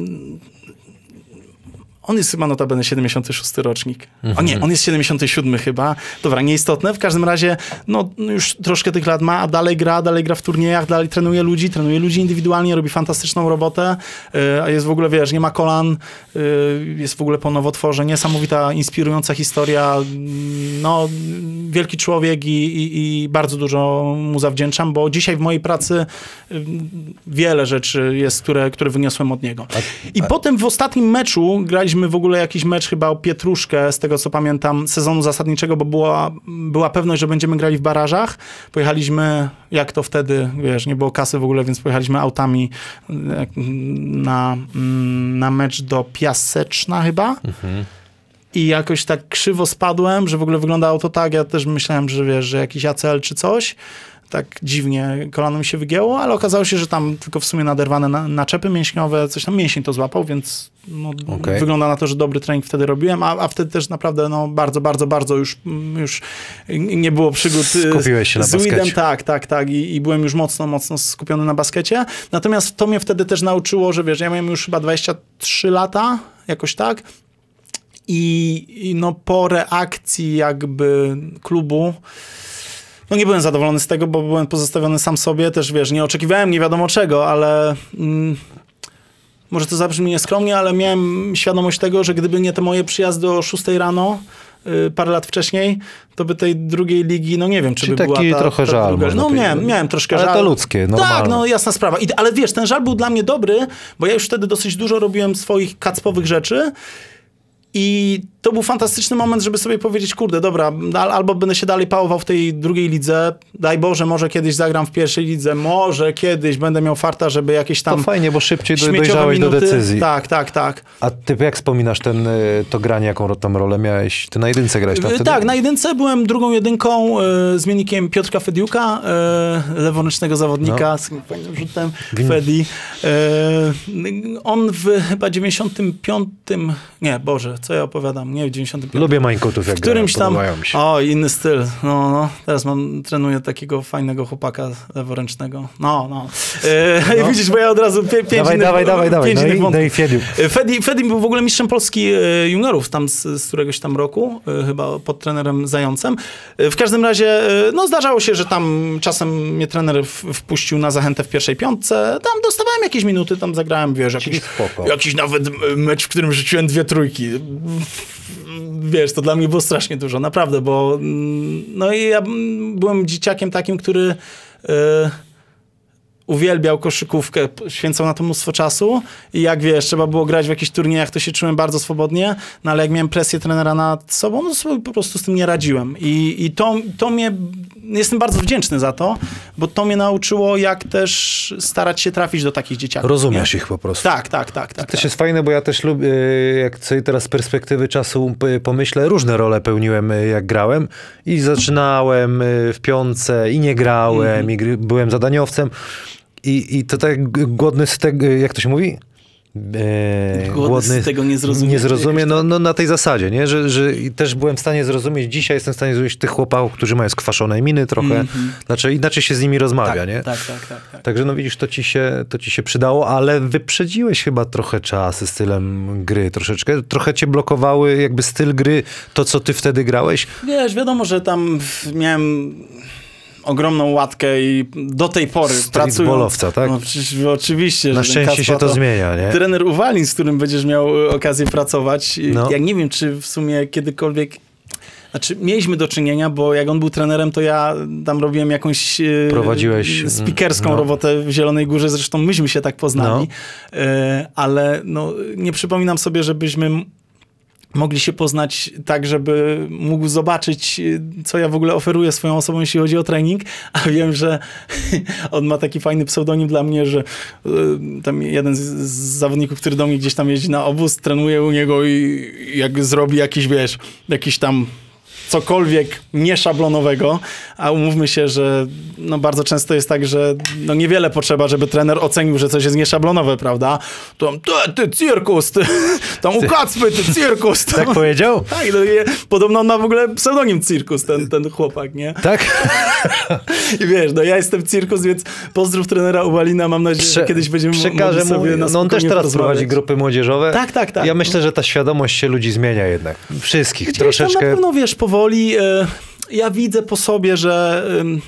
on jest chyba notabene siedemdziesiąty szósty rocznik. Mhm. O nie, on jest siedemdziesiąty siódmy chyba. Dobra, nieistotne. W każdym razie, no już troszkę tych lat ma, a dalej gra, dalej gra w turniejach, dalej trenuje ludzi, trenuje ludzi indywidualnie, robi fantastyczną robotę, yy, a jest w ogóle, wiesz, nie ma kolan, yy, jest w ogóle po nowotworze. Niesamowita, inspirująca historia. No, wielki człowiek i, i, i bardzo dużo mu zawdzięczam, bo dzisiaj w mojej pracy yy, wiele rzeczy jest, które, które wyniosłem od niego. I a... potem w ostatnim meczu graliśmy w ogóle jakiś mecz chyba o Pietruszkę, z tego co pamiętam, sezonu zasadniczego, bo była, była pewność, że będziemy grali w barażach. Pojechaliśmy, jak to wtedy, wiesz, nie było kasy w ogóle, więc pojechaliśmy autami na, na mecz do Piaseczna chyba. Mhm. I jakoś tak krzywo spadłem, że w ogóle wyglądało to tak, ja też myślałem, że wiesz, że jakiś A C L czy coś. tak dziwnie kolano mi się wygięło, ale okazało się, że tam tylko w sumie naderwane na, naczepy mięśniowe, coś tam mięsień to złapał, więc no, okay. wygląda na to, że dobry trening wtedy robiłem, a, a wtedy też naprawdę no, bardzo, bardzo, bardzo już, już nie było przygód Skupiłeś się z na weedem. baskecie. Tak, tak, tak I, i byłem już mocno, mocno skupiony na baskecie. Natomiast to mnie wtedy też nauczyło, że wiesz, ja miałem już chyba dwadzieścia trzy lata, jakoś tak, i, i no po reakcji jakby klubu no nie byłem zadowolony z tego, bo byłem pozostawiony sam sobie, też wiesz, nie oczekiwałem nie wiadomo czego, ale mm, może to zabrzmi nieskromnie, ale miałem świadomość tego, że gdyby nie te moje przyjazdy o szóstej rano, y, parę lat wcześniej, to by tej drugiej ligi, no nie wiem, czy Czyli by była taki ta, trochę ta żal. druga. No miałem, miałem troszkę ale żal. Ale to ludzkie, normalne. Tak, no jasna sprawa. I, ale wiesz, ten żal był dla mnie dobry, bo ja już wtedy dosyć dużo robiłem swoich kacpowych rzeczy. I to był fantastyczny moment, żeby sobie powiedzieć, kurde, dobra, albo będę się dalej pałował w tej drugiej lidze, daj Boże, może kiedyś zagram w pierwszej lidze, może kiedyś będę miał farta, żeby jakieś tam To fajnie, bo szybciej śmieciowe dojrzałeś minuty. do decyzji. Tak, tak, tak. A ty jak wspominasz ten, to granie, jaką tam rolę miałeś? Ty na jedynce grałeś tam wtedy? Tak, na jedynce byłem drugą jedynką, y, zmiennikiem Piotrka Fediuka, y, leworęcznego zawodnika, no. z fajnym rzutem, Win... Fedi. Y, on w chyba dziewięćdziesiątym piątym, nie, Boże, co ja opowiadam, nie w dziewięćdziesiątym piątym. Lubię Mańkutów, jak w którymś grają, tam, mi się. O, inny styl, no, no, teraz mam, trenuję takiego fajnego chłopaka leworęcznego, no, no. Y, no. Widzisz, bo ja od razu pię, pięć dawaj, innych, dawaj, dawaj, dawaj, pięć no innych i, no i Fedi. Fedi, Fedi był w ogóle mistrzem Polski juniorów tam z, z któregoś tam roku, chyba pod trenerem Zającem. W każdym razie, no zdarzało się, że tam czasem mnie trener w, wpuścił na zachętę w pierwszej piątce. Tam dostawałem jakieś minuty, tam zagrałem, wiesz, jakiś, jakiś nawet mecz, w którym rzuciłem dwie trójki. Wiesz, to dla mnie było strasznie dużo, naprawdę, bo no i ja byłem dzieciakiem takim, który yy, uwielbiał koszykówkę, święcał na to mnóstwo czasu i jak wiesz, trzeba było grać w jakichś turniejach, to się czułem bardzo swobodnie, no ale jak miałem presję trenera nad sobą, no sobie po prostu z tym nie radziłem. I, i to, to mnie, jestem bardzo wdzięczny za to, bo to mnie nauczyło, jak też starać się trafić do takich dzieciaków. Rozumiesz nie? ich po prostu. Tak, tak, tak. tak to też tak. jest fajne, bo ja też lubię, jak sobie teraz z perspektywy czasu pomyślę, różne role pełniłem, jak grałem i zaczynałem w piątce i nie grałem, mm-hmm. i gry, byłem zadaniowcem. I, I to tak głodny z tego, jak to się mówi? E, głodny, głodny z tego nie zrozumie. Nie zrozumie, no, no na tej zasadzie, nie? Że, że też byłem w stanie zrozumieć, dzisiaj jestem w stanie zrozumieć tych chłopaków, którzy mają skwaszone miny trochę, mm-hmm. znaczy inaczej się z nimi rozmawia, tak, nie? Tak, tak, tak, tak. Także no widzisz, to ci, się, to ci się przydało, ale wyprzedziłeś chyba trochę czas stylem gry troszeczkę. Trochę cię blokowały jakby styl gry, to co ty wtedy grałeś. Wiesz, wiadomo, że tam miałem ogromną łatkę i do tej pory pracując... Streetballowca, tak? No, przecież, oczywiście. Na że szczęście się to, to zmienia, nie? Trener Uwalin, z którym będziesz miał okazję pracować. No. Ja nie wiem, czy w sumie kiedykolwiek... Znaczy, mieliśmy do czynienia, bo jak on był trenerem, to ja tam robiłem jakąś Prowadziłeś speakerską no. robotę w Zielonej Górze, zresztą myśmy się tak poznali, no. ale no, nie przypominam sobie, żebyśmy mogli się poznać tak, żeby mógł zobaczyć, co ja w ogóle oferuję swoją osobą, jeśli chodzi o trening, a wiem, że on ma taki fajny pseudonim dla mnie, że y, tam jeden z, z zawodników, który do mnie gdzieś tam jeździ na obóz, trenuje u niego i jak zrobi jakiś, wiesz, jakiś tam cokolwiek nieszablonowego, a umówmy się, że no bardzo często jest tak, że no niewiele potrzeba, żeby trener ocenił, że coś jest nieszablonowe, prawda? To ty, ty cirkus, ty, tam u Kacpy, ty cirkus. Tam, tak powiedział? Tak, no, je, podobno on ma w ogóle pseudonim cirkus, ten, ten chłopak, nie? Tak? I wiesz, no ja jestem cirkus, więc pozdrów trenera Uwalina, mam nadzieję, Prze- że kiedyś będziemy mogli sobie na no on też teraz prowadzi grupy młodzieżowe. Tak, tak, tak. Ja myślę, że ta świadomość się ludzi zmienia jednak. Wszystkich Gdzieś troszeczkę. Tam na pewno, wiesz, powoli ja widzę po sobie, że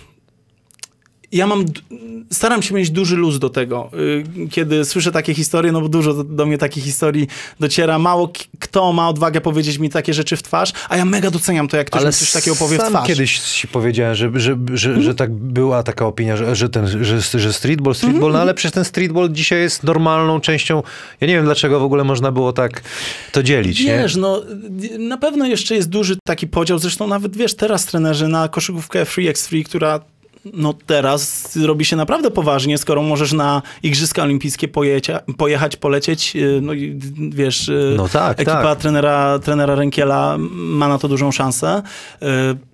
ja mam, staram się mieć duży luz do tego, kiedy słyszę takie historie, no bo dużo do, do mnie takich historii dociera. Mało k- kto ma odwagę powiedzieć mi takie rzeczy w twarz, a ja mega doceniam to, jak ktoś Ale mi coś takiego powie w sam twarz. kiedyś ci powiedziałem, że, że, że, mm. że tak była taka opinia, że, że, ten, że, że streetball, streetball, mm. no ale przecież ten streetball dzisiaj jest normalną częścią. Ja nie wiem, dlaczego w ogóle można było tak to dzielić. Wiesz, nie? no na pewno jeszcze jest duży taki podział, zresztą nawet, wiesz, teraz trenerzy na koszykówkę trzy na trzy, która no teraz robi się naprawdę poważnie, skoro możesz na Igrzyska Olimpijskie pojecia, pojechać, polecieć, no i wiesz, no tak, ekipa tak. trenera, trenera Rękiela ma na to dużą szansę.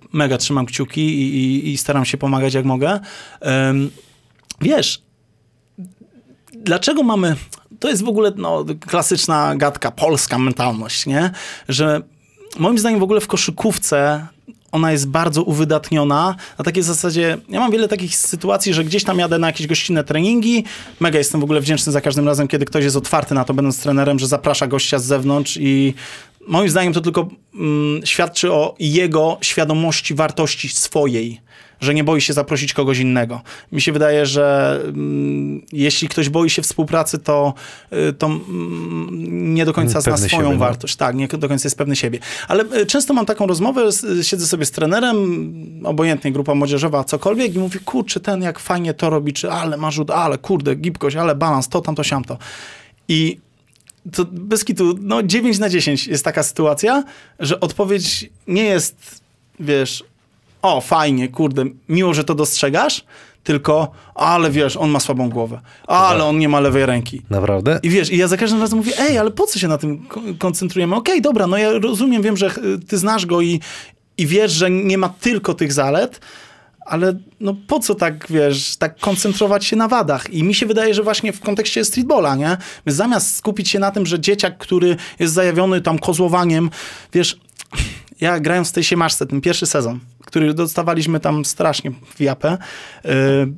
mega trzymam kciuki i, i, i staram się pomagać jak mogę. Um, wiesz, dlaczego mamy... To jest w ogóle no, klasyczna gadka, polska mentalność, nie? Że moim zdaniem w ogóle w koszykówce ona jest bardzo uwydatniona. Na takiej zasadzie, ja mam wiele takich sytuacji, że gdzieś tam jadę na jakieś gościnne treningi. Mega jestem w ogóle wdzięczny za każdym razem, kiedy ktoś jest otwarty na to, będąc trenerem, że zaprasza gościa z zewnątrz i moim zdaniem to tylko mm, świadczy o jego świadomości wartości swojej, że nie boi się zaprosić kogoś innego. Mi się wydaje, że mm, jeśli ktoś boi się współpracy, to, y, to mm, nie do końca zna Pewny swoją siebie, wartość. No. Tak, nie do końca jest pewny siebie. Ale y, często mam taką rozmowę, z, siedzę sobie z trenerem, obojętnie grupa młodzieżowa, cokolwiek i mówię, kurczę, ten jak fajnie to robi, czy ale ma rzut, ale kurde, gibkość, ale balans, to, tamto, siamto. I to bez kitu, no dziewięć na dziesięć jest taka sytuacja, że odpowiedź nie jest, wiesz, o, fajnie, kurde, miło, że to dostrzegasz, tylko, ale wiesz, on ma słabą głowę, ale on nie ma lewej ręki. Naprawdę? I wiesz, i ja za każdym razem mówię, ej, ale po co się na tym koncentrujemy? Okej, okay, dobra, no ja rozumiem, wiem, że ty znasz go i, i wiesz, że nie ma tylko tych zalet, ale no po co tak, wiesz, tak koncentrować się na wadach? I mi się wydaje, że właśnie w kontekście streetballa, nie? My zamiast skupić się na tym, że dzieciak, który jest zajawiony tam kozłowaniem, wiesz, ja grając w tej siemaszce, ten pierwszy sezon, który dostawaliśmy tam strasznie w japę, yy,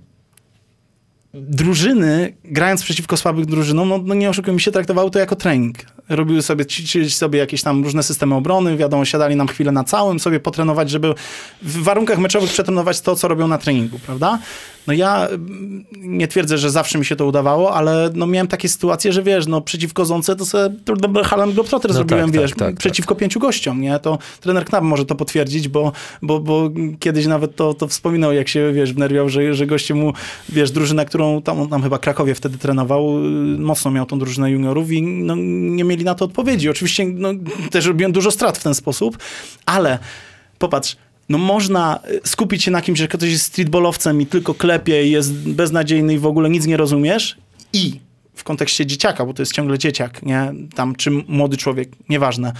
drużyny, grając przeciwko słabych drużynom, no, no nie oszukujmy się, traktowały to jako trening. Robiły sobie, ćwiczyli sobie jakieś tam różne systemy obrony, wiadomo, siadali nam chwilę na całym, sobie potrenować, żeby w warunkach meczowych przetrenować to, co robią na treningu, prawda? No ja nie twierdzę, że zawsze mi się to udawało, ale no miałem takie sytuacje, że wiesz, no przeciwko Zonce to sobie Harlem Globetrotter no zrobiłem, tak, wiesz, tak, tak, przeciwko tak. pięciu gościom, nie? To trener Knap może to potwierdzić, bo, bo, bo kiedyś nawet to, to wspominał, jak się, wiesz, wnerwiał, że, że goście mu, wiesz, drużyna, którą tam, tam chyba Krakowie wtedy trenował, mocno miał tą drużynę juniorów i no, nie mieli na to odpowiedzi. Oczywiście no, też robiłem dużo strat w ten sposób, ale popatrz, no można skupić się na kimś, że ktoś jest streetballowcem i tylko klepie i jest beznadziejny i w ogóle nic nie rozumiesz i w kontekście dzieciaka, bo to jest ciągle dzieciak, nie? Tam czy młody człowiek, nieważne,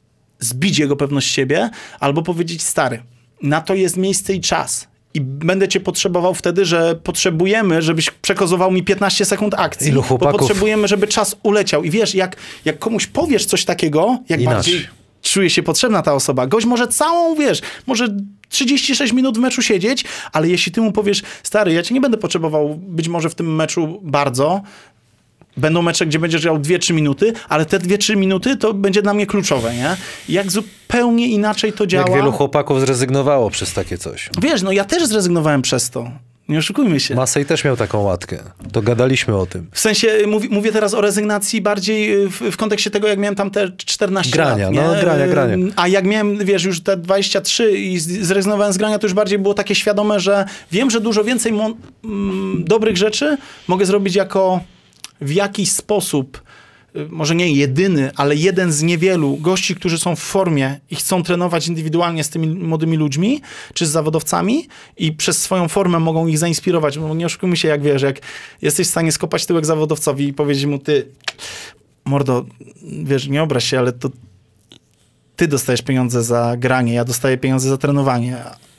zbić jego pewność siebie albo powiedzieć, stary, na to jest miejsce i czas. I będę cię potrzebował wtedy, że potrzebujemy, żebyś przekozował mi piętnaście sekund akcji. Ilu chłopaków? Bo potrzebujemy, żeby czas uleciał. I wiesz, jak, jak komuś powiesz coś takiego, jak Inaczej. bardziej czuje się potrzebna ta osoba, gość może całą, wiesz, może trzydzieści sześć minut w meczu siedzieć, ale jeśli ty mu powiesz, stary, ja cię nie będę potrzebował być może w tym meczu bardzo, będą mecze, gdzie będziesz grał dwie trzy minuty, ale te dwie trzy minuty to będzie dla mnie kluczowe, nie? Jak zupełnie inaczej to działa. Jak wielu chłopaków zrezygnowało przez takie coś. Wiesz, no ja też zrezygnowałem przez to. Nie oszukujmy się. Masej też miał taką łatkę. To gadaliśmy o tym. W sensie, mówię, mówię teraz o rezygnacji bardziej w, w kontekście tego, jak miałem tam te czternaście grania, lat. Nie? No, grania, grania. A jak miałem, wiesz, już te dwadzieścia trzy i zrezygnowałem z grania, to już bardziej było takie świadome, że wiem, że dużo więcej mo- m- dobrych rzeczy mogę zrobić jako w jakiś sposób, może nie jedyny, ale jeden z niewielu gości, którzy są w formie i chcą trenować indywidualnie z tymi młodymi ludźmi, czy z zawodowcami i przez swoją formę mogą ich zainspirować. Bo nie oszukujmy się, jak wiesz, jak jesteś w stanie skopać tyłek zawodowcowi i powiedzieć mu, ty, mordo, wiesz, nie obraź się, ale to ty dostajesz pieniądze za granie, ja dostaję pieniądze za trenowanie,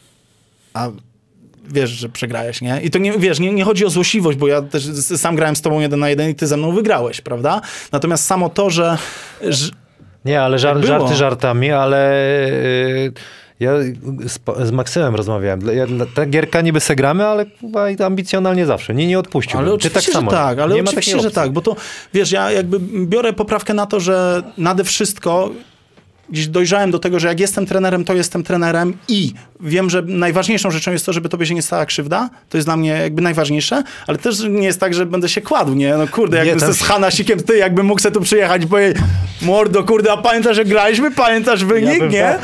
a wiesz, że przegrałeś, nie? I to nie, wiesz, nie, nie chodzi o złośliwość, bo ja też sam grałem z tobą jeden na jeden i ty ze mną wygrałeś, prawda? Natomiast samo to, że... że nie, ale żart, było. żarty żartami, ale yy, ja z, z Maksymem rozmawiałem. Ja, ta gierka niby se gramy, ale chyba ambicjonalnie zawsze. Nie, nie odpuścił. Ale oczywiście, tak samo, że tak, ale nie ma oczywiście, że tak, bo to, wiesz, ja jakby biorę poprawkę na to, że nade wszystko gdzieś dojrzałem do tego, że jak jestem trenerem, to jestem trenerem i wiem, że najważniejszą rzeczą jest to, żeby tobie się nie stała krzywda. To jest dla mnie jakby najważniejsze, ale też nie jest tak, że będę się kładł, nie? No kurde, jakbym tam... z Hanasikiem, ty jakbym mógł sobie tu przyjechać i powiedzieć, mordo, kurde, a pamiętasz, że graliśmy? Pamiętasz wynik, ja nie?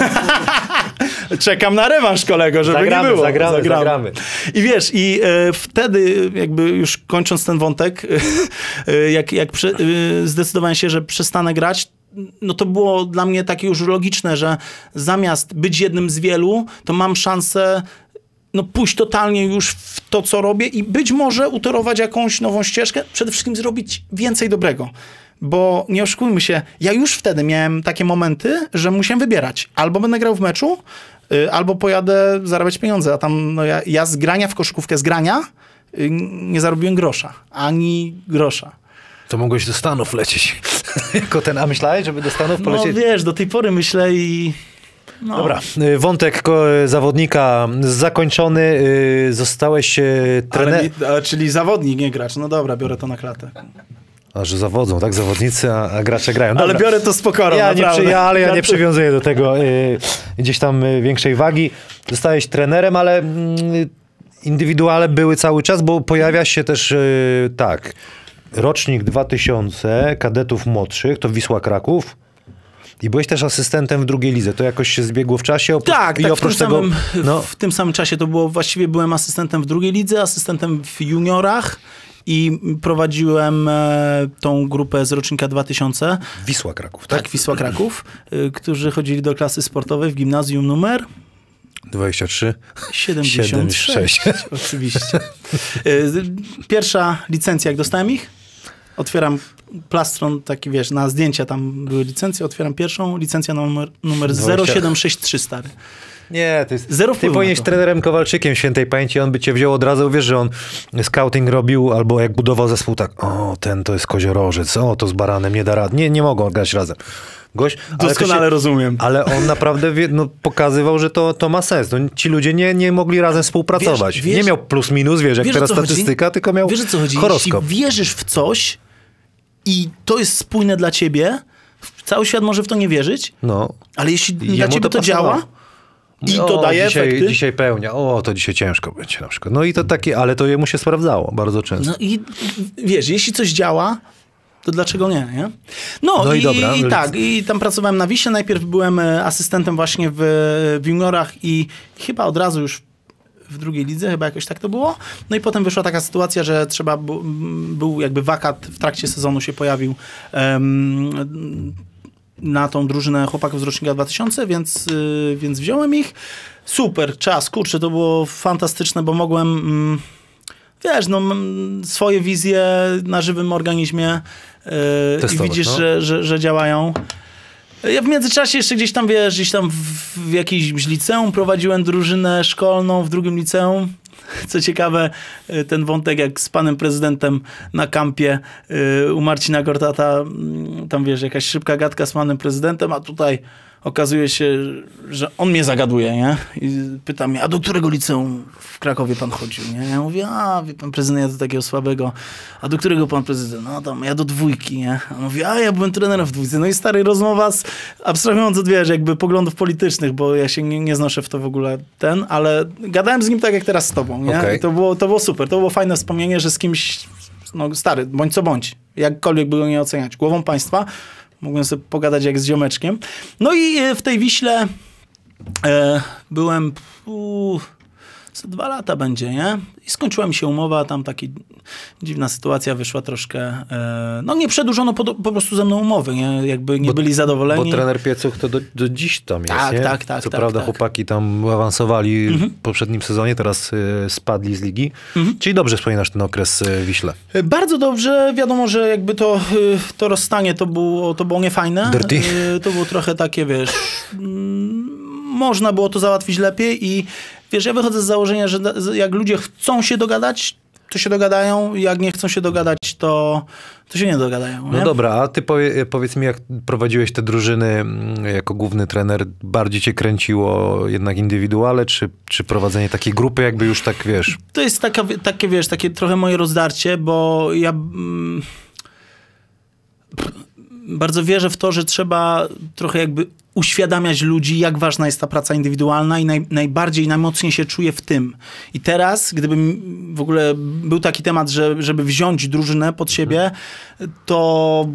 Czekam na rewanż, kolego, żeby zagramy, nie było. Zagramy, zagramy, zagramy. I wiesz, i e, wtedy jakby już kończąc ten wątek, e, jak, jak prze, e, zdecydowałem się, że przestanę grać, no to było dla mnie takie już logiczne, że zamiast być jednym z wielu, to mam szansę no, pójść totalnie już w to, co robię i być może utorować jakąś nową ścieżkę, przede wszystkim zrobić więcej dobrego. Bo nie oszukujmy się, ja już wtedy miałem takie momenty, że musiałem wybierać. Albo będę grał w meczu, y, albo pojadę zarabiać pieniądze, a tam no ja, ja z grania w koszykówkę, z grania y, nie zarobiłem grosza, ani grosza. To mogłeś do Stanów lecieć. Jako ten, a myślałeś, żeby do Stanów polecieć? No wiesz, do tej pory myślę i... No. Dobra, y, wątek ko- zawodnika zakończony, y, zostałeś trenerem. Czyli zawodnik, nie gracz. No dobra, biorę to na klatę. A że zawodzą, tak? Zawodnicy, a, a gracze grają. Dobra. Ale biorę to z pokorą, ja nie naprawdę. przy, ja, Ale ja nie Ja to- przywiązuję do tego y, gdzieś tam y, większej wagi. Zostałeś trenerem, ale y, indywiduale były cały czas, bo pojawia się też y, tak, rocznik dwa tysiące kadetów młodszych, to Wisła Kraków. I byłeś też asystentem w drugiej lidze. To jakoś się zbiegło w czasie? Oprócz, Tak, i tak oprócz w, tym tego, samym, no, w tym samym czasie to było, właściwie byłem asystentem w drugiej lidze, asystentem w juniorach i prowadziłem e, tą grupę z rocznika dwa tysiące. Wisła Kraków, tak? Tak, Wisła Kraków, y, którzy chodzili do klasy sportowej w gimnazjum numer dwadzieścia trzy. siedemdziesiąt sześć. Oczywiście. Y, Pierwsza licencja, jak dostałem ich, otwieram plastron, taki wiesz, na zdjęcia tam były licencje, otwieram pierwszą, licencja numer, numer zero siedem sześć trzy, stary. Nie, to jest... Zero Ty wpływu powinieneś na to. trenerem Kowalczykiem świętej pamięci, on by cię wziął od razu, wiesz, że on scouting robił, albo jak budował zespół, tak, o, ten to jest koziorożec, o, to z baranem nie da rady. Nie, nie mogą grać razem. Gość, ale to Doskonale się- rozumiem. Ale on naprawdę wie, no, pokazywał, że to, to ma sens. No, ci ludzie nie, nie mogli razem współpracować. Wiesz- wiesz- nie miał plus minus, wiesz, jak Wiesz, o teraz co chodzi? statystyka, tylko miał Wiesz, o co chodzi? horoskop. Jeśli wierzysz w coś i to jest spójne dla ciebie, cały świat może w to nie wierzyć, No. ale jeśli Jemu dla ciebie to to, pasowało. działa i O, to daje dzisiaj, efekty... dzisiaj pełnia, o, to dzisiaj ciężko będzie na przykład. No i to takie, ale to jemu się sprawdzało bardzo często. No i wiesz, jeśli coś działa, to dlaczego nie, nie? No, No i i, dobra. i tak, i tam pracowałem na Wiśle. Najpierw byłem e, asystentem właśnie w, w juniorach i chyba od razu już w drugiej lidze, chyba jakoś tak to było. No i potem wyszła taka sytuacja, że trzeba bu- był jakby wakat w trakcie sezonu się pojawił em, na tą drużynę chłopaków z rocznika dwa tysiące, więc, y, więc wziąłem ich. Super, czas, kurczę, to było fantastyczne, bo mogłem... Mm, Wiesz, no m, swoje wizje na żywym organizmie yy, i Testować, widzisz, no. że, że, że działają. Ja w międzyczasie jeszcze gdzieś tam, wiesz, gdzieś tam w, w jakimś liceum prowadziłem drużynę szkolną, w drugim liceum. Co ciekawe, yy, ten wątek jak z panem prezydentem na kampie yy, u Marcina Gortata, yy, tam wiesz, jakaś szybka gadka z panem prezydentem, a tutaj okazuje się, że on mnie zagaduje, nie? I pyta mnie, a do którego liceum w Krakowie pan chodził, nie? Ja mówię, a wie pan prezydent, ja do takiego słabego. A do którego pan prezydent? No tam, ja do dwójki, nie? A on mówi, a ja byłem trenerem w dwójce. No i stary, rozmowa z, abstrahując od, wiesz, jakby poglądów politycznych, bo ja się nie, nie znoszę w to w ogóle ten, ale gadałem z nim tak jak teraz z tobą, nie? Okej. I to było, to było super. To było fajne wspomnienie, że z kimś, no stary, bądź co bądź, jakkolwiek by go nie oceniać, głową państwa, mogłem sobie pogadać jak z ziomeczkiem. No i e, w tej Wiśle e, byłem... U, co dwa lata będzie, nie? I skończyła mi się umowa, tam taka dziwna sytuacja wyszła troszkę... E, no nie przedłużono po, po prostu ze mną umowy, nie? Jakby nie Bo- byli zadowoleni. Bo trener Piecuch to do, do dziś tam jest, Tak, nie? tak, tak, Co tak, prawda tak. chłopaki tam awansowali Mhm. w poprzednim sezonie, teraz y, spadli z ligi. Czyli dobrze wspominasz ten okres y, w Wiśle. E, Bardzo dobrze. Wiadomo, że jakby to, y, to rozstanie to było, to było niefajne. Dirty. Y, To było trochę takie, wiesz... mm, można było to załatwić lepiej i wiesz, ja wychodzę z założenia, że da- jak ludzie chcą się dogadać, to się dogadają, jak nie chcą się dogadać, to, to się nie dogadają. No nie? dobra, a ty powie, powiedz mi, jak prowadziłeś te drużyny mm, jako główny trener, bardziej cię kręciło jednak indywiduale, czy, czy prowadzenie takiej grupy, jakby już tak, wiesz... To jest taka, takie, wiesz, takie trochę moje rozdarcie, bo ja mm, bardzo wierzę w to, że trzeba trochę jakby uświadamiać ludzi, jak ważna jest ta praca indywidualna i naj, najbardziej, najmocniej się czuję w tym. I teraz, gdybym w ogóle był taki temat, że, żeby wziąć drużynę pod siebie, to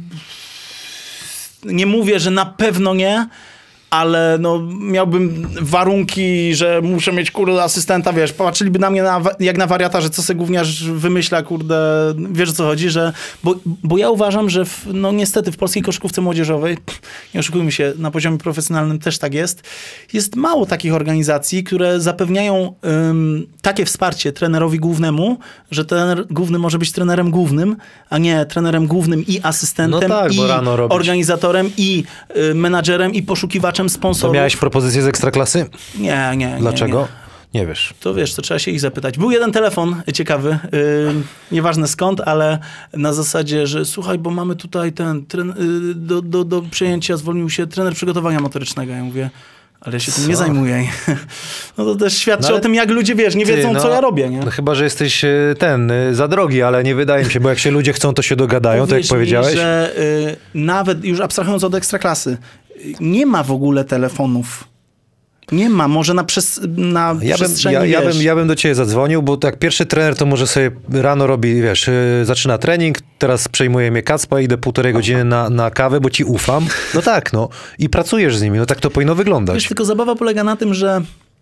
nie mówię, że na pewno nie, ale no, miałbym warunki, że muszę mieć, kurde, asystenta, wiesz, patrzyliby na mnie na, jak na wariata, że co se gówniarz wymyśla, kurde, wiesz o co chodzi, że, bo, bo ja uważam, że w, no niestety w polskiej koszykówce młodzieżowej, nie oszukujmy się, na poziomie profesjonalnym też tak jest, jest mało takich organizacji, które zapewniają ym, takie wsparcie trenerowi głównemu, że trener główny może być trenerem głównym, a nie trenerem głównym i asystentem, No tak, i bo rano robić. organizatorem, i y, menadżerem, i poszukiwaczem wybierem sponsorów... To miałeś propozycję z Ekstraklasy? Nie, nie, nie. Dlaczego? Nie. Nie wiesz. To wiesz, to trzeba się ich zapytać. Był jeden telefon ciekawy, yy, nieważne skąd, ale na zasadzie, że słuchaj, bo mamy tutaj ten, tren, yy, do, do, do przejęcia zwolnił się trener przygotowania motorycznego. Ja mówię, ale ja się tym Co? nie zajmuję. No to też świadczy No o tym, jak ludzie, wiesz, nie Ty, wiedzą, no, co ja robię, nie? No chyba, że jesteś y, ten, y, za drogi, ale nie wydaje mi się, bo jak się ludzie chcą, to się dogadają, tak jak Uwierz mi, powiedziałeś. że y, nawet, już abstrahując od Ekstraklasy, y, nie ma w ogóle telefonów. Nie ma, może na, przes na Ja bym, przestrzeni, ja, ja, wiesz, bym, ja bym do ciebie zadzwonił, bo tak pierwszy trener to może sobie rano robi, wiesz, yy, zaczyna trening, teraz przejmuje mnie Kacpa, idę półtorej godziny na, na kawę, bo ci ufam. No tak, no. I pracujesz z nimi, no tak to powinno wyglądać. Wiesz, tylko zabawa polega na tym, że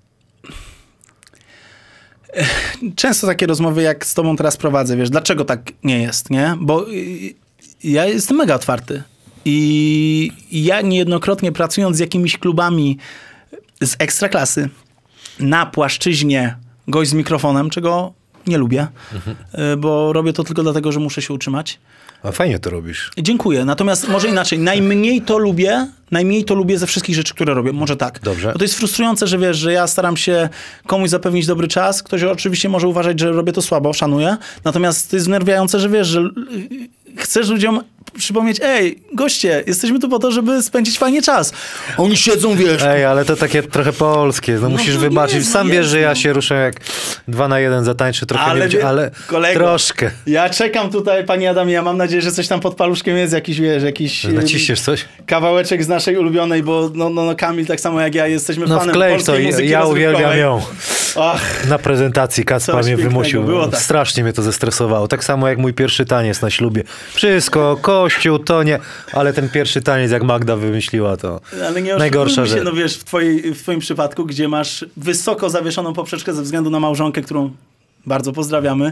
często takie rozmowy, jak z tobą teraz prowadzę, wiesz, dlaczego tak nie jest, nie? Bo ja jestem mega otwarty i ja niejednokrotnie pracując z jakimiś klubami z Ekstraklasy na płaszczyźnie gość z mikrofonem, czego nie lubię, mhm. bo robię to tylko dlatego, że muszę się utrzymać. A fajnie to robisz. Dziękuję. Natomiast może inaczej. Najmniej to lubię, najmniej to lubię ze wszystkich rzeczy, które robię. Może tak. Dobrze. Bo to jest frustrujące, że wiesz, że ja staram się komuś zapewnić dobry czas. Ktoś oczywiście może uważać, że robię to słabo, szanuję. Natomiast to jest znerwiające, że wiesz, że chcesz ludziom przypomnieć, ej, goście, jesteśmy tu po to, żeby spędzić fajnie czas. Oni siedzą, wiesz. Ej, ale to takie trochę polskie. No, no musisz wybaczyć. Jest, Sam no wiesz, jest, że ja no. się ruszę jak dwa na jeden zatańczy trochę, Ale nie będzie, wie- ale kolego, troszkę. Ja czekam tutaj, panie Adamie, ja mam nadzieję, że coś tam pod paluszkiem jest, jakiś, wiesz, jakiś... Naciśniesz coś? Kawałeczek z naszej ulubionej, bo no, no, no Kamil tak samo jak ja jesteśmy No fanem wklej to, polskiej muzyki ja uwielbiam rozrywkowej. ją. Ach, Na prezentacji Kacpa Coś mnie pięknego, wymusił. było tak. Strasznie mnie to zestresowało. Tak samo jak mój pierwszy taniec na ślubie. Wszystko, kościół, to nie. Ale ten pierwszy taniec, jak Magda wymyśliła, to ale nie najgorsza oszukujmy się, rzecz. no wiesz, w, twojej, w twoim przypadku, gdzie masz wysoko zawieszoną poprzeczkę ze względu na małżonkę, którą bardzo pozdrawiamy,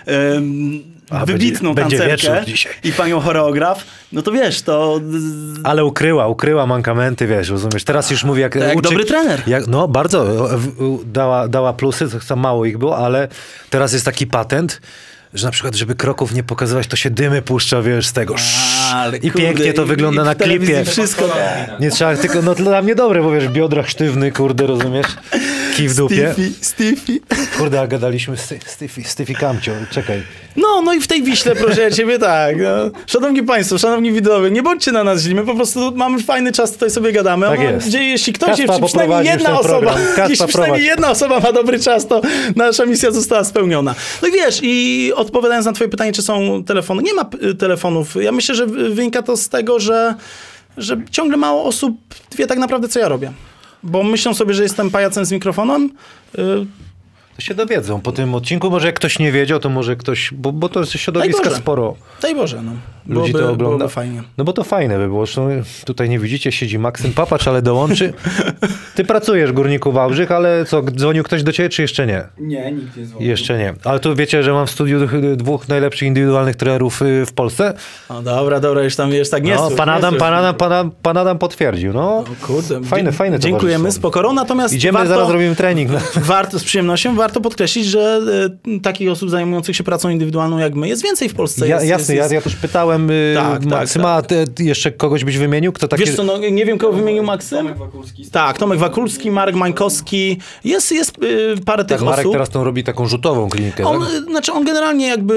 ym, A, wybitną będzie- będzie tancerkę wieczór dzisiaj. i panią choreograf, no to wiesz, to... Ale ukryła, ukryła mankamenty, wiesz, rozumiesz. Teraz już mówi jak... To jak dobry trener. Jak, no bardzo, w- w- dała, dała plusy, to tam mało ich było, ale teraz jest taki patent, że na przykład, żeby kroków nie pokazywać, to się dymy puszcza, wiesz, z tego. Ale I kurde, pięknie to i- wygląda i w na klipie. telewizji wszystko. Nie trzeba, tylko no dla mnie dobre, bo wiesz, w biodrach sztywny, kurde, rozumiesz? Kij w dupie. Stiffy, stiffy. Kurde, a gadaliśmy z Stiffy, Stiffy Kamcio, czekaj. No, no i w tej Wiśle, proszę ciebie, tak. No. Szanowni państwo, szanowni widzowie, nie bądźcie na nas źli, my po prostu mamy fajny czas, tutaj sobie gadamy. Tak no, jest. Gdzie, jeśli ktoś, Kacpa jeśli przynajmniej poprowadzi jedna już ten osoba, program. Kacpa jeśli przynajmniej prowadzi. jedna osoba ma dobry czas, to nasza misja została spełniona. No i wiesz, i odpowiadając na twoje pytanie, czy są telefony, nie ma y, telefonów. Ja myślę, że wynika to z tego, że, że ciągle mało osób wie tak naprawdę, co ja robię. Bo myślą sobie, że jestem pajacem z mikrofonem, y, To się dowiedzą po tym odcinku. Może jak ktoś nie wiedział, to może ktoś, bo, bo to jest środowiska Boże. sporo. daj Boże, no. Ludzi Byłoby, to ogląda. byłoby fajnie. No bo to fajne by było. Zresztą tutaj nie widzicie, siedzi Maksym Papacz, ale dołączy. Ty pracujesz, Górniku Wałbrzych, ale co, dzwonił ktoś do ciebie, czy jeszcze nie? Nie, nikt nie dzwonił. Jeszcze nie. Ale tu wiecie, że mam w studiu dwóch najlepszych indywidualnych trenerów y, w Polsce. O, dobra, dobra, już tam już tak nie No, stój, pan nie Adam, stój. pan Adam, pan Adam, pan Adam potwierdził. No, O kurde, fajne, dzie- fajne Dziękujemy, towarzystwo. spokoro. Natomiast Idziemy, warto, zaraz robimy trening. No. warto, z przyjemnością, warto podkreślić, że e, takich osób zajmujących się pracą indywidualną jak my jest więcej w Polsce. Ja, jest, jasne, jest, ja, ja też pytałem y, Tak, tak, Maksyma, a ty, ty jeszcze kogoś byś wymienił? Kto takie... Wiesz co, no, nie wiem, kogo wymienił Maksym. Tomek Wakulski. Tak, Tomek Wakulski, Marek Mańkowski. Jest, jest y, parę tych Tak, Marek osób. teraz tą robi taką rzutową klinikę. On, tak? y, znaczy on generalnie jakby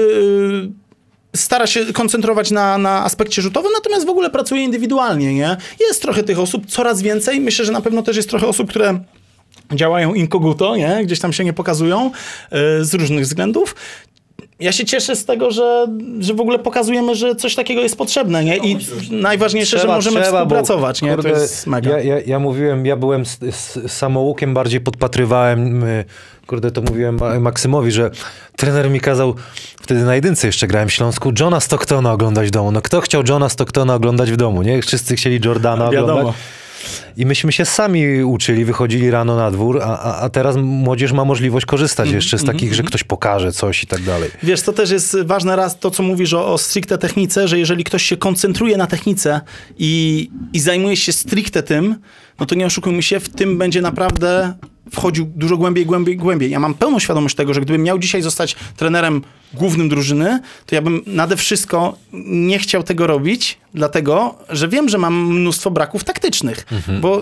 y, stara się koncentrować na, na aspekcie rzutowym, natomiast w ogóle pracuje indywidualnie, nie? Jest trochę tych osób, coraz więcej. Myślę, że na pewno też jest trochę osób, które działają inkoguto, nie? Gdzieś tam się nie pokazują y, z różnych względów. Ja się cieszę z tego, że, że w ogóle pokazujemy, że coś takiego jest potrzebne, nie? I najważniejsze, że możemy współpracować, bo, nie? kurde, To jest mega. Ja, ja, ja mówiłem, ja byłem z, z samoukiem, bardziej podpatrywałem, y, kurde, to mówiłem Ma- Maksymowi, że trener mi kazał, wtedy na jedynce jeszcze grałem w Śląsku, Johna Stocktona oglądać w domu. No kto chciał Johna Stocktona oglądać w domu, nie? Wszyscy chcieli Jordana Wiadomo. oglądać. I myśmy się sami uczyli, wychodzili rano na dwór, a, a, a teraz młodzież ma możliwość korzystać jeszcze z takich, że ktoś pokaże coś i tak dalej. Wiesz, to też jest ważne raz to, co mówisz o, o stricte technice, że jeżeli ktoś się koncentruje na technice i, i zajmuje się stricte tym, no to nie oszukujmy się, w tym będzie naprawdę wchodził dużo głębiej, głębiej, głębiej. Ja mam pełną świadomość tego, że gdybym miał dzisiaj zostać trenerem głównym drużyny, to ja bym nade wszystko nie chciał tego robić, dlatego, że wiem, że mam mnóstwo braków taktycznych, bo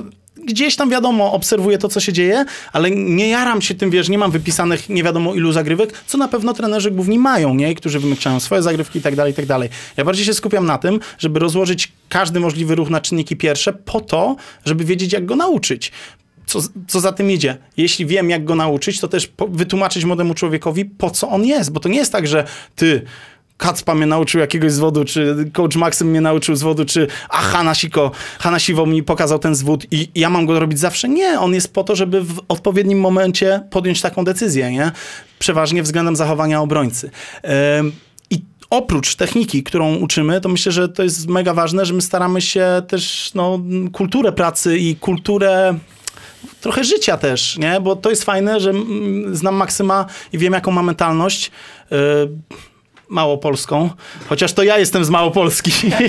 gdzieś tam wiadomo, obserwuję to, co się dzieje, ale nie jaram się tym, wiesz, nie mam wypisanych nie wiadomo ilu zagrywek, co na pewno trenerzy główni mają, nie? Którzy wymyślają swoje zagrywki i tak dalej, i tak dalej. Ja bardziej się skupiam na tym, żeby rozłożyć każdy możliwy ruch na czynniki pierwsze po to, żeby wiedzieć, jak go nauczyć. Co, co za tym idzie? Jeśli wiem, jak go nauczyć, to też po, wytłumaczyć młodemu człowiekowi, po co on jest, bo to nie jest tak, że ty... Kacpa mnie nauczył jakiegoś zwodu, czy coach Maxym mnie nauczył zwodu, czy a Hanasiko, Hanasiwo mi pokazał ten zwód i ja mam go robić zawsze. Nie, on jest po to, żeby w odpowiednim momencie podjąć taką decyzję, nie? Przeważnie względem zachowania obrońcy. Ym, I oprócz techniki, którą uczymy, to myślę, że to jest mega ważne, że my staramy się też no, kulturę pracy i kulturę trochę życia też, nie? Bo to jest fajne, że mm, znam Maksyma i wiem, jaką ma mentalność. Yy, małopolską, chociaż to ja jestem z Małopolski.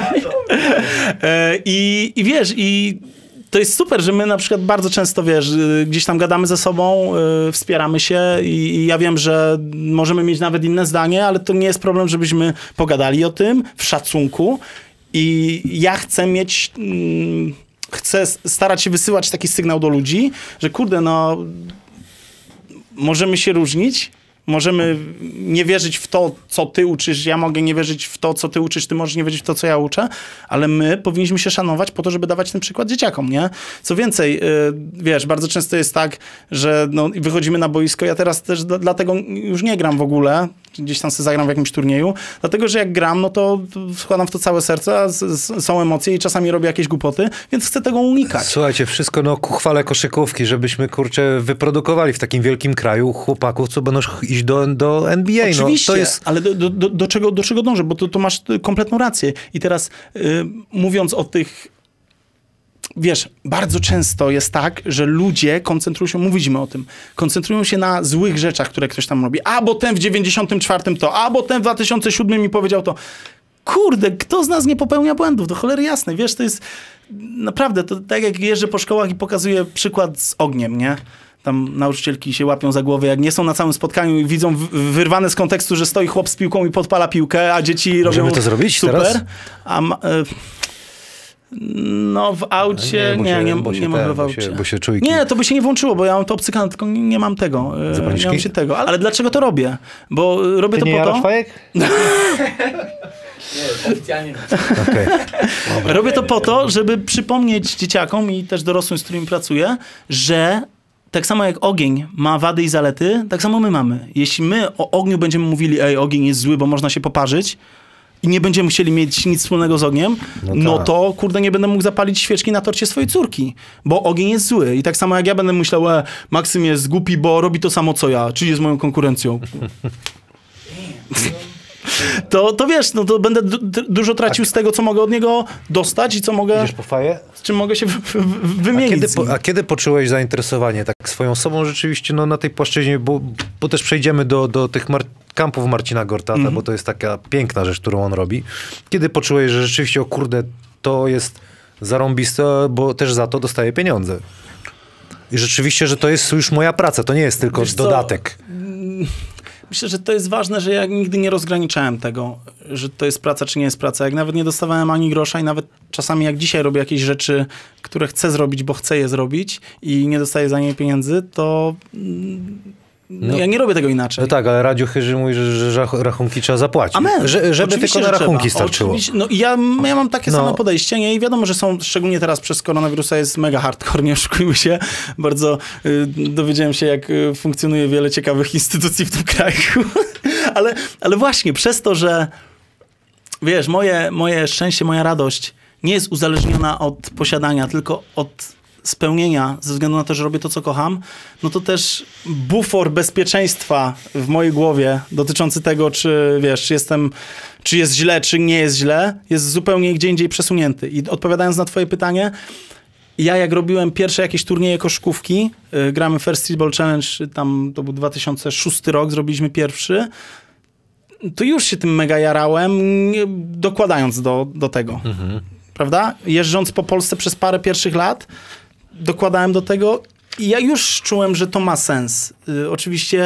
I, I wiesz, i to jest super, że my na przykład bardzo często, wiesz, gdzieś tam gadamy ze sobą, yy, wspieramy się i, i ja wiem, że możemy mieć nawet inne zdanie, ale to nie jest problem, żebyśmy pogadali o tym w szacunku i ja chcę mieć... Yy, chcę starać się wysyłać taki sygnał do ludzi, że kurde, no możemy się różnić, możemy nie wierzyć w to, co ty uczysz, ja mogę nie wierzyć w to, co ty uczysz, ty możesz nie wierzyć w to, co ja uczę, ale my powinniśmy się szanować po to, żeby dawać ten przykład dzieciakom, nie? Co więcej, yy, wiesz, bardzo często jest tak, że no, wychodzimy na boisko, ja teraz też do, dlatego już nie gram w ogóle, gdzieś tam sobie zagram w jakimś turnieju, dlatego, że jak gram, no to wkładam w to całe serce, a z, z, są emocje i czasami robię jakieś głupoty, więc chcę tego unikać. Słuchajcie, wszystko no ku chwale koszykówki, żebyśmy, kurczę, wyprodukowali w takim wielkim kraju chłopaków, co będą iść do, do N B A. Oczywiście, no, to jest... ale do, do, do, czego, do czego dążę? Bo to, to masz kompletną rację. I teraz yy, mówiąc o tych, wiesz, bardzo często jest tak, że ludzie koncentrują się, mówiliśmy o tym, koncentrują się na złych rzeczach, które ktoś tam robi. A, bo ten w dziewięćdziesiątym czwartym to, a, bo ten w dwa tysiące siódmym mi powiedział to. Kurde, kto z nas nie popełnia błędów? Do cholery jasne, wiesz, to jest naprawdę, to tak jak jeżdżę po szkołach i pokazuję przykład z ogniem, nie? Tam nauczycielki się łapią za głowę, jak nie są na całym spotkaniu i widzą wyrwane z kontekstu, że stoi chłop z piłką i podpala piłkę, a dzieci robią Możemy to zrobić super. teraz? A ma, no w aucie, nie, nie, nie, bo się nie mogę ten, w bo aucie. się, bo się czujki... Nie, to by się nie włączyło, bo ja mam to obcykane, tylko nie, nie mam tego. e, Nie mam się tego. Ale, ale dlaczego to robię? Bo robię Ty to nie po jarasz to... fajek? Nie, oficjalnie nie. Okay. Robię to po to, żeby przypomnieć dzieciakom i też dorosłym, z którymi pracuję, że tak samo jak ogień ma wady i zalety, tak samo my mamy. Jeśli my o ogniu będziemy mówili, ej, ogień jest zły, bo można się poparzyć i nie będziemy chcieli mieć nic wspólnego z ogniem, no, no to, kurde, nie będę mógł zapalić świeczki na torcie swojej córki, bo ogień jest zły. I tak samo jak ja będę myślał, e, Maksym jest głupi, bo robi to samo, co ja, czyli jest moją konkurencją. To, to wiesz, no to będę du- dużo tracił z tego, co mogę od niego dostać i co mogę... Idziesz po faję? Z czym mogę się w- w- wymienić. A kiedy, z nim. po, a kiedy poczułeś zainteresowanie tak swoją osobą rzeczywiście no, na tej płaszczyźnie, bo, bo też przejdziemy do, do tych mar- kampów Marcina Gortata, mm. bo to jest taka piękna rzecz, którą on robi. Kiedy poczułeś, że rzeczywiście, o kurde, to jest zarąbiste, bo też za to dostaję pieniądze. I rzeczywiście, że to jest już moja praca, to nie jest tylko Wiesz co? dodatek. Myślę, że to jest ważne, że ja nigdy nie rozgraniczałem tego, że to jest praca, czy nie jest praca. Jak nawet nie dostawałem ani grosza i nawet czasami jak dzisiaj robię jakieś rzeczy, które chcę zrobić, bo chcę je zrobić i nie dostaję za nie pieniędzy, to no, no, ja nie robię tego inaczej. No tak, ale Radziu Chyży mówi, że, że rachunki trzeba zapłacić. Amen. Że, żeby Oczywiście, tylko na że rachunki trzeba. starczyło. Oczywiście. No i ja, ja mam takie No. same podejście, nie? I wiadomo, że są, szczególnie teraz przez koronawirusa jest mega hardcore, nie oszukujmy się. Bardzo y, dowiedziałem się, jak y, funkcjonuje wiele ciekawych instytucji w tym kraju. ale, ale właśnie przez to, że wiesz, moje, moje szczęście, moja radość nie jest uzależniona od posiadania, tylko od spełnienia, ze względu na to, że robię to, co kocham, no to też bufor bezpieczeństwa w mojej głowie dotyczący tego, czy wiesz, czy jestem, czy jest źle, czy nie jest źle, jest zupełnie gdzie indziej przesunięty. I odpowiadając na twoje pytanie, ja jak robiłem pierwsze jakieś turnieje koszykówki, yy, gramy First Street Ball Challenge, tam to był dwa tysiące szósty rok, zrobiliśmy pierwszy, to już się tym mega jarałem, dokładając do, do tego. Mhm. Prawda? Jeżdżąc po Polsce przez parę pierwszych lat, dokładałem do tego i ja już czułem, że to ma sens. Y, oczywiście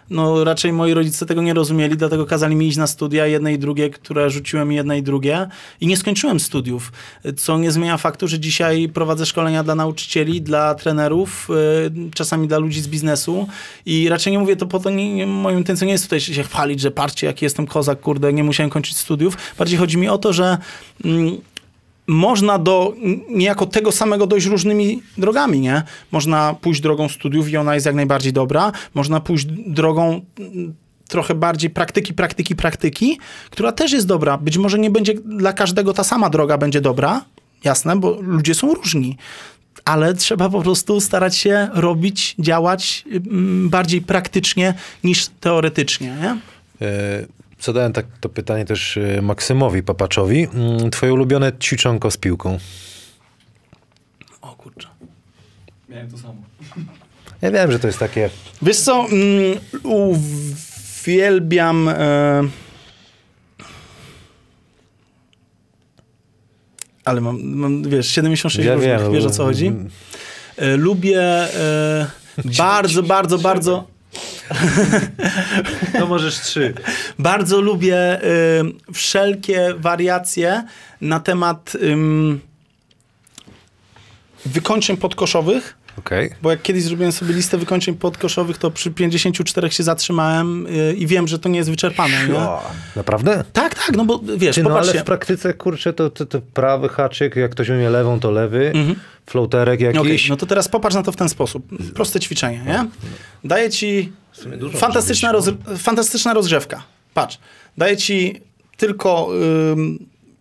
no raczej moi rodzice tego nie rozumieli, dlatego kazali mi iść na studia, jedne i drugie, które rzuciłem jedne i drugie i nie skończyłem studiów, co nie zmienia faktu, że dzisiaj prowadzę szkolenia dla nauczycieli, dla trenerów, yy, czasami dla ludzi z biznesu i raczej nie mówię to po to, nie, nie, moją intencją nie jest tutaj się chwalić, że patrzcie, jaki jestem kozak, kurde, nie musiałem kończyć studiów. Bardziej chodzi mi o to, że mm, można do niejako tego samego dojść różnymi drogami, nie? Można pójść drogą studiów i ona jest jak najbardziej dobra. Można pójść drogą trochę bardziej praktyki, praktyki, praktyki, która też jest dobra. Być może nie będzie dla każdego ta sama droga będzie dobra, jasne, bo ludzie są różni. Ale trzeba po prostu starać się robić, działać bardziej praktycznie niż teoretycznie, nie? Zadałem tak to pytanie też Maksymowi Papaczowi. Twoje ulubione ćwiczonko z piłką? O kurczę. Miałem to samo. Ja wiem, że to jest takie... Wiesz co, mm, uwielbiam... E... Ale mam, mam, wiesz, siedemdziesiąt sześć ja różnych, wiem, wiesz o co chodzi? E, lubię e, bardzo, bardzo, bardzo... No możesz trzy. Bardzo lubię y, wszelkie wariacje na temat y, wykończeń podkoszowych. Okay. Bo jak kiedyś zrobiłem sobie listę wykończeń podkoszowych, to przy pięćdziesięciu czterech się zatrzymałem y, i wiem, że to nie jest wyczerpane. Nie? Naprawdę? Tak, tak, no bo wiesz, Ty, no popatrzcie. ale w praktyce, kurczę, to, to, to prawy haczyk, jak ktoś umie lewą, to lewy, mhm. floaterek jakiś. Okay, no to teraz popatrz na to w ten sposób. Proste ćwiczenie, nie? Daję ci fantastyczna, roz, fantastyczna rozgrzewka. Patrz, daję ci tylko ym,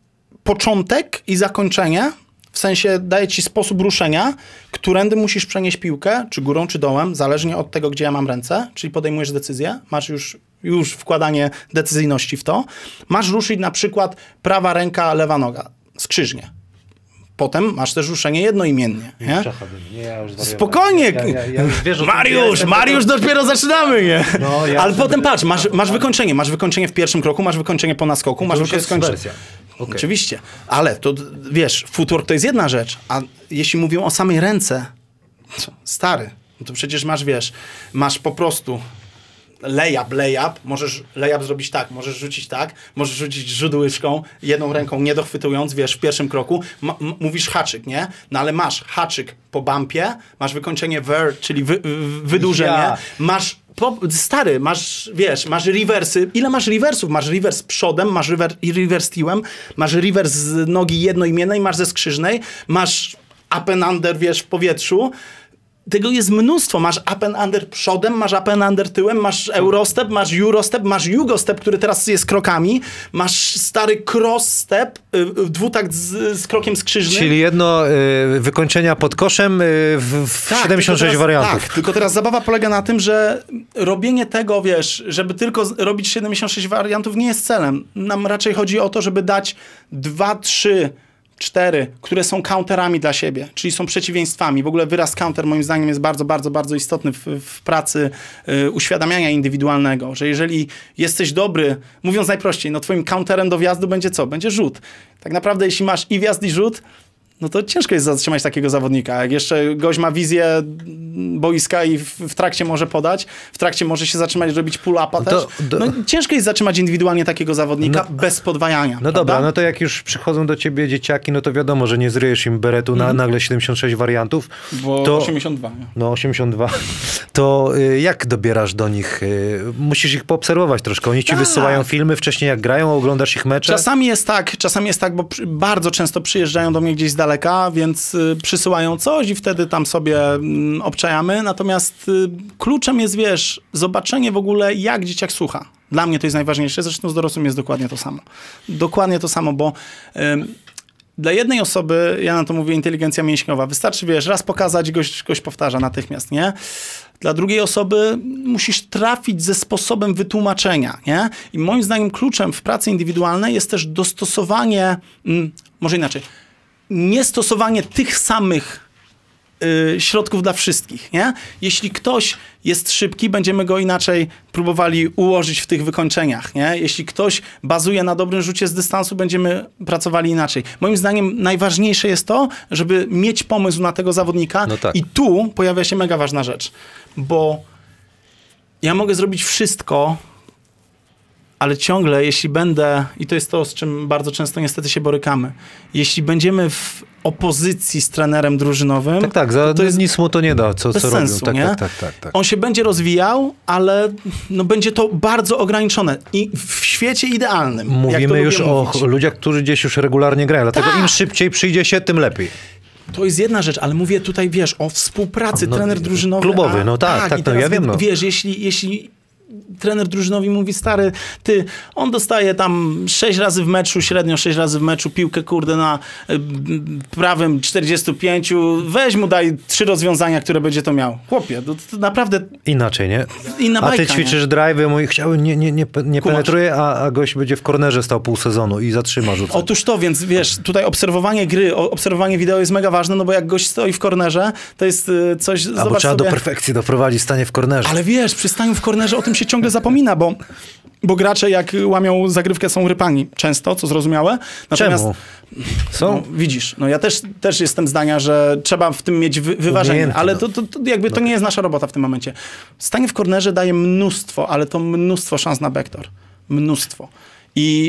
początek i zakończenie, w sensie daję ci sposób ruszenia, którędy musisz przenieść piłkę, czy górą, czy dołem, zależnie od tego, gdzie ja mam ręce, czyli podejmujesz decyzję, masz już, już wkładanie decyzyjności w to. Masz ruszyć na przykład prawa ręka, lewa noga, skrzyżnie. Potem masz też ruszenie jednoimiennie. Nie? Nie, ja już Spokojnie! Ja, ja, ja już wiesz, Mariusz, ja Mariusz, tego... dopiero zaczynamy, nie? No, ja Ale potem patrz, masz, masz wykończenie. Masz wykończenie w pierwszym kroku, masz wykończenie po naskoku, masz wykończenie. Okay. Oczywiście. Ale to, wiesz, footwork to jest jedna rzecz, a jeśli mówią o samej ręce, stary, no to przecież masz, wiesz, masz po prostu layup, layup, możesz layup zrobić tak, możesz rzucić tak, możesz rzucić rzut łyżką, jedną ręką nie dochwytując, wiesz, w pierwszym kroku, ma, m- mówisz haczyk, nie? No ale masz haczyk po bumpie, masz wykończenie vert, czyli wy, wy, wydłużenie, ja. masz po, stary, masz, wiesz, masz rewersy, ile masz rewersów? Masz rewers przodem, masz rewers, rewers tyłem, masz rewers z nogi jednoimiennej, masz ze skrzyżnej, masz up and under, wiesz, w powietrzu. Tego jest mnóstwo. Masz up and under przodem, masz up and under tyłem, masz eurostep, masz eurostep, masz jugostep, który teraz jest krokami, masz stary cross step, y, dwutakt z, z krokiem skrzyżnym. Czyli jedno y, wykończenia pod koszem y, w, w tak, siedemdziesiąt sześć teraz, wariantów. Tak, tylko teraz zabawa polega na tym, że robienie tego, wiesz, żeby tylko z, robić siedemdziesiąt sześć wariantów nie jest celem. Nam raczej chodzi o to, żeby dać dwa, trzy cztery, które są counterami dla siebie, czyli są przeciwieństwami. W ogóle wyraz counter moim zdaniem jest bardzo, bardzo, bardzo istotny w, w pracy y, uświadamiania indywidualnego, że jeżeli jesteś dobry, mówiąc najprościej, no twoim counterem do wjazdu będzie co? Będzie rzut. Tak naprawdę jeśli masz i wjazd i rzut, no to ciężko jest zatrzymać takiego zawodnika. Jak jeszcze gość ma wizję boiska i w, w trakcie może podać, w trakcie może się zatrzymać, robić pull-upa no też. Do... No, ciężko jest zatrzymać indywidualnie takiego zawodnika no, bez podwajania. No prawda? Dobra, no to jak już przychodzą do ciebie dzieciaki, no to wiadomo, że nie zryjesz im beretu mm. na nagle siedemdziesiąt sześć wariantów. Bo to, osiemdziesiąt dwa. Nie? No osiemdziesiąt dwa. To y, jak dobierasz do nich? Y, musisz ich poobserwować troszkę. Oni ci tak. wysyłają filmy wcześniej jak grają, oglądasz ich mecze? Czasami jest tak, czasami jest tak, bo przy, bardzo często przyjeżdżają do mnie gdzieś z daleka, więc y, przysyłają coś i wtedy tam sobie y, obczajamy. Natomiast y, kluczem jest, wiesz, zobaczenie w ogóle, jak dzieciak słucha. Dla mnie to jest najważniejsze, zresztą z dorosłym jest dokładnie to samo. Dokładnie to samo, bo y, dla jednej osoby, ja na to mówię inteligencja mięśniowa, wystarczy, wiesz, raz pokazać, gość, gość powtarza natychmiast, nie? Dla drugiej osoby musisz trafić ze sposobem wytłumaczenia, nie? I moim zdaniem kluczem w pracy indywidualnej jest też dostosowanie, mm, może inaczej, niestosowanie tych samych y, środków dla wszystkich, nie? Jeśli ktoś jest szybki, będziemy go inaczej próbowali ułożyć w tych wykończeniach, nie? Jeśli ktoś bazuje na dobrym rzucie z dystansu, będziemy pracowali inaczej. Moim zdaniem najważniejsze jest to, żeby mieć pomysł na tego zawodnika. No tak. I tu pojawia się mega ważna rzecz, bo ja mogę zrobić wszystko, ale ciągle, jeśli będę, i to jest to, z czym bardzo często niestety się borykamy, jeśli będziemy w opozycji z trenerem drużynowym... Tak, tak, za to, to jest nic mu to nie da, co, bez co sensu, robią. Tak, nie? tak, tak, tak, tak. On się będzie rozwijał, ale no, będzie to bardzo ograniczone. I w świecie idealnym. jak to Mówimy już lubię o mówić. ludziach, którzy gdzieś już regularnie grają, dlatego Tak. im szybciej przyjdzie się, tym lepiej. To jest jedna rzecz, ale mówię tutaj, wiesz, o współpracy, No, trener drużynowy. klubowy, a, no tak, tak, i no, teraz ja wiem, no. Wiesz, jeśli, jeśli trener drużynowy mówi, stary, ty, on dostaje tam sześć razy w meczu, średnio sześć razy w meczu piłkę, kurde, na y, prawym czterdziestu pięciu, weź mu daj trzy rozwiązania, które będzie to miał. Chłopie, to, to naprawdę Inaczej, nie? inna A bajka, ty ćwiczysz drive'y, mój chciały, nie, nie, nie, nie Kumasz. penetruje, a, a gość będzie w kornerze stał pół sezonu i zatrzyma rzucę. Otóż to, więc wiesz, tutaj obserwowanie gry, o- obserwowanie wideo jest mega ważne, no bo jak gość stoi w kornerze, to jest y, coś, Albo zobacz trzeba sobie... do perfekcji doprowadzić stanie w kornerze. Ale wiesz, przy staniu w kornerze o tym się ciągle zapomina, bo, bo gracze jak łamią zagrywkę są rypani często, co zrozumiałe. Natomiast, Czemu? Są? No, widzisz, no ja też, też jestem zdania, że trzeba w tym mieć wy, wyważenie, Umiejętny, ale no. to, to, to jakby to nie jest nasza robota w tym momencie. Stanie w kornerze daje mnóstwo, ale to mnóstwo szans na backdoor. Mnóstwo. I...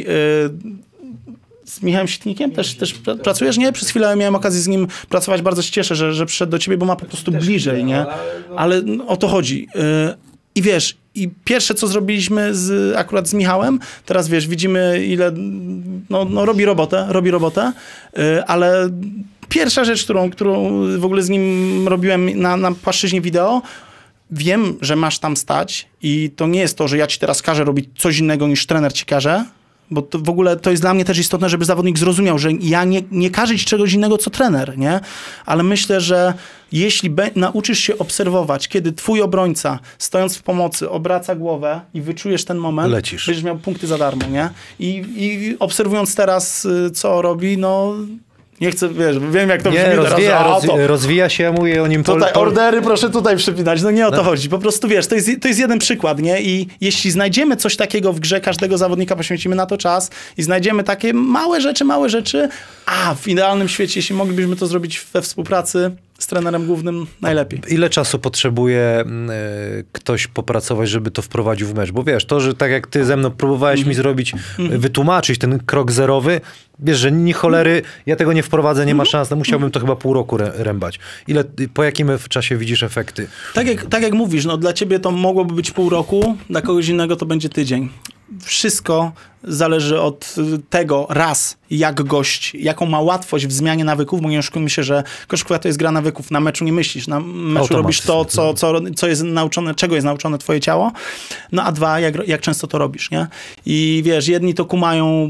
Yy, z Michałem Sitnikiem też, też pra- pracujesz, nie? Przez chwilę miałem okazję z nim pracować, bardzo się cieszę, że, że przyszedł do ciebie, bo ma po prostu bliżej, nie? Ale no, o to chodzi. Yy, I wiesz, i pierwsze, co zrobiliśmy z, akurat z Michałem, teraz wiesz, widzimy ile, no, no robi robotę, robi robotę, yy, ale pierwsza rzecz, którą, którą w ogóle z nim robiłem na, na płaszczyźnie wideo, wiem, że masz tam stać i to nie jest to, że ja ci teraz każę robić coś innego niż trener ci każe, bo to w ogóle to jest dla mnie też istotne, żeby zawodnik zrozumiał, że ja nie, nie każę ci czegoś innego, co trener, nie? Ale myślę, że jeśli be, nauczysz się obserwować, kiedy twój obrońca, stojąc w pomocy, obraca głowę i wyczujesz ten moment, Lecisz. będziesz miał punkty za darmo, nie? I, i obserwując teraz, y, co robi, no... Nie chcę, wiesz, wiem jak to brzmi Nie, teraz, rozwija, że, a, rozwi- to, rozwija się, ja mówię o nim... pol- Tutaj pol- ordery proszę tutaj przypinać. No nie o to No. chodzi. Po prostu wiesz, to jest, to jest jeden przykład, nie? I jeśli znajdziemy coś takiego w grze, każdego zawodnika poświęcimy na to czas i znajdziemy takie małe rzeczy, małe rzeczy, a w idealnym świecie, jeśli moglibyśmy to zrobić we współpracy z trenerem głównym, najlepiej. Ile czasu potrzebuje y, ktoś popracować, żeby to wprowadził w mecz? Bo wiesz, to, że tak jak ty ze mną próbowałeś mi zrobić, y, wytłumaczyć ten krok zerowy, wiesz, że ni cholery, ja tego nie wprowadzę, nie ma szans, no musiałbym to chyba pół roku rę- rębać. Ile, po jakim w czasie widzisz efekty? Tak jak, tak jak mówisz, no dla ciebie to mogłoby być pół roku, dla kogoś innego to będzie tydzień. Wszystko zależy od tego, raz, jak gość, jaką ma łatwość w zmianie nawyków, bo nie oszukujmy się, że koszykówka to jest gra nawyków. Na meczu nie myślisz, na meczu Automatyzm. robisz to, co, co, co jest nauczone, czego jest nauczone twoje ciało. No a dwa, jak, jak często to robisz, nie? I wiesz, jedni to kumają...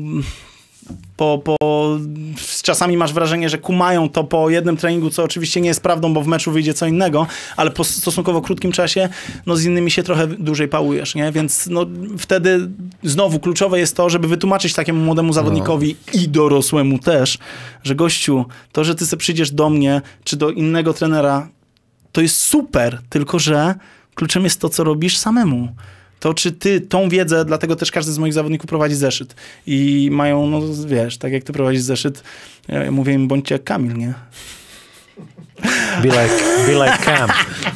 Po, po, czasami masz wrażenie, że kumają to po jednym treningu, co oczywiście nie jest prawdą, bo w meczu wyjdzie co innego, ale po stosunkowo krótkim czasie, no z innymi się trochę dłużej pałujesz, nie? Więc no wtedy znowu kluczowe jest to, żeby wytłumaczyć takiemu młodemu zawodnikowi no. i dorosłemu też, że gościu, to, że ty sobie przyjdziesz do mnie, czy do innego trenera, to jest super, tylko że kluczem jest to, co robisz samemu. To czy ty tą wiedzę, dlatego też każdy z moich zawodników prowadzi zeszyt. I mają, no wiesz, tak jak ty prowadzisz zeszyt, ja, ja mówię im, bądźcie jak Kamil, nie? Be like, be like Cam.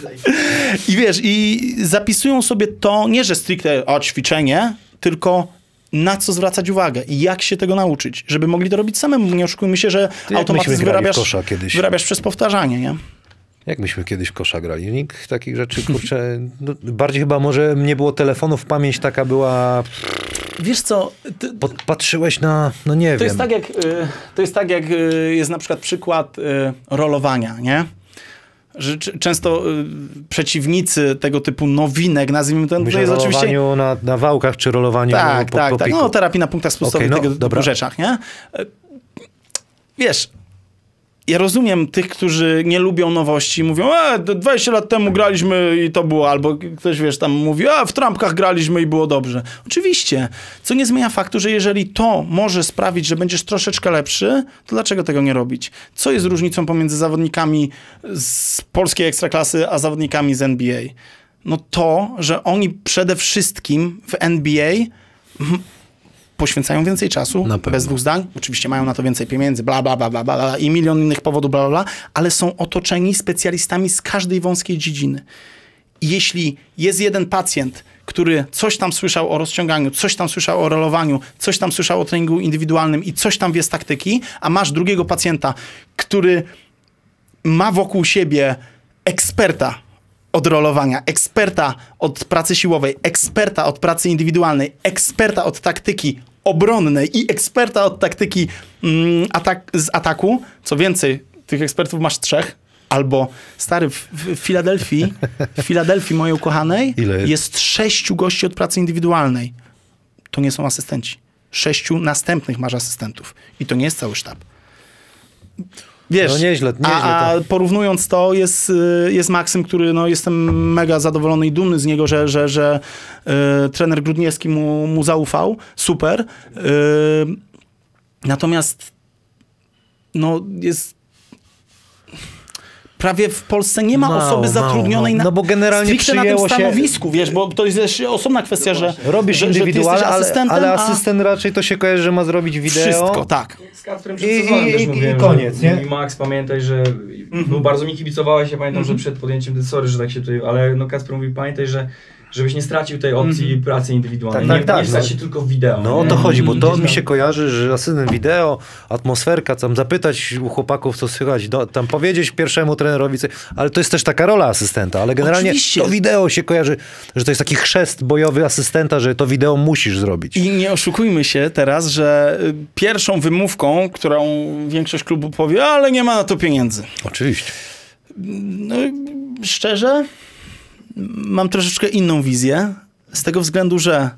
I wiesz, i zapisują sobie to, nie że stricte o ćwiczenie, tylko na co zwracać uwagę i jak się tego nauczyć, żeby mogli to robić samemu. Nie oszukujmy się, że jak automatyzm myśmy grali w wyrabiasz, kosza kiedyś. wyrabiasz przez powtarzanie, nie? Jak myśmy kiedyś w kosza grali? Nikt takich rzeczy, kurczę, no, bardziej chyba może nie było telefonów, pamięć taka była... Wiesz co... Ty, Pod, patrzyłeś na, no nie to wiem. jest tak jak, y, to jest tak jak y, jest na przykład przykład y, rolowania, nie? Że c- często y, przeciwnicy tego typu nowinek, nazwijmy to, Mówisz to jest o oczywiście... rolowaniu na, na wałkach, czy rolowaniu Tak, po, tak, po tak. piku? No terapii na punktach spustowych, Okej, no, tego dobra. typu rzeczach, nie? Y, Wiesz... Ja rozumiem tych, którzy nie lubią nowości, mówią, e, dwadzieścia lat temu graliśmy i to było, albo ktoś, wiesz, tam mówi, a w trampkach graliśmy i było dobrze. Oczywiście, co nie zmienia faktu, że jeżeli to może sprawić, że będziesz troszeczkę lepszy, to dlaczego tego nie robić? Co jest różnicą pomiędzy zawodnikami z polskiej ekstraklasy, a zawodnikami z N B A? No to, że oni przede wszystkim w N B A poświęcają więcej czasu, Na pewno. bez dwóch zdań. Oczywiście mają na to więcej pieniędzy, bla, bla, bla, bla, bla i milion innych powodów, bla, bla, bla, ale są otoczeni specjalistami z każdej wąskiej dziedziny. I jeśli jest jeden pacjent, który coś tam słyszał o rozciąganiu, coś tam słyszał o rolowaniu, coś tam słyszał o treningu indywidualnym i coś tam wie z taktyki, a masz drugiego pacjenta, który ma wokół siebie eksperta od rolowania, eksperta od pracy siłowej, eksperta od pracy indywidualnej, eksperta od taktyki obronnej i eksperta od taktyki mm, atak, z ataku. Co więcej, tych ekspertów masz trzech. Albo, stary, w, w Filadelfii, w Filadelfii mojej ukochanej Ile? jest sześciu gości od pracy indywidualnej. To nie są asystenci. Sześciu następnych masz asystentów. I to nie jest cały sztab. Wiesz, no nieźle, nieźle a, a porównując to, jest, jest Maksym, który no, jestem mega zadowolony i dumny z niego, że, że, że y, trener Grudniewski mu, mu zaufał. Super. Y, natomiast no, jest... Prawie w Polsce nie ma Mało, osoby zatrudnionej mało, na, no bo generalnie stricte na tym przyjęło się- stanowisku, wiesz, bo to jest jeszcze osobna kwestia, że Robisz że, indywidualnie, że ty jesteś ale, asystentem, ale a asystent raczej to się kojarzy, że ma zrobić wideo. wszystko, tak. Z Kacprem przed I- sezonem i- też i- mówiłem, i koniec, że, nie? mówi Max, pamiętaj, że no, bardzo mi kibicowałeś, ja pamiętam, że przed podjęciem decyzji, że tak się tutaj, ale no Kacper mówi, pamiętaj, że żebyś nie stracił tej opcji pracy indywidualnej, Tak, nie, tak, tak, nie stać no. się tylko w wideo. No o nie? to chodzi, bo to Gdzieś mi tam- się kojarzy, że asystent wideo, atmosferka, tam zapytać u chłopaków, co słychać, do, tam powiedzieć pierwszemu trenerowi, co- ale to jest też taka rola asystenta, ale generalnie Oczywiście. to wideo się kojarzy, że to jest taki chrzest bojowy asystenta, że to wideo musisz zrobić. I nie oszukujmy się teraz, że y, pierwszą wymówką, którą większość klubu powie, ale nie ma na to pieniędzy. Oczywiście. No, szczerze, mam troszeczkę inną wizję, z tego względu, że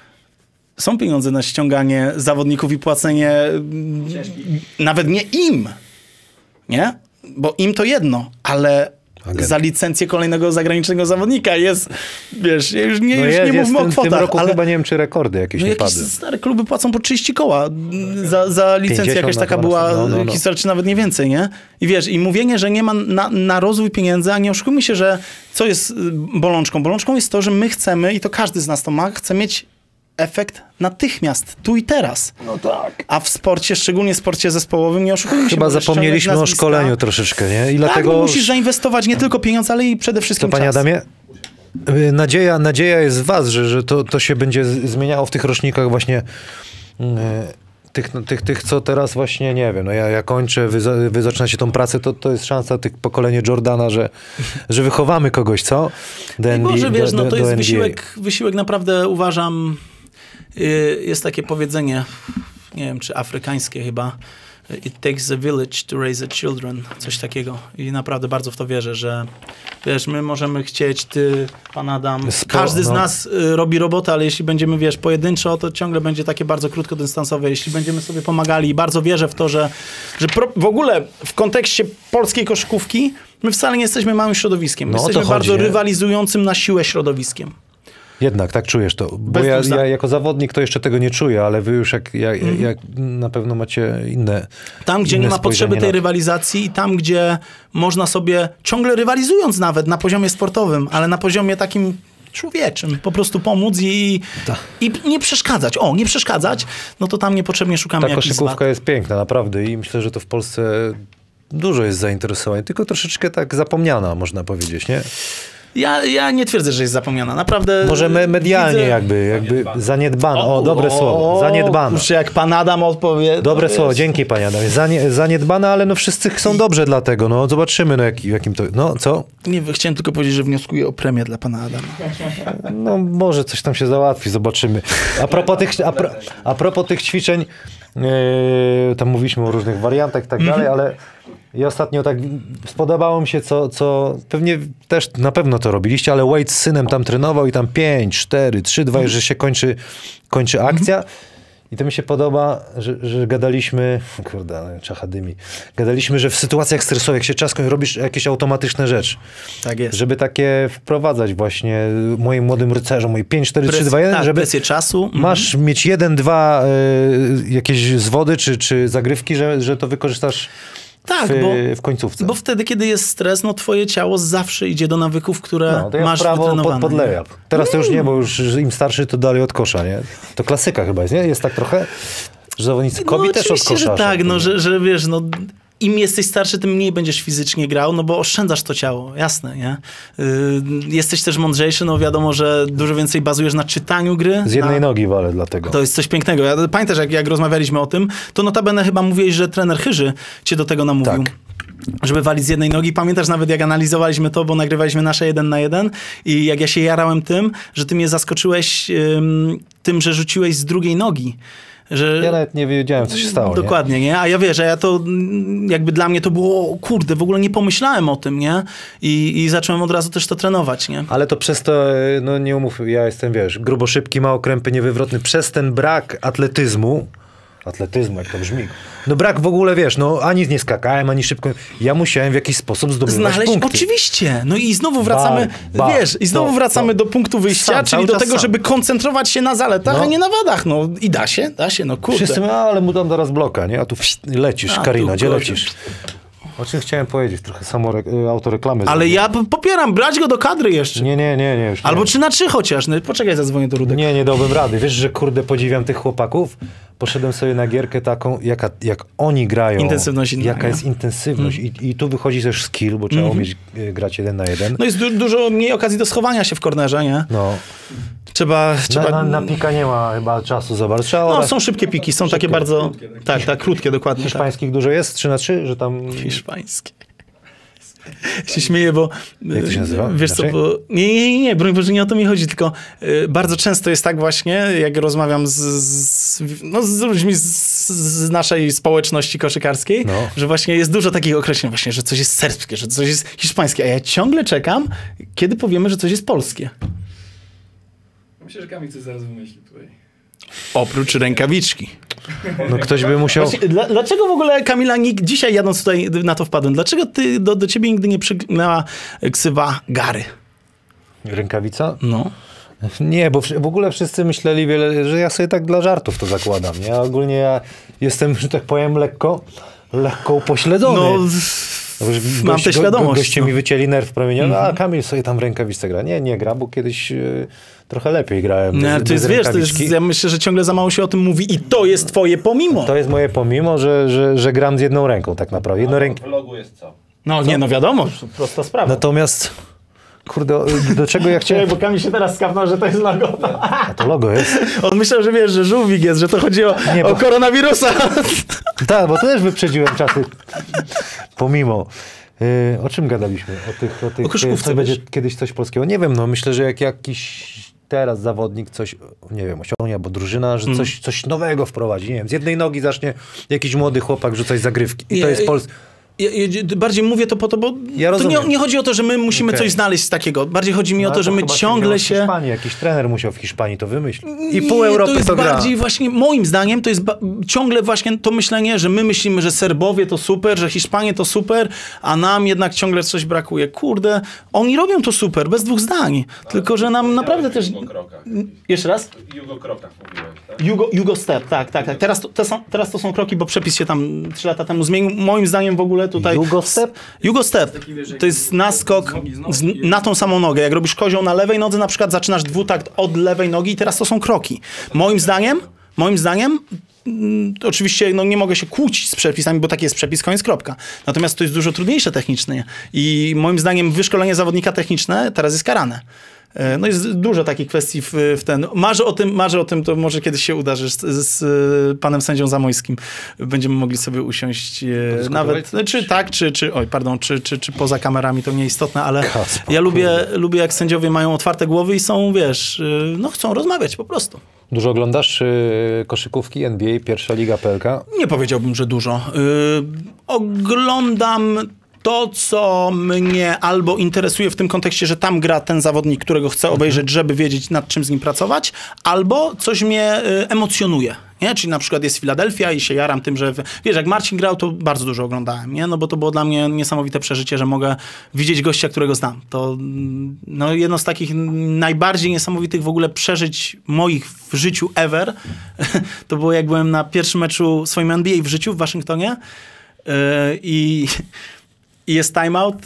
są pieniądze na ściąganie zawodników i płacenie mm, nawet nie im, nie? Bo im to jedno, ale Agent. za licencję kolejnego zagranicznego zawodnika jest, wiesz, już nie, No już jest, nie jest mówmy w, o tym- w tym kwotach, roku ale chyba nie wiem, czy rekordy jakieś no nie jakieś padły. stare kluby płacą po trzydzieści koła za, za licencję, pięćdziesiąt jakaś na taka dwa była razy. No, no, no. historia, czy nawet nie więcej, nie? I wiesz, i mówienie, że nie ma na, na rozwój pieniędzy, a nie oszukujmy się, że co jest y, bolączką? Bolączką jest to, że my chcemy, i to każdy z nas to ma, chce mieć efekt natychmiast, tu i teraz. No tak. A w sporcie, szczególnie w sporcie zespołowym, nie oszukujmy się. Chyba możesz zapomnieliśmy ściągnąć o nazwiska. szkoleniu troszeczkę, nie? I Tak, dlatego... bo musisz zainwestować nie tylko pieniądze, ale i przede To wszystkim panie czas. Adamie, y, nadzieja, nadzieja jest w was, że, że to, to się będzie z- zmieniało w tych rocznikach właśnie y, tych, no, tych, tych, co teraz właśnie, nie wiem, no ja, ja kończę, wy, za- wy zaczynacie tą pracę, to, to jest szansa tych pokolenie Jordana, że, że wychowamy kogoś, co? Do I N B A, może wiesz, do, no do, to do jest N B A. wysiłek, wysiłek naprawdę uważam, y, jest takie powiedzenie, nie wiem, czy afrykańskie chyba, it takes a village to raise a children, coś takiego. I naprawdę bardzo w to wierzę, że wiesz, my możemy chcieć, ty, pan Adam, Spo- każdy z no. nas y, robi robotę, ale jeśli będziemy, wiesz, pojedynczo, to ciągle będzie takie bardzo krótkodystansowe. Jeśli będziemy sobie pomagali i bardzo wierzę w to, że, że pro, w ogóle w kontekście polskiej koszykówki my wcale nie jesteśmy małym środowiskiem. No, o to jesteśmy chodzi, bardzo nie? rywalizującym na siłę środowiskiem. Jednak, tak czujesz to. Bo Bez ja, dwóch zdań. ja jako zawodnik to jeszcze tego nie czuję, ale wy już jak, jak, Mhm. jak na pewno macie inne Tam, gdzie inne nie ma potrzeby spojrzenie tej na to. rywalizacji i tam, gdzie można sobie, ciągle rywalizując nawet na poziomie sportowym, ale na poziomie takim człowieczym, po prostu pomóc i, Tak. i nie przeszkadzać. O, nie przeszkadzać, no to tam niepotrzebnie szukamy Ta jakichś koszykówka zwad. jest piękna, naprawdę i myślę, że to w Polsce dużo jest zainteresowań, tylko troszeczkę tak zapomniana, można powiedzieć, nie? Ja, ja nie twierdzę, że jest zapomniana. Naprawdę Może me, medialnie widzę- jakby, jakby zaniedbano. O, dobre słowo, zaniedbano. Kurczę, jak pan Adam odpowie... Dobre to słowo, wiesz. dzięki panie Adamie. Zanie, zaniedbane, ale no wszyscy chcą dobrze dlatego, no zobaczymy, no jak, jakim to, no co? Nie, chciałem tylko powiedzieć, że wnioskuję o premię dla pana Adama. No może coś tam się załatwi, zobaczymy. A propos tych, a pro, a propos tych ćwiczeń, yy, tam mówiliśmy o różnych wariantach i tak dalej, ale i ostatnio tak spodobało mi się, co, co pewnie też na pewno to robiliście, ale Wade z synem tam trenował i tam pięć, cztery, trzy, dwa, że się kończy, kończy akcja. I to mi się podoba, że, że gadaliśmy, kurde, ale czacha dymi, gadaliśmy, że w sytuacjach stresowych, jak się czas kończy, robisz jakieś automatyczne rzeczy. Tak jest. Żeby takie wprowadzać właśnie moim młodym rycerzom, moje pięć, cztery, trzy, dwa, jeden, tak, żeby presję czasu. Mhm. masz mieć jeden, dwa y, jakieś zwody czy, czy zagrywki, że, że to wykorzystasz Tak, w, bo, w końcówce. bo wtedy, kiedy jest stres, no twoje ciało zawsze idzie do nawyków, które No, to ja masz w prawo pod, wytrenowane. pod layup. Teraz to już nie, bo już im starszy to dalej od kosza, nie? To klasyka chyba jest, nie? Jest tak trochę, że zawodnicy kobi no, też od oczywiście, kosza. że tak, no, że, że wiesz, no im jesteś starszy, tym mniej będziesz fizycznie grał, no bo oszczędzasz to ciało, jasne, nie? Yy, jesteś też mądrzejszy, no wiadomo, że dużo więcej bazujesz na czytaniu gry. Z jednej na... nogi walę dlatego. To jest coś pięknego. Ja pamiętasz, jak, jak rozmawialiśmy o tym, to notabene chyba mówiłeś, że trener Chyży cię do tego namówił. Tak. Żeby walić z jednej nogi. Pamiętasz nawet, jak analizowaliśmy to, bo nagrywaliśmy nasze jeden na jeden i jak ja się jarałem tym, że ty mnie zaskoczyłeś ym, tym, że rzuciłeś z drugiej nogi. Że... Ja nawet nie wiedziałem, co się stało. Dokładnie, nie? nie? A ja wiesz, że ja to jakby dla mnie to było, kurde, w ogóle nie pomyślałem o tym, nie? I, i zacząłem od razu też to trenować, nie? Ale to przez to, no nie umów, ja jestem, wiesz, grubo szybki, mało krępy, niewywrotny. Przez ten brak atletyzmu, atletyzmu, jak to brzmi, no brak w ogóle, wiesz, no ani nie skakałem, ani szybko, ja musiałem w jakiś sposób zdobywać Znaleźć, punkty. Oczywiście. No i znowu wracamy, Ba, ba, wiesz, i znowu to, wracamy to. do punktu wyjścia, Sam, czyli cały do czas tego, sam. żeby koncentrować się na zaletach, No. a nie na wadach. No i da się, da się, no kurde. Wszyscy, a, ale mu dam teraz bloka, nie? A tu psz, lecisz, A, Karina, tu gdzie gorzej. lecisz? O czym chciałem powiedzieć? Trochę samo re- autoreklamy. Ale zrobię. ja p- popieram, brać go do kadry jeszcze. Nie, nie, nie, nie. Już nie. Albo trzy na trzy chociaż. No, poczekaj, zadzwonię do Rudek. Nie, nie dałbym rady. Wiesz, że kurde podziwiam tych chłopaków? Poszedłem sobie na gierkę taką, jaka, jak oni grają. Intensywność inna, Jaka nie? jest intensywność. Mm. I, I tu wychodzi też skill, bo trzeba Mm-hmm. umieć y, grać jeden na jeden. No jest du- dużo mniej okazji do schowania się w kornerze, nie? No. Trzeba... trzeba... Na, na, na pika nie ma chyba czasu za bardzo. Trzeba No, orać. są szybkie piki, są takie bardzo... Tak, tak, krótkie, dokładnie. Tak. Hiszpańskich dużo jest? trzy na trzy? Że tam... Hiszpańskie. Się śmieję, bo... Jak to się nazywa? Wiesz co, Inaczej? bo... Nie, nie, nie, nie, broń Boże, nie o to mi chodzi, tylko y, bardzo często jest tak właśnie, jak rozmawiam z, z, no, z ludźmi z, z naszej społeczności koszykarskiej, No. że właśnie jest dużo takich określeń właśnie, że coś jest serbskie, że coś jest hiszpańskie, a ja ciągle czekam, kiedy powiemy, że coś jest polskie. Myślę, że Kamil coś zaraz wymyśli tutaj. Oprócz rękawiczki. No ktoś by musiał... Właśnie, dla, dlaczego w ogóle, Kamila, nikt, dzisiaj jadąc tutaj na to wpadłem, dlaczego ty, do, do ciebie nigdy nie przygnęła ksywa Gary? Rękawica? No. Nie, bo w w ogóle wszyscy myśleli, wiele, że ja sobie tak dla żartów to zakładam, nie? A ogólnie ja jestem, że tak powiem, lekko, lekko upośledzony. No, No, już mam gość- tę go- świadomość. Goście no. mi wycięli nerw promieniowy, a Kamil sobie tam w rękawiczce gra. Nie, nie gra, bo kiedyś y, trochę lepiej grałem. Nie, bez, to jest, bez wiesz, to jest, rękawiczki. ja myślę, że ciągle za mało się o tym mówi i to jest twoje pomimo. To jest moje pomimo, że, że, że gram z jedną ręką tak naprawdę. Jedną ręk... W logu jest co? No nie, no wiadomo, prosta sprawa. Natomiast, kurde, do czego ja chciałem... Bo Kamil się teraz skapnął, że to jest logo. A to logo jest. On myślał, że wiesz, że żółwik jest, że to chodzi o, Nie, o bo- koronawirusa. Tak, bo to też wyprzedziłem czasy. Pomimo. Yy, o czym gadaliśmy? O tych, o tych O koszykówce, co będzie wiesz? kiedyś coś polskiego. Nie wiem, no myślę, że jak jakiś teraz zawodnik coś, nie wiem, osiągnie, albo drużyna, że coś, coś nowego wprowadzi. Nie wiem, z jednej nogi zacznie jakiś młody chłopak rzucać zagrywki. I to Nie, jest Polska. Ja, ja bardziej mówię to po to, bo Ja to nie, rozumiem. nie chodzi o to, że my musimy Okej. coś znaleźć z takiego. Bardziej chodzi mi No, o to, ale że my chyba ciągle wziął się... W Hiszpanii, jakiś trener musiał w Hiszpanii to wymyślić. I Nie, pół Europy to jest to gra. bardziej właśnie, moim zdaniem, to jest ba- ciągle właśnie to myślenie, że my myślimy, że Serbowie to super, że Hiszpanie to super, a nam jednak ciągle coś brakuje. Kurde, oni robią to super, bez dwóch zdań. Tylko, że nam naprawdę też... Jugokrokach. Jeszcze raz? Jugokrokach mówiłeś, tak? Jugo, Jugo Step, tak, tak, tak. Teraz to, to są, teraz to są kroki, bo przepis się tam trzy lata temu zmienił. Moim zdaniem w ogóle tutaj... Jugo Step? Jugo Step. To jest naskok z, na tą samą nogę. Jak robisz kozioł na lewej nodze, na przykład zaczynasz dwutakt od lewej nogi i teraz to są kroki. Moim zdaniem, moim zdaniem, mm, oczywiście no, nie mogę się kłócić z przepisami, bo taki jest przepis, koniec, kropka. Natomiast to jest dużo trudniejsze technicznie i moim zdaniem wyszkolenie zawodnika techniczne teraz jest karane. E, No jest dużo takich kwestii w, w ten... Marzę o tym, marzę o tym, to może kiedyś się uda, że z, z panem sędzią Zamojskim będziemy mogli sobie usiąść e, nawet, czy tak, czy, czy oj, pardon, czy, czy, czy poza kamerami, to nieistotne, ale Kasper, ja lubię, lubię jak sędziowie mają otwarte głowy i są, wiesz, e, no chcą rozmawiać po prostu. Dużo oglądasz y, koszykówki, N B A, pierwsza liga P L K? Nie powiedziałbym, że dużo. Yy, oglądam to, co mnie albo interesuje w tym kontekście, że tam gra ten zawodnik, którego chcę obejrzeć, żeby wiedzieć, nad czym z nim pracować, albo coś mnie y, emocjonuje. Nie? Czyli na przykład jest Filadelfia i się jaram tym, że wiesz, jak Marcin grał, to bardzo dużo oglądałem, nie? No bo to było dla mnie niesamowite przeżycie, że mogę widzieć gościa, którego znam. To mm, no, jedno z takich najbardziej niesamowitych w ogóle przeżyć moich w życiu ever, to było jak byłem na pierwszym meczu swoim N B A w życiu w Waszyngtonie yy, i I jest timeout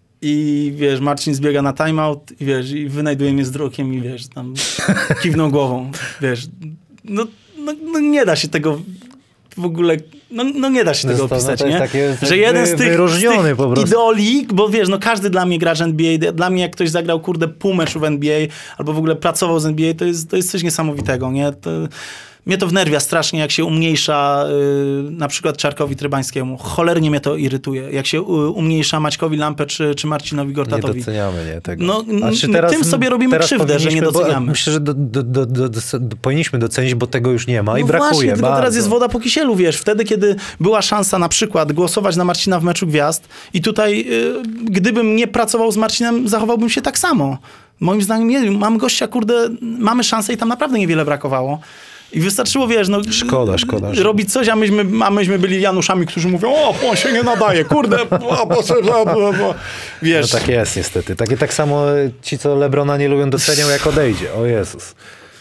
i wiesz, Marcin zbiega na timeout i wiesz, i wynajduje mnie wzrokiem i wiesz, tam kiwnął głową, wiesz. No, no, no nie da się tego w ogóle No, no nie da się tego No to- no opisać, to jest nie? takie- Że jeden z wy- tych, z wyróżniony tych po prostu. idoli, bo wiesz, no każdy dla mnie gracz N B A, dla mnie jak ktoś zagrał, kurde, pół meczu w N B A, albo w ogóle pracował z N B A, to jest, to jest coś niesamowitego, nie? To, mnie to wnerwia strasznie, jak się umniejsza y, na przykład Czarkowi Trybańskiemu. Cholernie mnie to irytuje. Jak się y, umniejsza Maćkowi Lampę czy, czy Marcinowi Nie Gortatowi. doceniamy nie, tego. No, Znaczy m- tym sobie robimy teraz krzywdę, że nie powinniśmy, bo doceniamy. Myślę, że do, do, do, do, do, do, powinniśmy docenić, bo tego już nie ma i No brakuje właśnie, tylko bardzo. teraz jest woda po kisielu, wiesz. Wtedy, kiedy była szansa na przykład głosować na Marcina w Meczu Gwiazd i tutaj, y, gdybym nie pracował z Marcinem, zachowałbym się tak samo. Moim zdaniem nie, mam gościa, kurde, mamy szansę i tam naprawdę niewiele brakowało. I wystarczyło, wiesz, no... Szkoda, szkoda, że- Robić coś, a myśmy, a myśmy byli Januszami, którzy mówią, o, on się nie nadaje, kurde, bo, bo, bo, bo, bo. Wiesz. No tak jest niestety. Takie tak samo ci, co Lebrona nie lubią, docenią jak odejdzie. O Jezus.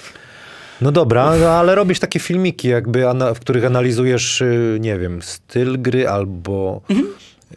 No dobra, no ale robisz takie filmiki jakby, ana- w których analizujesz, y, nie wiem, styl gry albo Mhm.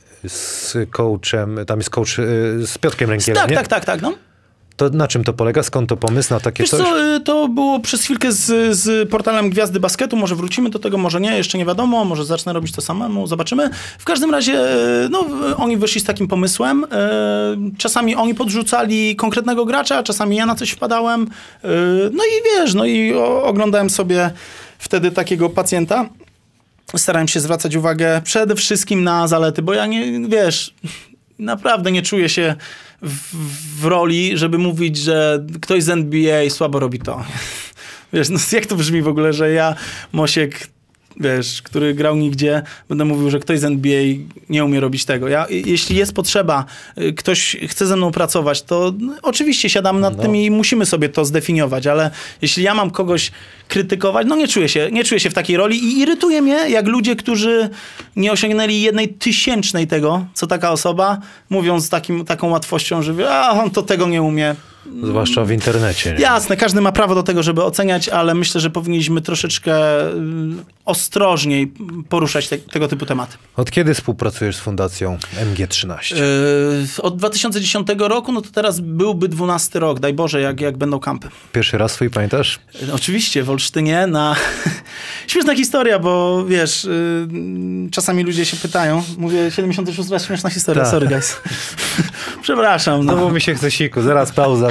z coachem, tam jest coach y, z Piotrkiem Rękielem, Tak, nie? tak, tak, tak, no. To na czym to polega? Skąd to pomysł na takie Wiesz coś? co, y, to było przez chwilkę z, z portalem Gwiazdy Basketu, może wrócimy do tego, może nie, jeszcze nie wiadomo, może zacznę robić to samemu, zobaczymy. W każdym razie, y, no, y, oni wyszli z takim pomysłem, y, czasami oni podrzucali konkretnego gracza, czasami ja na coś wpadałem, y, no i wiesz, no i o, oglądałem sobie wtedy takiego pacjenta. Starałem się zwracać uwagę przede wszystkim na zalety, bo ja nie, wiesz, naprawdę nie czuję się w, w roli, żeby mówić, że ktoś z N B A słabo robi to. Wiesz, no jak to brzmi w ogóle, że ja, Mosiek, wiesz, który grał nigdzie, będę mówił, że ktoś z N B A nie umie robić tego. Ja, jeśli jest potrzeba, y, ktoś chce ze mną pracować, to no, oczywiście siadamy nad No. tym i musimy sobie to zdefiniować, ale jeśli ja mam kogoś krytykować, no nie czuję się, nie czuję się w takiej roli i irytuje mnie, jak ludzie, którzy nie osiągnęli jednej tysięcznej tego, co taka osoba, mówią z takim, taką łatwością, że wie, a on to tego nie umie. Zwłaszcza w internecie. Nie? Jasne, każdy ma prawo do tego, żeby oceniać, ale myślę, że powinniśmy troszeczkę y, ostrożniej poruszać te, tego typu tematy. Od kiedy współpracujesz z fundacją M G trzynaście? Yy, od dwa tysiące dziesiątego roku, no to teraz byłby dwunasty rok, daj Boże, jak, jak będą kampy. Pierwszy raz swój pamiętasz? Yy, oczywiście, w Olsztynie na... Śmieszna historia, bo wiesz, yy, czasami ludzie się pytają, mówię siedemdziesiąty szósty raz, śmieszna historia, Tak. sorry guys. Przepraszam. No. No bo mi się chce siku, zaraz pauza.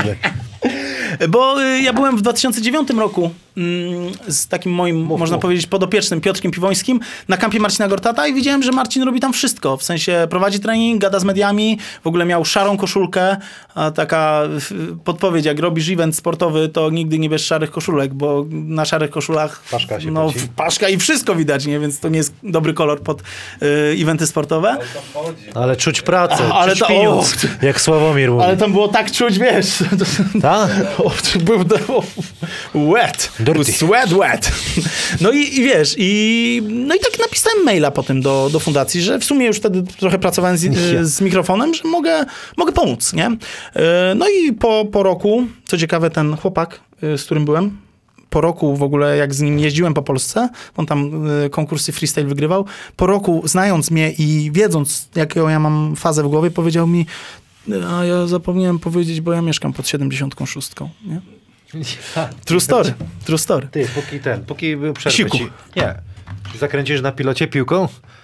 Bo y, ja byłem w dwa tysiące dziewiątym roku mm, z takim moim, można mów. powiedzieć, podopiecznym Piotrkiem Piwońskim na kampie Marcina Gortata i widziałem, że Marcin robi tam wszystko. W sensie prowadzi trening, gada z mediami, w ogóle miał szarą koszulkę, a taka y, podpowiedź, jak robisz event sportowy, to nigdy nie bierz szarych koszulek, bo na szarych koszulach Paszka się no, poci. paszka i wszystko widać, nie? Więc to nie jest dobry kolor pod y, eventy sportowe. Ale czuć pracę, A, ale czuć to- pieniądz, jak Sławomir mówi. Ale tam było tak czuć, wiesz... Tak? O, to był to, wet. Dirty. Sweat wet. No i, i wiesz, i, no i tak napisałem maila potem do, do fundacji, że w sumie już wtedy trochę pracowałem z, z mikrofonem, że mogę, mogę pomóc, nie? E, No i po, po roku, co ciekawe, ten chłopak, e, z którym byłem, po roku w ogóle, jak z nim jeździłem po Polsce, on tam y, konkursy freestyle wygrywał, po roku znając mnie i wiedząc, jaką ja mam fazę w głowie, powiedział mi, a ja zapomniałem powiedzieć, bo ja mieszkam pod siedemdziesiątką szóstką, nie? True story, true story. Ty, póki ten, póki był przerwę Siku. ci. Nie. Zakręcisz na pilocie piłką?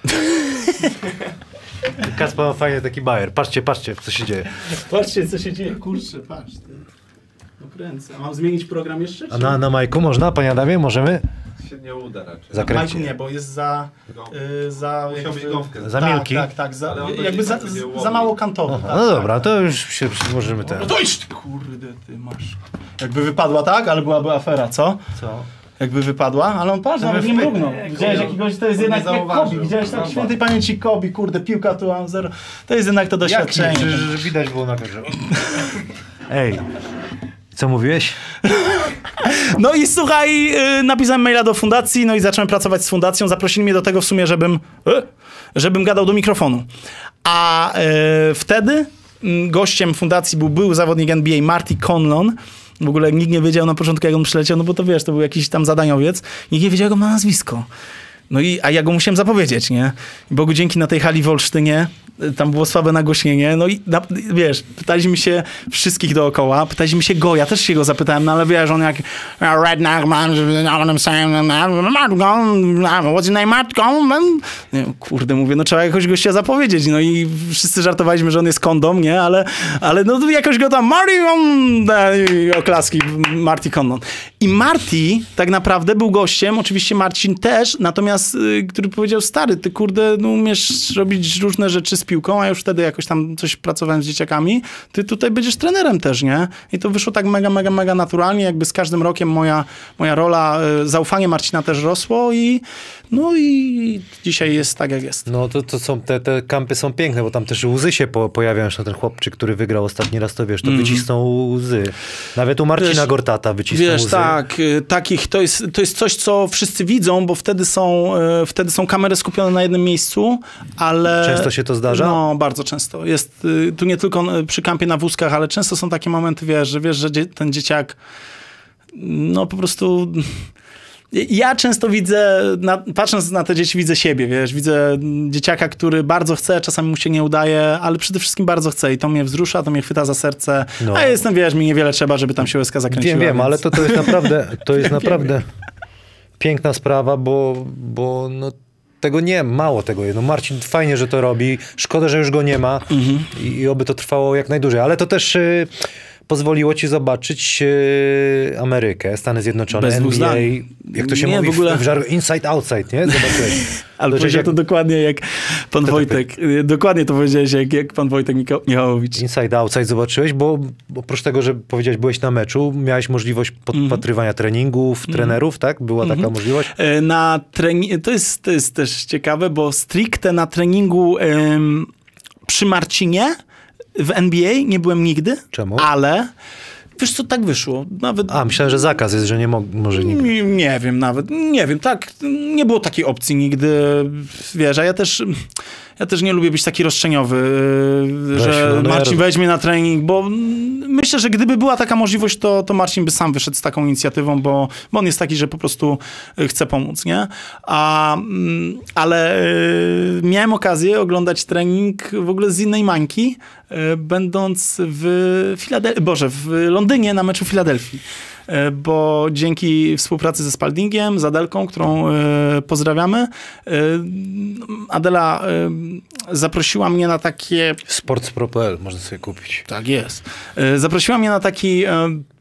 Kacper ma fajnie taki bajer. Patrzcie, patrzcie, co się dzieje. Patrzcie, co się dzieje. Kurczę, patrz. Ty. Dokręcę. A mam zmienić program jeszcze? A na, na Majku można, panie Adamie? Możemy? się nie uda raczej. Zakręcić. Majku nie, bo jest za... Y, za Musiał być gąbkę. Za tak, milki? Tak, tak, za, Ale on jakby będzie za, tak będzie za mało kantowy. Aha, tak, no tak. dobra, to już się możemy ten. No to idź, ty, kurde, ty masz. Jakby wypadła tak, ale byłaby afera, co? Co? Jakby wypadła, ale on patrz, nawet nie mrugnął. Widziałeś jakiegoś, to jest jednak jak Kobi, widziałeś tak świętej pamięci Kobi, kurde, piłka tu mam zero. To jest jednak to doświadczenie. Jak nie? Przecież widać było na kamerze. Ej, co mówiłeś? No i słuchaj, yy, napisałem maila do fundacji, no i zacząłem pracować z fundacją. Zaprosili mnie do tego w sumie, żebym, yy, żebym gadał do mikrofonu. A yy, wtedy yy, gościem fundacji był był zawodnik N B A Marty Conlon. W ogóle nikt nie wiedział na początku, jak on przyleciał, no bo to wiesz, to był jakiś tam zadaniowiec. Nikt nie wiedział, jak on ma nazwisko. No i, a ja go musiałem zapowiedzieć, nie? I Bogu dzięki na tej hali w Olsztynie, tam było słabe nagłośnienie, no i na, wiesz, pytaliśmy się wszystkich dookoła, pytaliśmy się go, ja też się go zapytałem, no ale wiesz, on jak redneck man, what's your name, Matt? Kurde, mówię, no trzeba jakoś gościa zapowiedzieć, no i wszyscy żartowaliśmy, że on jest kondom, nie? Ale, ale no jakoś go tam, Marty, oklaski, Marty Condon. I Marty tak naprawdę był gościem, oczywiście Marcin też, natomiast, y, który powiedział, stary, ty kurde, no umiesz robić różne rzeczy z piłką, a ja już wtedy jakoś tam coś pracowałem z dzieciakami, ty tutaj będziesz trenerem też, nie? I to wyszło tak mega, mega, mega naturalnie, jakby z każdym rokiem moja, moja rola, y, zaufanie Marcina też rosło i no i dzisiaj jest tak, jak jest. No to, to są, te, te kampy są piękne, bo tam też łzy się po, pojawiają, że ten chłopczyk, który wygrał ostatni raz, to wiesz, to mm. wycisnął łzy. Nawet u Marcina wiesz, Gortata wycisnął wiesz, łzy. tak, takich, to jest, to jest coś, co wszyscy widzą, bo wtedy są, wtedy są kamery skupione na jednym miejscu, ale... Często się to zdarza? No, bardzo często. Jest tu nie tylko przy kampie na wózkach, ale często są takie momenty, wiesz, że wiesz, że ten dzieciak no po prostu... Ja często widzę, na, patrząc na te dzieci, widzę siebie, wiesz, widzę dzieciaka, który bardzo chce, czasami mu się nie udaje, ale przede wszystkim bardzo chce i to mnie wzrusza, to mnie chwyta za serce, no. A ja jestem, wiesz, mi niewiele trzeba, żeby tam się łezka zakręciła. Wiem, wiem, więc... ale to, to jest naprawdę, to jest naprawdę piękna sprawa, bo, bo no, tego nie, mało tego jest. No Marcin fajnie, że to robi, szkoda, że już go nie ma mhm. i, i oby to trwało jak najdłużej, ale to też... Yy, pozwoliło ci zobaczyć e, Amerykę, Stany Zjednoczone, Bez N B A, jak to się nie, mówi w, ogóle... w żargonie, inside, outside, nie? Zobaczyłeś. Ale powiedział jak... to dokładnie jak pan to Wojtek, tak... dokładnie to powiedziałeś jak, jak pan Wojtek Michałowicz. Inside, outside zobaczyłeś, bo oprócz tego, że powiedziałeś, byłeś na meczu, miałeś możliwość podpatrywania mm. treningów, mm. trenerów, tak? Była mm. taka możliwość? Na trening... to, jest, to jest też ciekawe, bo stricte na treningu ym, przy Marcinie w N B A nie byłem nigdy. Czemu? Ale wiesz co, tak wyszło. Nawet... A, myślałem, że zakaz jest, że nie mo- może nigdy. Nie, nie wiem nawet. Nie wiem, tak. Nie było takiej opcji nigdy. Wiesz, a ja też... Ja też nie lubię być taki roszczeniowy, Weź, że no, Marcin ja... weźmie na trening, bo myślę, że gdyby była taka możliwość, to, to Marcin by sam wyszedł z taką inicjatywą, bo, bo on jest taki, że po prostu chce pomóc, nie? A, ale y, miałem okazję oglądać trening w ogóle z innej mańki, y, będąc w Filadelfii, Boże, w Londynie na meczu Filadelfii. Bo dzięki współpracy ze Spaldingiem, z Adelką, którą y, pozdrawiamy, y, Adela y, zaprosiła mnie na takie... sportspro kropka p l można sobie kupić. Tak jest. Y, zaprosiła mnie na taki... Y,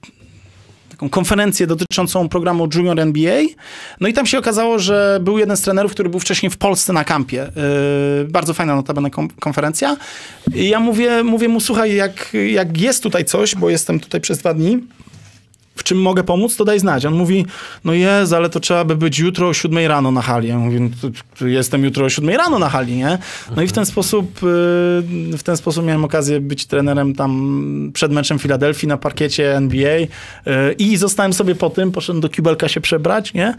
taką konferencję dotyczącą programu Junior N B A. No i tam się okazało, że był jeden z trenerów, który był wcześniej w Polsce na kampie. Yy, bardzo fajna notabene kom- konferencja. I ja mówię, mówię mu, słuchaj, jak, jak jest tutaj coś, bo jestem tutaj przez dwa dni, w czym mogę pomóc, to daj znać. On mówi, no jest, ale to trzeba by być jutro o siódmej rano na hali. Ja mówię, no to, to jestem jutro o siódmej rano na hali, nie? No i w ten sposób w ten sposób miałem okazję być trenerem tam przed meczem Filadelfii na parkiecie N B A i zostałem sobie po tym, poszedłem do kibelka się przebrać, nie?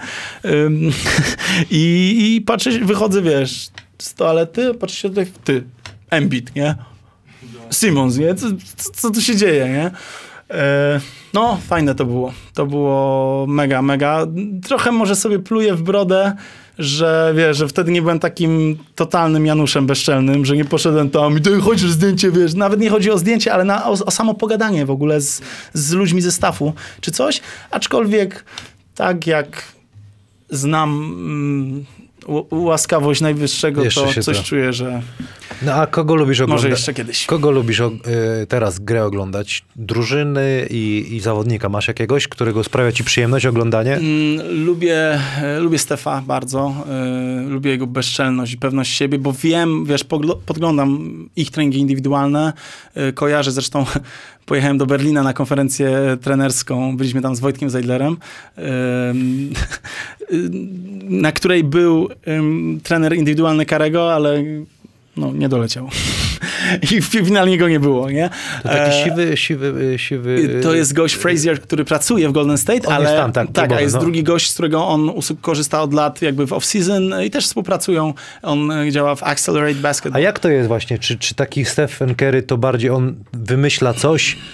I, i patrzę, wychodzę, wiesz, z toalety, patrzę się tutaj, ty, Embiid, nie? Simmons, nie? Co, co, co tu się dzieje, nie? No, fajne to było. To było mega, mega. Trochę może sobie pluję w brodę, że wiesz, że wtedy nie byłem takim totalnym Januszem bezczelnym, że nie poszedłem tam i ty chodzisz zdjęcie, wiesz. Nawet nie chodzi o zdjęcie, ale na, o, o samo pogadanie w ogóle z, z ludźmi ze staffu czy coś. Aczkolwiek tak jak znam mm, łaskawość najwyższego, jeszcze to coś to. czuję, że no a kogo lubisz oglądać? Może jeszcze kiedyś. Kogo lubisz y, teraz grę oglądać? Drużyny i, i zawodnika? Masz jakiegoś, którego sprawia ci przyjemność oglądanie? Mm, lubię, y, lubię Stefa bardzo. Y, lubię jego bezczelność i pewność siebie, bo wiem, wiesz, pogl- podglądam ich treningi indywidualne. Y, kojarzę zresztą, pojechałem do Berlina na konferencję trenerską. Byliśmy tam z Wojtkiem Zeidlerem, y, y, na której był y, trener indywidualny Karego, ale no, nie doleciał. I finalnie go nie było, nie? To taki siwy, siwy, siwy... To jest gość Frazier, który pracuje w Golden State, on ale jest tam, tak, tak, a jest no. drugi gość, z którego on korzysta od lat jakby w off-season i też współpracują. On działa w Accelerate Basketball. A jak to jest właśnie? Czy, czy taki Stephen Curry to bardziej on wymyśla coś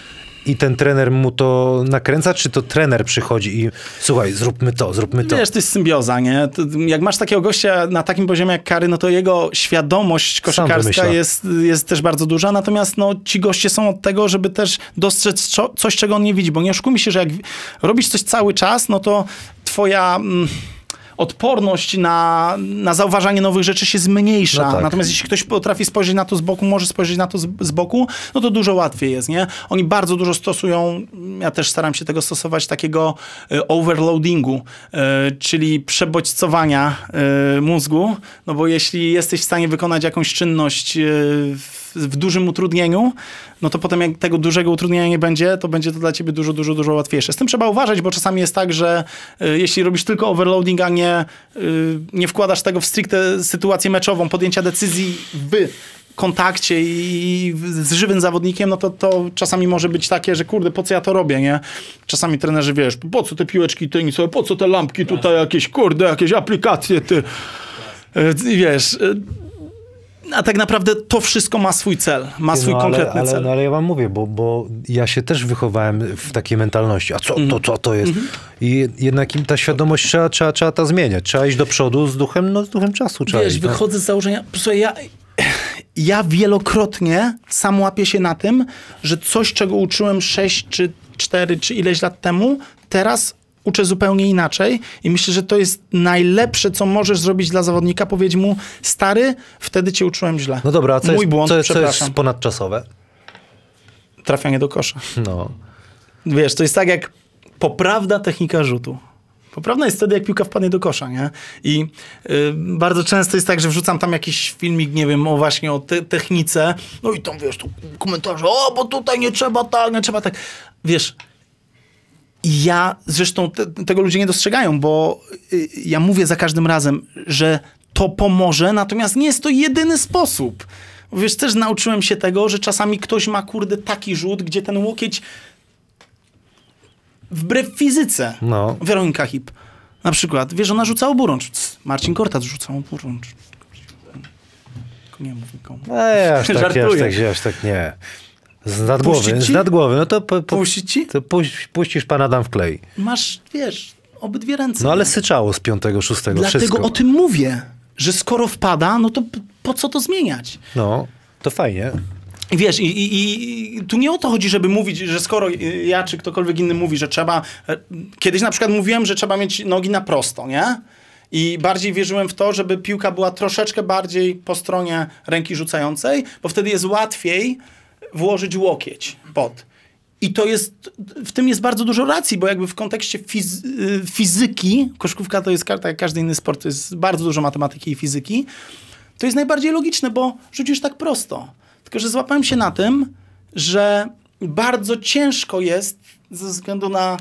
i ten trener mu to nakręca, czy to trener przychodzi i słuchaj, zróbmy to, zróbmy to. Wiesz, to jest symbioza, nie? To, jak masz takiego gościa na takim poziomie jak Kary, no to jego świadomość koszykarska jest, jest też bardzo duża, natomiast no, ci goście są od tego, żeby też dostrzec co, coś, czego on nie widzi, bo nie oszukujmy się, że jak robisz coś cały czas, no to twoja... Mm, odporność na, na zauważanie nowych rzeczy się zmniejsza. No tak. Natomiast jeśli ktoś potrafi spojrzeć na to z boku, może spojrzeć na to z, z boku, no to dużo łatwiej jest, nie? Oni bardzo dużo stosują, ja też staram się tego stosować, takiego y, overloadingu, y, czyli przebodźcowania y, mózgu, no bo jeśli jesteś w stanie wykonać jakąś czynność y, w, w dużym utrudnieniu, no to potem jak tego dużego utrudnienia nie będzie, to będzie to dla ciebie dużo, dużo, dużo łatwiejsze. Z tym trzeba uważać, bo czasami jest tak, że y, jeśli robisz tylko overloading, a nie, y, nie wkładasz tego w stricte sytuację meczową, podjęcia decyzji w kontakcie i z żywym zawodnikiem, no to, to czasami może być takie, że kurde, po co ja to robię, nie? Czasami trenerzy, wiesz, po co te piłeczki tenisowe, po co te lampki tutaj, jakieś kurde, jakieś aplikacje, ty. Y, wiesz... Y, A tak naprawdę to wszystko ma swój cel, ma swój no, ale, konkretny ale, cel. No ale ja wam mówię, bo, bo ja się też wychowałem w takiej mentalności. A co to, co to jest? Mm-hmm. I jednak im ta świadomość trzeba, trzeba, trzeba ta zmieniać. Trzeba iść do przodu z duchem, no z duchem czasu. Trzeba Wiesz, iść, wychodzę no. z założenia, słuchaj, ja, ja wielokrotnie sam łapię się na tym, że coś, czego uczyłem sześć, czy cztery, czy ileś lat temu, teraz uczę zupełnie inaczej i myślę, że to jest najlepsze, co możesz zrobić dla zawodnika. Powiedzieć mu, stary, wtedy cię uczyłem źle. No dobra, a co, Mój jest, błąd, co, jest, co przepraszam. jest ponadczasowe? Trafianie do kosza. No. Wiesz, to jest tak jak poprawna technika rzutu. Poprawna jest wtedy, jak piłka wpadnie do kosza, nie? I y, bardzo często jest tak, że wrzucam tam jakiś filmik, nie wiem, o właśnie o te technice, no i tam, wiesz, tu komentarze, o, bo tutaj nie trzeba tak, nie trzeba tak. Wiesz, i ja, zresztą te, tego ludzie nie dostrzegają, bo y, ja mówię za każdym razem, że to pomoże, natomiast nie jest to jedyny sposób. Wiesz, też nauczyłem się tego, że czasami ktoś ma, kurde, taki rzut, gdzie ten łokieć wbrew fizyce. No. Weronika Hip. Na przykład, wiesz, ona rzucała oburącz. Marcin Kortat rzucał oburącz. Nie mów nikomu. Ej, aż tak, aż Żartuję. tak, aż tak nie. Z nadgłowy, Puścić ci? z nadgłowy. No to, po, po, Puścić ci? to puś, puścisz pan Adam w klej. Masz, wiesz, obydwie ręce. No ale syczało z piątego, szóstego, Dlatego wszystko. o tym mówię, że skoro wpada, no to p- po co to zmieniać? No, to fajnie. I wiesz, i, i, i tu nie o to chodzi, żeby mówić, że skoro ja czy ktokolwiek inny mówi, że trzeba... Kiedyś na przykład mówiłem, że trzeba mieć nogi na prosto, nie? I bardziej wierzyłem w to, żeby piłka była troszeczkę bardziej po stronie ręki rzucającej, bo wtedy jest łatwiej włożyć łokieć pod. I to jest, w tym jest bardzo dużo racji, bo jakby w kontekście fiz, fizyki, koszykówka to jest, tak jak każdy inny sport, to jest bardzo dużo matematyki i fizyki, to jest najbardziej logiczne, bo rzucisz tak prosto. Tylko że złapałem się na tym, że bardzo ciężko jest ze względu na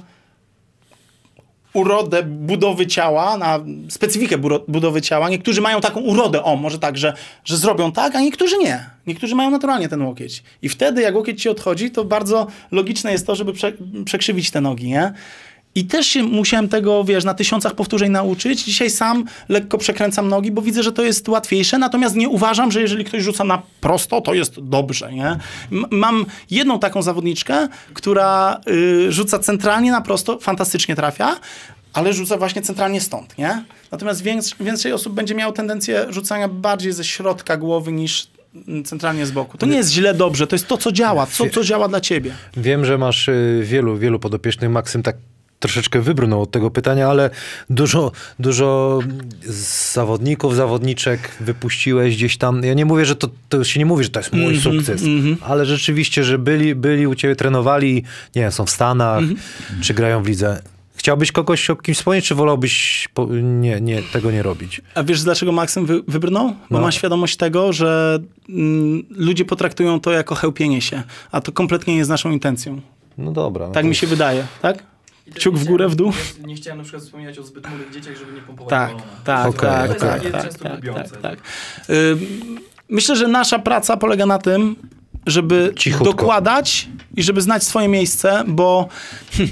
urodę budowy ciała, na specyfikę budowy ciała. Niektórzy mają taką urodę, o, może tak, że, że zrobią tak, a niektórzy nie. Niektórzy mają naturalnie ten łokieć. I wtedy, jak łokieć ci odchodzi, to bardzo logiczne jest to, żeby prze, przekrzywić te nogi, nie? I też się musiałem tego, wiesz, na tysiącach powtórzeń nauczyć. Dzisiaj sam lekko przekręcam nogi, bo widzę, że to jest łatwiejsze, natomiast nie uważam, że jeżeli ktoś rzuca na prosto, to jest dobrze, nie? M- mam jedną taką zawodniczkę, która y, rzuca centralnie na prosto, fantastycznie trafia, ale rzuca właśnie centralnie stąd, nie? Natomiast więcej, więcej osób będzie miało tendencję rzucania bardziej ze środka głowy niż centralnie z boku. To nie jest źle, dobrze, to jest to, co działa, co, co działa dla ciebie. Wiem, że masz y, wielu, wielu podopiecznych. Maksym tak troszeczkę wybrnął od tego pytania, ale dużo, dużo zawodników, zawodniczek wypuściłeś gdzieś tam. Ja nie mówię, że to, to się nie mówi, że to jest mój mm-hmm, sukces, mm-hmm. ale rzeczywiście, że byli, byli u ciebie, trenowali, nie wiem, są w Stanach, mm-hmm. czy grają w lidze. Chciałbyś kogoś o kimś wspomnieć, czy wolałbyś po, nie, nie, tego nie robić? A wiesz, dlaczego Maksym wy, wybrnął? Bo no. ma świadomość tego, że mm, ludzie potraktują to jako chełpienie się, a to kompletnie nie jest naszą intencją. No dobra. No tak to... mi się wydaje, tak? Kciuk w górę, w dół? Nie, nie chciałem na przykład wspominać o zbyt młodych dzieciach, żeby nie pompować tak, balona. tak, okay, tak, okay. tak, jest tak, często tak, lubiące. tak, tak. Y, myślę, że nasza praca polega na tym, żeby Cichutko. dokładać i żeby znać swoje miejsce, bo y,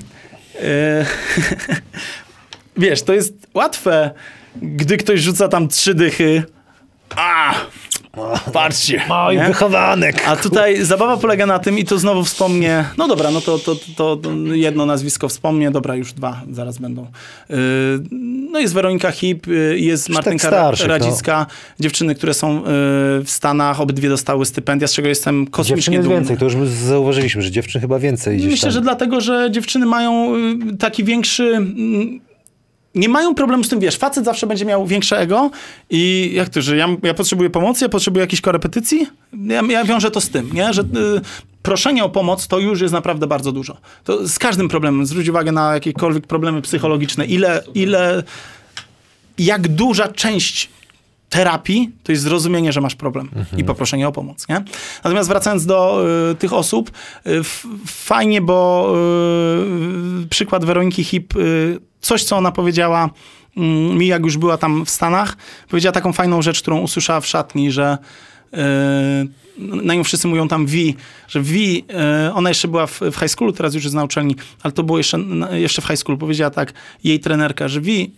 wiesz, to jest łatwe, gdy ktoś rzuca tam trzy dychy. A, Patrzcie. Mój nie? wychowanek. A tutaj zabawa polega na tym i to znowu wspomnę, no dobra, no to, to, to, to jedno nazwisko wspomnę, dobra, już dwa zaraz będą. Yy, no jest Weronika Hip, yy, jest Martynka tak starszych, Radzicka, no. Dziewczyny, które są yy, w Stanach, obydwie dostały stypendia, z czego jestem kosmicznie Dziewczyn jest dumny. więcej, to już zauważyliśmy, że dziewczyn chyba więcej gdzieś Myślę, tam. że dlatego, że dziewczyny mają yy, taki większy... Yy, nie mają problemu z tym, wiesz, facet zawsze będzie miał większe ego i jak to, że ja, ja potrzebuję pomocy, ja potrzebuję jakiejś korepetycji, ja, ja wiążę to z tym, nie? Że y, proszenie o pomoc to już jest naprawdę bardzo dużo. To z każdym problemem, zwróć uwagę na jakiekolwiek problemy psychologiczne, ile, ile, jak duża część terapii to jest zrozumienie, że masz problem mhm. i poproszenie o pomoc, nie? Natomiast wracając do y, tych osób, y, f, fajnie, bo y, przykład Weroniki Hip, y, coś, co ona powiedziała y, mi, jak już była tam w Stanach, powiedziała taką fajną rzecz, którą usłyszała w szatni, że y, na nią wszyscy mówią tam V, że V, y, ona jeszcze była w, w high schoolu, teraz już jest na uczelni, ale to było jeszcze, jeszcze w high schoolu, powiedziała tak jej trenerka, że V, y,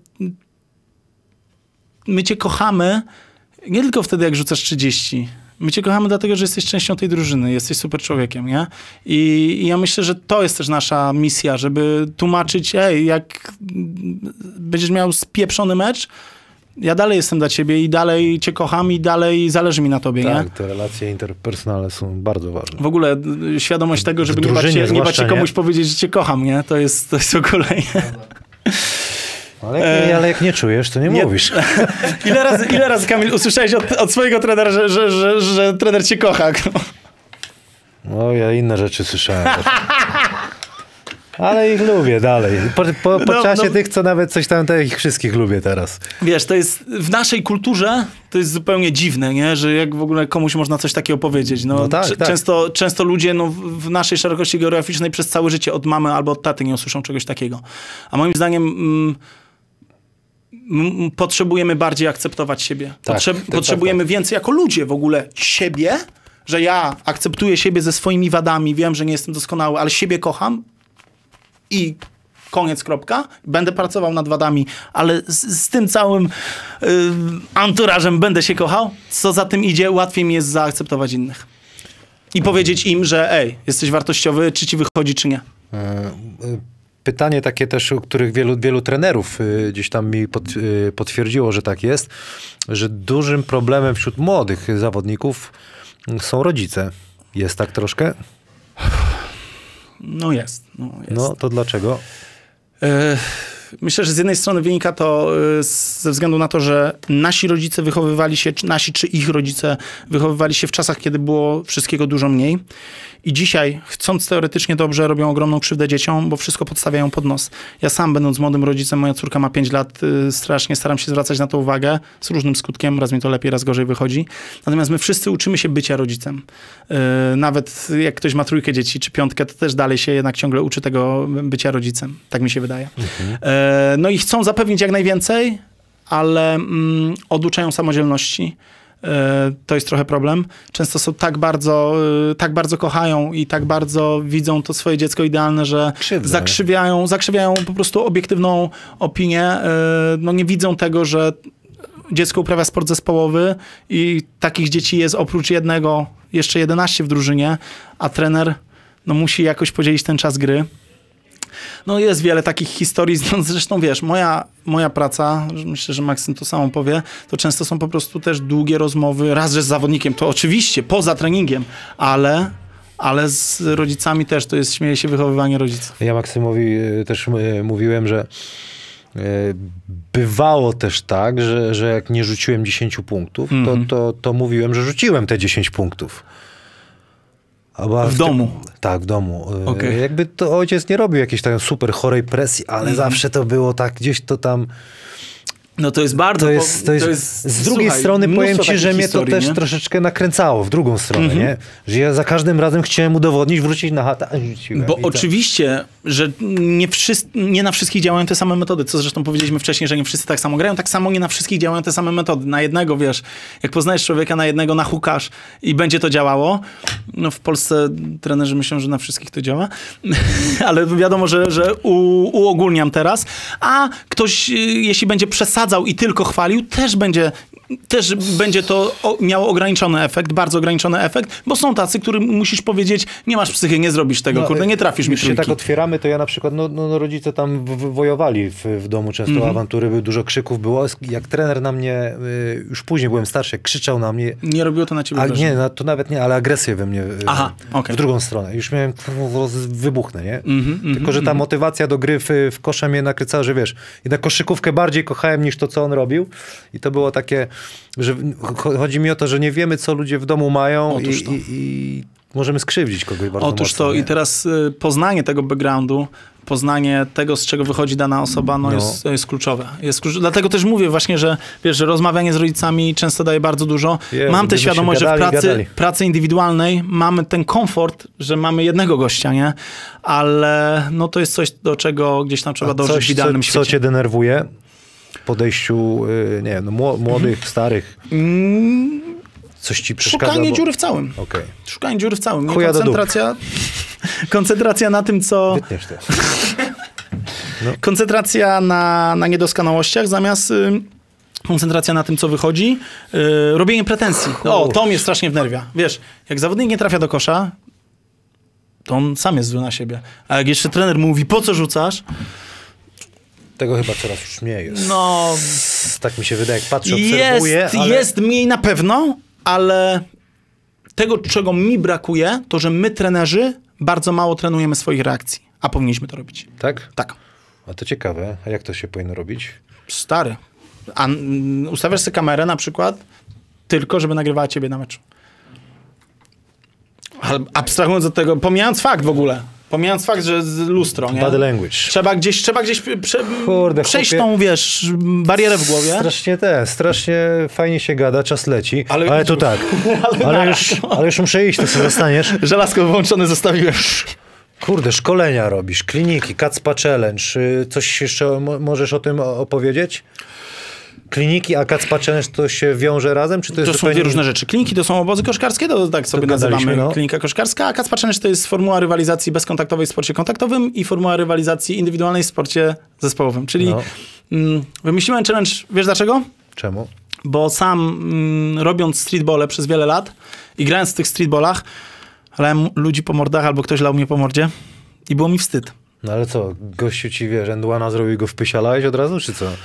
my cię kochamy nie tylko wtedy, jak rzucasz trzydzieści. My cię kochamy dlatego, że jesteś częścią tej drużyny, jesteś super człowiekiem, nie? I, i ja myślę, że to jest też nasza misja, żeby tłumaczyć, ej, jak będziesz miał spieprzony mecz, ja dalej jestem dla ciebie i dalej cię kocham i dalej zależy mi na tobie, tak, nie? te relacje interpersonalne są bardzo ważne. W ogóle świadomość tego, żeby nie bać się, nie bać się komuś powiedzieć, że cię kocham, nie? To jest, to jest w ogóle... Ale jak, nie, ale jak nie czujesz, to nie, nie mówisz. ile, razy, ile razy, Kamil, usłyszałeś od, od swojego trenera, że, że, że, że trener cię kocha? No, ja inne rzeczy słyszałem. Ale ich lubię dalej. Po, po, po no, czasie no, tych, co nawet coś tam, to ich wszystkich lubię teraz. Wiesz, to jest w naszej kulturze to jest zupełnie dziwne, nie? Że jak w ogóle komuś można coś takiego powiedzieć. No, no tak, tak. Często, często ludzie no, w naszej szerokości geograficznej przez całe życie od mamy albo od taty nie usłyszą czegoś takiego. A moim zdaniem... Mm, potrzebujemy bardziej akceptować siebie. Tak, Potrze- tak, potrzebujemy tak, tak. więcej jako ludzie w ogóle siebie, że ja akceptuję siebie ze swoimi wadami, wiem, że nie jestem doskonały, ale siebie kocham i koniec, kropka. Będę pracował nad wadami, ale z, z tym całym y, anturażem będę się kochał. Co za tym idzie, łatwiej mi jest zaakceptować innych. I powiedzieć im, że ej, jesteś wartościowy, czy ci wychodzi, czy nie. Y, y Pytanie takie też, u których wielu, wielu trenerów y, gdzieś tam mi pod, y, potwierdziło, że tak jest, że dużym problemem wśród młodych zawodników są rodzice. Jest tak troszkę? No jest. No, jest. No to dlaczego? Y- Myślę, że z jednej strony wynika to ze względu na to, że nasi rodzice wychowywali się, czy nasi czy ich rodzice wychowywali się w czasach, kiedy było wszystkiego dużo mniej. I dzisiaj, chcąc teoretycznie dobrze, robią ogromną krzywdę dzieciom, bo wszystko podstawiają pod nos. Ja sam, będąc młodym rodzicem, moja córka ma pięć lat, strasznie staram się zwracać na to uwagę, z różnym skutkiem, raz mi to lepiej, raz gorzej wychodzi. Natomiast my wszyscy uczymy się bycia rodzicem. Nawet jak ktoś ma trójkę dzieci, czy piątkę, to też dalej się jednak ciągle uczy tego bycia rodzicem. Tak mi się wydaje. Mhm. No i chcą zapewnić jak najwięcej, ale mm, oduczają samodzielności. To jest trochę problem. Często są tak bardzo, tak bardzo kochają i tak bardzo widzą to swoje dziecko idealne, że Krzywda. zakrzywiają, zakrzywiają po prostu obiektywną opinię. No nie widzą tego, że dziecko uprawia sport zespołowy i takich dzieci jest oprócz jednego jeszcze jedenaście w drużynie, a trener no, musi jakoś podzielić ten czas gry. No jest wiele takich historii, no, zresztą wiesz, moja, moja praca, myślę, że Maksym to samo powie, to często są po prostu też długie rozmowy, raz, że z zawodnikiem, to oczywiście, poza treningiem, ale, ale z rodzicami też, to jest, śmieje się, wychowywanie rodziców. Ja Maksymowi też mówiłem, że bywało też tak, że, że jak nie rzuciłem dziesięć punktów, mm-hmm. to, to, to mówiłem, że rzuciłem te dziesięć punktów. W, w domu? Tak, w domu. Okay. Jakby to ojciec nie robił jakiejś tam super chorej presji, ale mm. zawsze to było tak, gdzieś to tam... No to jest bardzo... To jest, to jest, to jest z drugiej słuchaj, strony powiem ci, że mnie historii, to też nie? troszeczkę nakręcało w drugą stronę, mm-hmm. nie? Że ja za każdym razem chciałem udowodnić, wrócić na chatę, a rzuciłem. Bo oczywiście, że nie, wszyscy, nie na wszystkich działają te same metody, co zresztą powiedzieliśmy wcześniej, że nie wszyscy tak samo grają, tak samo nie na wszystkich działają te same metody. Na jednego, wiesz, jak poznajesz człowieka, na jednego nahukasz i będzie to działało. No w Polsce trenerzy myślą, że na wszystkich to działa, ale wiadomo, że, że u, uogólniam teraz, a ktoś, jeśli będzie przesadzał i tylko chwalił, też będzie też będzie to o, miało ograniczony efekt, bardzo ograniczony efekt, bo są tacy, którym musisz powiedzieć, nie masz psychy, nie zrobisz tego, no, kurde, nie trafisz mi już trójki. się tak otwieramy, to ja na przykład, no, no, no rodzice tam w, w, wojowali w, w domu, często mm-hmm. awantury, były, dużo krzyków było. Jak trener na mnie, y, już później byłem starszy, krzyczał na mnie. Nie robiło to na ciebie a, wrażenie? Nie, no, to nawet nie, ale agresję we mnie y, Aha, okay. w drugą stronę. Już miałem, wybuchnę, nie? Mm-hmm, Tylko, że ta mm-hmm. motywacja do gry w, w kosza mnie nakręcała, że wiesz, jednak koszykówkę bardziej kochałem niż to, co on robił. I to było takie, że chodzi mi o to, że nie wiemy, co ludzie w domu mają i, i, i możemy skrzywdzić kogoś bardzo Otóż mocno. to nie? i teraz y, poznanie tego backgroundu, poznanie tego, z czego wychodzi dana osoba, no, no. Jest, jest kluczowe. Jest kluczowe. Dlatego też mówię właśnie, że wiesz, że rozmawianie z rodzicami często daje bardzo dużo. Jezu, Mam tę świadomość, gadali, że w pracy, pracy indywidualnej mamy ten komfort, że mamy jednego gościa, nie? Ale no to jest coś, do czego gdzieś tam trzeba dążyć w idealnym co, świecie. Co cię denerwuje w podejściu, yy, nie wiem, no, młodych, mhm. starych? Mm. Coś ci przeszkadza? Szukanie bo... dziury w całym. Okay. Szukanie dziury w całym. Nie Chuja koncentracja, koncentracja na tym, co... Wytniesz to. No. Koncentracja na, na niedoskonałościach zamiast y, koncentracja na tym, co wychodzi. Y, robienie pretensji. O, to mnie strasznie wnerwia. Wiesz, jak zawodnik nie trafia do kosza, to on sam jest zły na siebie. A jak jeszcze trener mu mówi, po co rzucasz? Tego chyba coraz już mniej jest. No... Tak mi się wydaje, jak patrzę, jest, obserwuję, ale... Jest mniej na pewno, ale tego, czego mi brakuje, to, że my, trenerzy, bardzo mało trenujemy swoich reakcji. A powinniśmy to robić. Tak? Tak. A to ciekawe. A jak to się powinno robić? Stary. A mm, ustawiasz sobie kamerę na przykład tylko, żeby nagrywała ciebie na meczu. Ale abstrahując od tego, pomijając fakt w ogóle, pomijając fakt, że z lustro, nie? Body language. Trzeba gdzieś, trzeba gdzieś prze, Kurde, przejść chłopie. tą, wiesz, barierę w głowie. Strasznie te, strasznie fajnie się gada, czas leci, ale, ale to tak. ale, ale, już, ale już muszę iść, to sobie zostaniesz. Żelazko wyłączone zostawiłem. Kurde, szkolenia robisz, kliniki, Kacpa Challenge. Coś jeszcze możesz o tym opowiedzieć? Kliniki, a Kacpa Challenge to się wiąże razem? Czy to jest to są dwie różne rzeczy. Kliniki to są obozy koszkarskie, to tak sobie to nazywamy no. klinika koszkarska, a Kacpa Challenge to jest formuła rywalizacji bezkontaktowej w sporcie kontaktowym i formuła rywalizacji indywidualnej w sporcie zespołowym. Czyli no. mm, wymyśliłem challenge, wiesz dlaczego? Czemu? Bo sam mm, robiąc streetbole przez wiele lat i grając w tych streetbolach, lałem ludzi po mordach albo ktoś lał mnie po mordzie i było mi wstyd. No ale co, gościu ci, wiesz, Endłana zrobił go wpysialałeś od razu, czy co?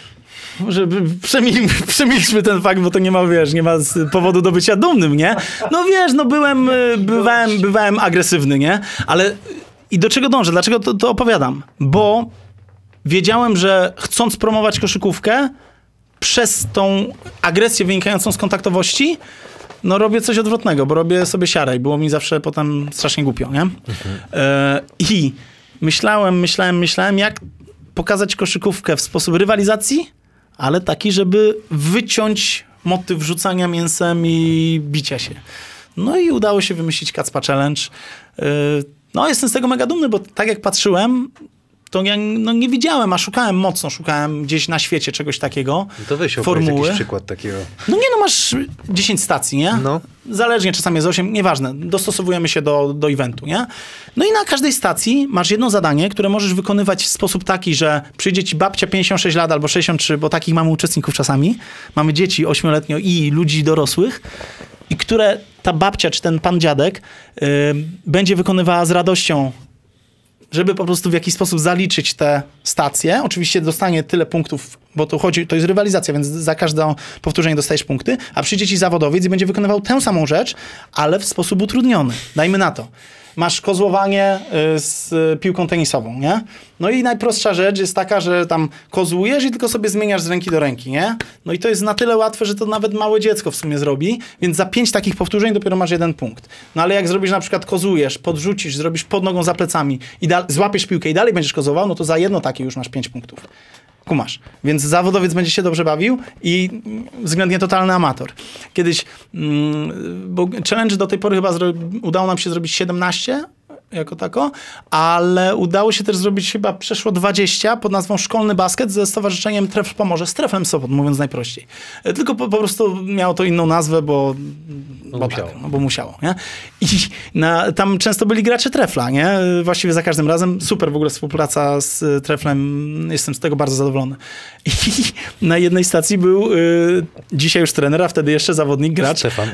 Może przemil, przemilczmy ten fakt, bo to nie ma, wiesz, nie ma powodu do bycia dumnym, nie? No wiesz, no byłem, bywałem, bywałem agresywny, nie? Ale i do czego dążę? Dlaczego to, to opowiadam? Bo wiedziałem, że chcąc promować koszykówkę, przez tą agresję wynikającą z kontaktowości, no robię coś odwrotnego, bo robię sobie siarę i było mi zawsze potem strasznie głupio, nie? Mhm. E, I myślałem, myślałem, myślałem, jak pokazać koszykówkę w sposób rywalizacji, ale taki, żeby wyciąć motyw rzucania mięsem i bicia się. No i udało się wymyślić Kacpa Challenge. Yy, no jestem z tego mega dumny, bo tak jak patrzyłem, to ja no, nie widziałem, a szukałem mocno, szukałem gdzieś na świecie czegoś takiego. No to weź formuły. jakiś przykład takiego. No nie no, masz dziesięć stacji, nie? No. Zależnie, czasami jest osiem, nieważne. Dostosowujemy się do, do eventu, nie? No i na każdej stacji masz jedno zadanie, które możesz wykonywać w sposób taki, że przyjdzie ci babcia pięćdziesiąt sześć lat albo sześćdziesiąt trzy, bo takich mamy uczestników czasami. Mamy dzieci ośmioletnio i ludzi dorosłych. I które ta babcia czy ten pan dziadek yy, będzie wykonywała z radością, żeby po prostu w jakiś sposób zaliczyć te stacje. Oczywiście dostanie tyle punktów, bo to chodzi, to jest rywalizacja, więc za każde powtórzenie dostajesz punkty, a przyjdzie ci zawodowiec i będzie wykonywał tę samą rzecz, ale w sposób utrudniony. Dajmy na to. Masz kozłowanie z piłką tenisową, nie? No i najprostsza rzecz jest taka, że tam kozłujesz i tylko sobie zmieniasz z ręki do ręki, nie? No i to jest na tyle łatwe, że to nawet małe dziecko w sumie zrobi, więc za pięć takich powtórzeń dopiero masz jeden punkt. No ale jak zrobisz na przykład kozłujesz, podrzucisz, zrobisz pod nogą za plecami i da- złapiesz piłkę i dalej będziesz kozłował, no to za jedno takie już masz pięć punktów. Kumasz. Więc zawodowiec będzie się dobrze bawił i względnie totalny amator. Kiedyś, mm, bo challenge do tej pory chyba zro- udało nam się zrobić siedemnaście jako tako, ale udało się też zrobić chyba przeszło dwadzieścia pod nazwą Szkolny Basket ze Stowarzyszeniem Trefl Pomorze, z Treflem Sopot, mówiąc najprościej. Tylko po, po prostu miało to inną nazwę, bo, No bo, musiało. tak, no bo musiało. Nie? I na, tam często byli gracze Trefla, nie? Właściwie za każdym razem. Super w ogóle współpraca z Treflem, jestem z tego bardzo zadowolony. I na jednej stacji był y, dzisiaj już trener, a wtedy jeszcze zawodnik, gracz. Stefan.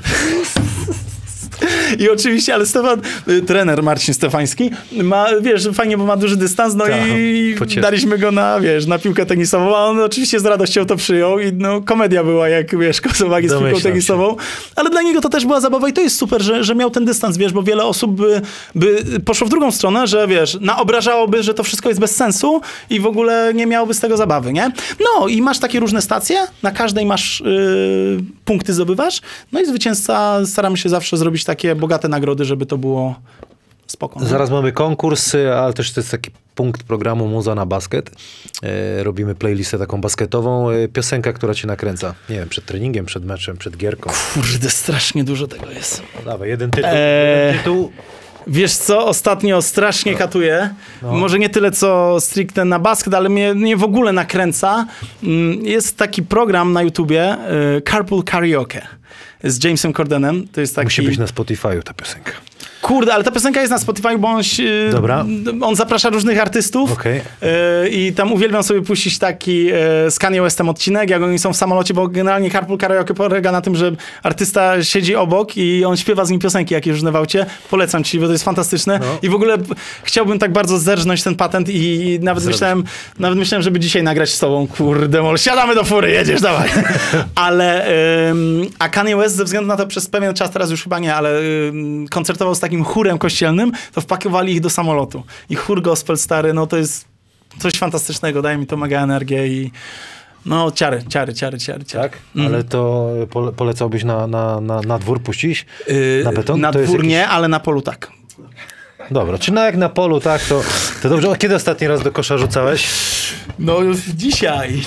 I oczywiście, ale Stefan, y, trener Marcin Stefański, ma, wiesz, fajnie, bo ma duży dystans, no Tak, i pocieszy. daliśmy go na, wiesz, na piłkę tenisową, a on oczywiście z radością to przyjął i no, komedia była, jak, wiesz, kozowagi z piłką Domyślam tenisową, ale dla niego to też była zabawa i to jest super, że, że miał ten dystans, wiesz, bo wiele osób by, by poszło w drugą stronę, że, wiesz, naobrażałoby, że to wszystko jest bez sensu i w ogóle nie miałoby z tego zabawy, nie? No i masz takie różne stacje, na każdej masz yy, punkty zdobywasz, no i zwycięzca staramy się zawsze zrobić takie bogate nagrody, żeby to było spoko. Zaraz mamy konkurs, ale też to jest taki punkt programu Muza na basket. E, robimy playlistę taką basketową. E, piosenka, która cię nakręca. Nie wiem, przed treningiem, przed meczem, przed gierką. Kurde, strasznie dużo tego jest. No dawaj, jeden tytuł. Eee, jeden tytuł. Wiesz co, ostatnio strasznie katuje. No. Może nie tyle co stricte na basket, ale mnie, mnie w ogóle nakręca. Mm, Jest taki program na YouTubie, y, Carpool Karaoke z Jamesem Cordenem. To jest taki... Musi być na Spotify'u ta piosenka. Kurde, ale ta piosenka jest na Spotify, bo on, się- Dobra. on zaprasza różnych artystów. Okej. Yy, I tam uwielbiam sobie puścić taki yy, z Kanye Westem odcinek, jak oni są w samolocie, bo generalnie Carpool Karaoke polega na tym, że artysta siedzi obok i on śpiewa z nim piosenki jakieś różne w aucie. Polecam ci, bo to jest fantastyczne. No. I w ogóle p- chciałbym tak bardzo zerżnąć ten patent i nawet Zrobić. myślałem, nawet myślałem, żeby dzisiaj nagrać z tobą. Kurde, mol, siadamy do fury, jedziesz, dawaj. Ale, ym, a Kanye West ze względu na to przez pewien czas, teraz już chyba nie, ale ym, koncertował z takim chórem kościelnym, to wpakowali ich do samolotu. I chór gospel stary, no to jest coś fantastycznego, daje mi to mega energię i no ciary, ciary, ciary, ciary. ciary. Tak? Ale to pole, polecałbyś na, na, na, na dwór puścić? Yy, Na beton? Na To jest dwór jakiś- nie, ale na polu tak. Dobra, czy na jak na polu, tak, to, to dobrze. A kiedy ostatni raz do kosza rzucałeś? No już dzisiaj.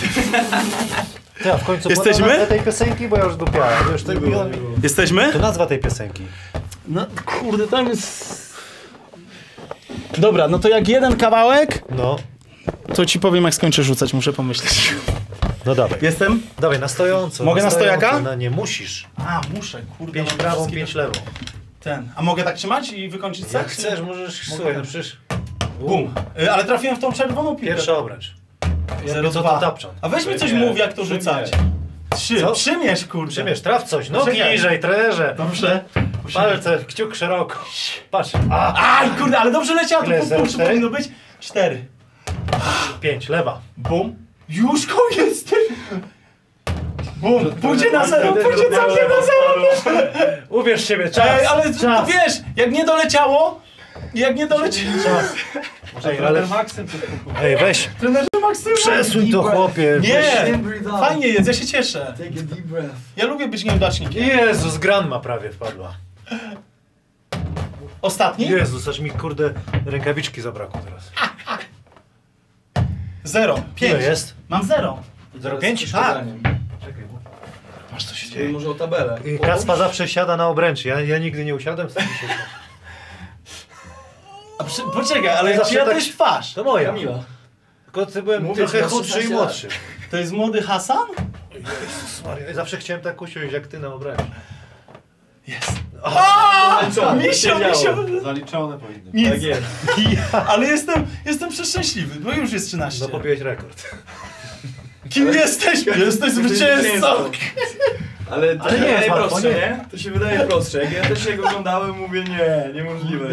Ja, w końcu Jesteśmy? podam nazwę tej piosenki, bo ja już zgubiałem. Wiesz, to, Jesteśmy? to nazwa tej piosenki. No kurde, tam jest... Dobra, no to jak jeden kawałek, No, to ci powiem jak skończę rzucać, muszę pomyśleć. no dawaj. Jestem? Dawaj, na stojąco. Mogę na stojąco. stojaka? No nie, musisz. A, muszę, kurde. Pięć mam prawą, wszystkie pięć te- lewą. Ten. A mogę tak trzymać i wykończyć Jak set? chcesz, możesz, Mogę. słuchaj, no przecież... Bum. Y, Ale trafiłem w tą czerwoną piłkę. Pierwszy obręcz. Zero co dwa. to tapczan? A weź mi coś Przymierz, mów, jak to rzucać. Trzy. Co? Przymierz, kurde. Przymierz, traf coś. No Poczekaj. niżej, trenerze. Dobrze. Palce, kciuk szeroko. Patrz. Aj, kurde, ale dobrze leciało, to Ile? po Zero punktu cztery? powinno być. Cztery. Pięć, lewa. Bum. Już koniec, ty. Bum. Pójdzie na zero, pójdzie całkiem na zero. Uwierz w siebie, czas. Ej, ale czas. wiesz, jak nie doleciało, jak nie doleciało. Czas. Ej, ale... Ej, weź. Trenerze Maksym. Przesuń to, chłopie. Nie, fajnie jest, ja się cieszę. Take a deep breath. Ja lubię być nieudacznikiem. Jezus, Granma prawie wpadła. Ostatni? Jezus, aż mi kurde rękawiczki zabrakło teraz. Zero. Pięć. Ile jest? Mam zero. zero pięć? Tak. Czekaj, bo... Masz co się Dzieje. Może o tabelę. Kacpa zawsze siada na obręczy. Ja, ja nigdy nie usiadłem. Sam się... A przy, poczekaj, ale Zawsze czyja to tak- jest twarz? To moja. Kamila. Tylko ty byłem Mówię trochę ci, masz chudszy i szesnaście młodszy. To jest młody Hasan? Jezus Maria, ja zawsze chciałem tak usiąść jak ty na obręczy. Jest. A, misio, misio. Zaliczone powinno być. Nic. Tak jest. Ale jestem, jestem przeszczęśliwy, bo już jest trzynaście. No pobiłeś rekord. Kim jesteś? Jesteś zwycięzcą. Ale to Ale się nie jest wydaje łatwo, prostsze, nie? nie? To się wydaje prostsze. Jak ja też jego oglądałem, mówię nie, niemożliwe.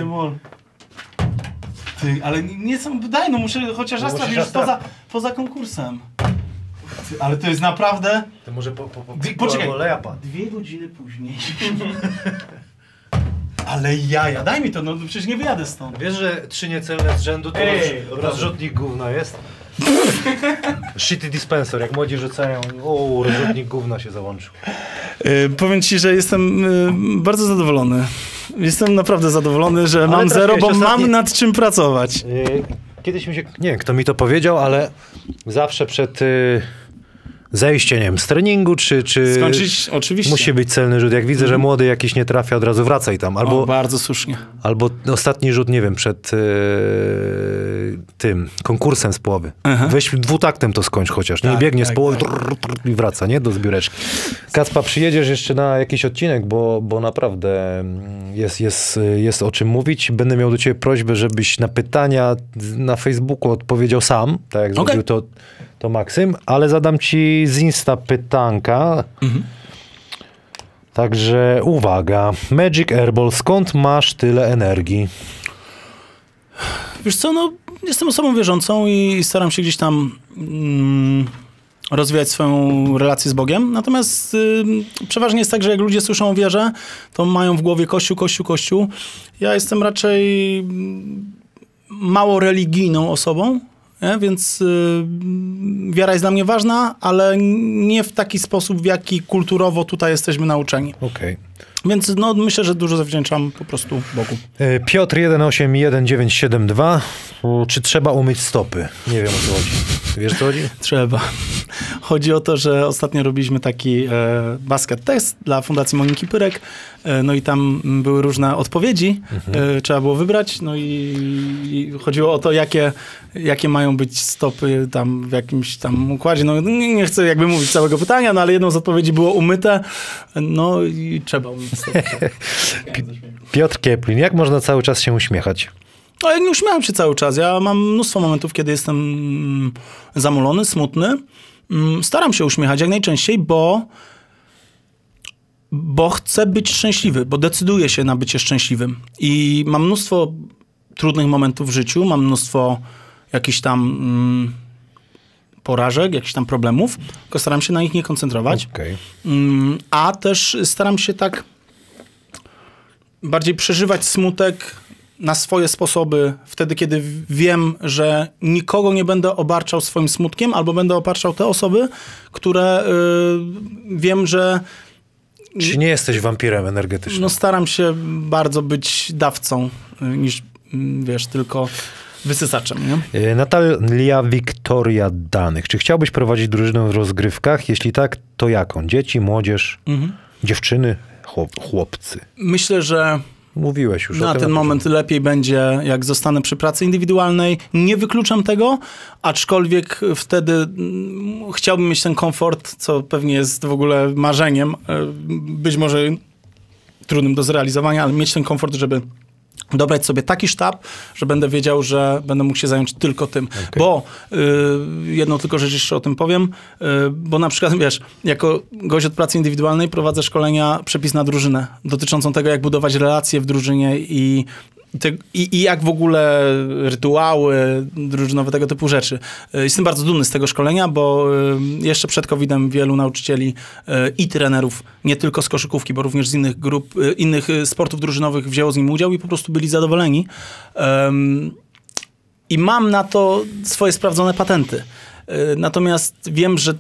Ty, ale nie są, daj no muszę chociaż No raz musisz trafić raz już poza, trafić. poza konkursem. Ty, ale to jest naprawdę... To może po, po, po Ty, poczekaj. albo leja pan. Dwie godziny później. Ale jaja, daj mi to, no przecież nie wyjadę stąd. Wiesz, że trzy niecelne z rzędu to Ej, roz, rozrzutnik gówna jest? Shitty dispenser, jak młodzi rzucają, o, rozrzutnik gówna się załączył. Yy, powiem ci, że jestem yy, bardzo zadowolony. Jestem naprawdę zadowolony, że mam trafiłeś zero, bo ostatni- mam nad czym pracować. Yy, Kiedyś mi się, nie wiem kto mi to powiedział, ale zawsze przed yy, zejście, nie wiem, z treningu, czy... czy Skończyć, oczywiście. Musi być celny rzut. Jak widzę, że młody jakiś nie trafia, od razu wracaj tam. Albo, o, bardzo słusznie. Albo ostatni rzut, nie wiem, przed yy, tym konkursem z połowy. Aha. Weź dwutaktem to skończ chociaż. Nie tak, biegnie tak, z połowy tak. trrr, trrr, i wraca, nie? Do zbióreczki. Kacpa, przyjedziesz jeszcze na jakiś odcinek, bo, bo naprawdę jest, jest, jest o czym mówić. Będę miał do ciebie prośbę, żebyś na pytania na Facebooku odpowiedział sam, tak jak okay. zrobił to, to Maksym, ale zadam ci z Insta pytanka. Mhm. Także uwaga. Magic Airball, skąd masz tyle energii? Wiesz co, no jestem osobą wierzącą i staram się gdzieś tam mm, rozwijać swoją relację z Bogiem. Natomiast y, przeważnie jest tak, że jak ludzie słyszą o wierze, to mają w głowie Kościół, Kościół, Kościół. Ja jestem raczej mało religijną osobą, nie? Więc y, wiara jest dla mnie ważna, ale nie w taki sposób, w jaki kulturowo tutaj jesteśmy nauczeni. Okej. Okay. Więc no, myślę, że dużo zawdzięczam po prostu Bogu. Piotr jeden osiem jeden dziewięć siedem dwa. Czy trzeba umyć stopy? Nie wiem, o co chodzi. Ty wiesz, co chodzi? Trzeba. Chodzi o to, że ostatnio robiliśmy taki e, basket test dla Fundacji Moniki Pyrek. E, no i tam były różne odpowiedzi. Mhm. E, trzeba było wybrać. No i, i chodziło o to, jakie, jakie mają być stopy tam w jakimś tam układzie. No nie, nie chcę jakby mówić całego pytania, no ale jedną z odpowiedzi było umyte. No i trzeba umyć stopy. Piotr Kieplin, jak można cały czas się uśmiechać? No, ja nie uśmiecham się cały czas. Ja mam mnóstwo momentów, kiedy jestem zamulony, smutny. Staram się uśmiechać jak najczęściej, bo, bo chcę być szczęśliwy, bo decyduję się na bycie szczęśliwym. I mam mnóstwo trudnych momentów w życiu, mam mnóstwo jakichś tam mm, porażek, jakichś tam problemów, tylko staram się na nich nie koncentrować. Okay. Mm, a też staram się tak bardziej przeżywać smutek na swoje sposoby, wtedy, kiedy wiem, że nikogo nie będę obarczał swoim smutkiem, albo będę obarczał te osoby, które y, wiem, że... Czy nie jesteś wampirem energetycznym? No staram się bardzo być dawcą, y, niż, y, wiesz, tylko wysysaczem, nie? Natalia Wiktoria Danych. Czy chciałbyś prowadzić drużynę w rozgrywkach? Jeśli tak, to jaką? Dzieci, młodzież, mhm. dziewczyny, chłop, chłopcy? Myślę, że mówiłeś już na o tym. ten moment lepiej będzie, jak zostanę przy pracy indywidualnej. Nie wykluczam tego, aczkolwiek wtedy mm, chciałbym mieć ten komfort, co pewnie jest w ogóle marzeniem, być może trudnym do zrealizowania, ale mieć ten komfort, żeby dobrać sobie taki sztab, że będę wiedział, że będę mógł się zająć tylko tym. Okay. Bo y, jedną tylko rzecz jeszcze o tym powiem, y, bo na przykład, wiesz, jako gość od pracy indywidualnej prowadzę szkolenia Przepis na drużynę, dotyczącą tego, jak budować relacje w drużynie i Te, i, i jak w ogóle rytuały drużynowe, tego typu rzeczy. Jestem bardzo dumny z tego szkolenia, bo jeszcze przed kowidem wielu nauczycieli i trenerów, nie tylko z koszykówki, bo również z innych grup, innych sportów drużynowych wzięło z nim udział i po prostu byli zadowoleni. Um, I mam na to swoje sprawdzone patenty. Natomiast wiem, że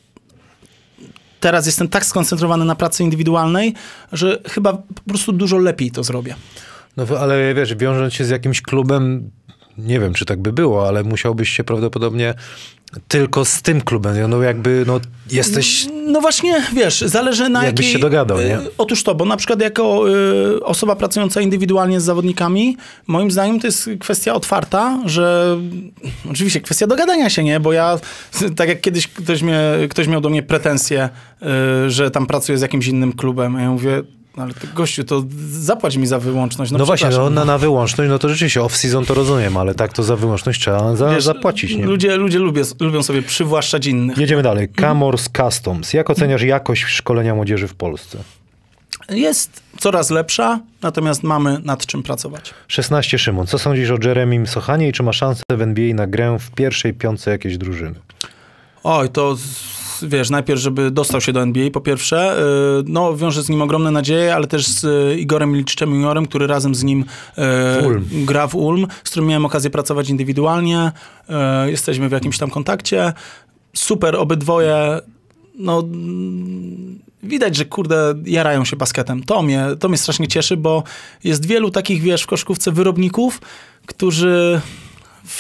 teraz jestem tak skoncentrowany na pracy indywidualnej, że chyba po prostu dużo lepiej to zrobię. No ale wiesz, wiążąc się z jakimś klubem, nie wiem, czy tak by było, ale musiałbyś się prawdopodobnie tylko z tym klubem, no jakby, no jesteś... No właśnie, wiesz, zależy na jakbyś jakiej... się dogadał, nie? Otóż to, bo na przykład jako y, osoba pracująca indywidualnie z zawodnikami, moim zdaniem to jest kwestia otwarta, że oczywiście kwestia dogadania się, nie? Bo ja, tak jak kiedyś ktoś, mnie, ktoś miał do mnie pretensje, y, że tam pracuję z jakimś innym klubem, a ja mówię... Ale ty, gościu, to zapłać mi za wyłączność. No, no właśnie, no, na, na wyłączność, no to rzeczywiście off-season to rozumiem, ale tak to za wyłączność trzeba za, Wiesz, zapłacić. Nie? Ludzie, ludzie lubię, lubią sobie przywłaszczać innych. Jedziemy dalej. Camors Customs. Jak oceniasz jakość szkolenia młodzieży w Polsce? Jest coraz lepsza, natomiast mamy nad czym pracować. szesnaście Szymon. Co sądzisz o Jeremim Sochanie i czy ma szansę w N B A na grę w pierwszej piątce jakiejś drużyny? Oj, to... Wiesz, najpierw, żeby dostał się do N B A, po pierwsze, no wiąże z nim ogromne nadzieje, ale też z Igorem Miliczczem juniorem, który razem z nim e, Ulm. gra w Ulm, z którym miałem okazję pracować indywidualnie. E, jesteśmy w jakimś tam kontakcie. Super, obydwoje, no widać, że kurde, jarają się basketem. To mnie, to mnie strasznie cieszy, bo jest wielu takich, wiesz, w koszykówce wyrobników, którzy w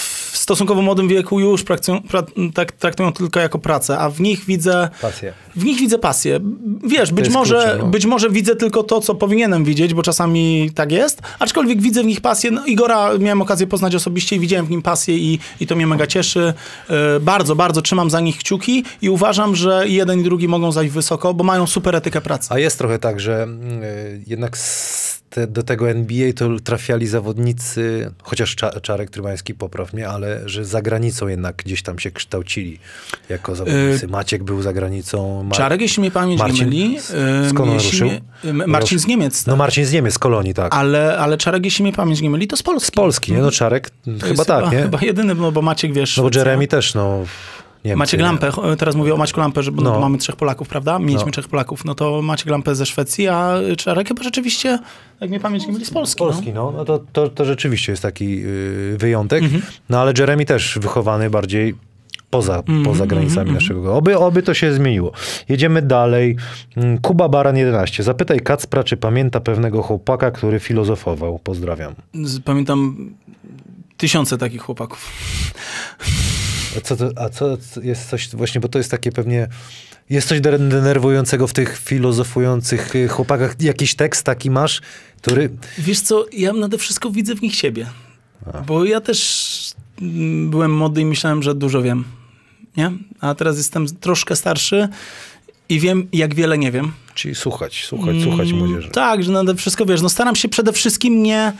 stosunkowo młodym wieku już praktują, pra, tak, traktują tylko jako pracę, a w nich widzę... Pasję. W nich widzę pasję. Wiesz, być jest może, klucze, no. być może widzę tylko to, co powinienem widzieć, bo czasami tak jest, aczkolwiek widzę w nich pasję. No, Igora miałem okazję poznać osobiście i widziałem w nim pasję i, i to mnie mega cieszy. Yy, bardzo, bardzo trzymam za nich kciuki i uważam, że i jeden i drugi mogą zajść wysoko, bo mają super etykę pracy. A jest trochę tak, że y, jednak z te, do tego N B A to trafiali zawodnicy, chociaż Cza, Czarek Trymański, popraw mnie, ale że za granicą jednak gdzieś tam się kształcili jako zawodnicy. Y Maciek był za granicą. Mar Czarek, jeśli mnie pamięć Marcin, nie myli. Skąd on ruszył? Mnie, Marcin z Niemiec. Tak. No Marcin z Niemiec, z Kolonii, tak. Ale, ale Czarek, jeśli mnie pamięć nie myli, to z Polski. Z Polski, nie? No Czarek to chyba tak, chyba, nie? Chyba jedyny, no bo Maciek, wiesz... No bo Jeremy też, no... Niemcy, Maciek Lampę, teraz mówię o Maćku Lampę, że no. no. mamy trzech Polaków, prawda? Mieliśmy no. trzech Polaków, no to Maciek Lampę ze Szwecji, a Czarek chyba rzeczywiście, jak mnie pamięć nie myli, z Polski. Polski, no, no to, to, to rzeczywiście jest taki yy, wyjątek. Mhm. No ale Jeremy też wychowany bardziej poza, mm, poza granicami mm, naszego. Oby, oby to się zmieniło. Jedziemy dalej. Kuba Baran jedenaście. Zapytaj Kacpra, czy pamięta pewnego chłopaka, który filozofował. Pozdrawiam. Pamiętam tysiące takich chłopaków. A co, to, a co jest coś właśnie, bo to jest takie pewnie, jest coś denerwującego w tych filozofujących chłopakach. Jakiś tekst taki masz, który... Wiesz co, ja nade wszystko widzę w nich siebie. A. Bo ja też byłem młody i myślałem, że dużo wiem. Nie? A teraz jestem troszkę starszy i wiem, jak wiele nie wiem. Czyli słuchać, słuchać, słuchać młodzieży. Mm, tak, że nade wszystko, wiesz, no staram się przede wszystkim nie...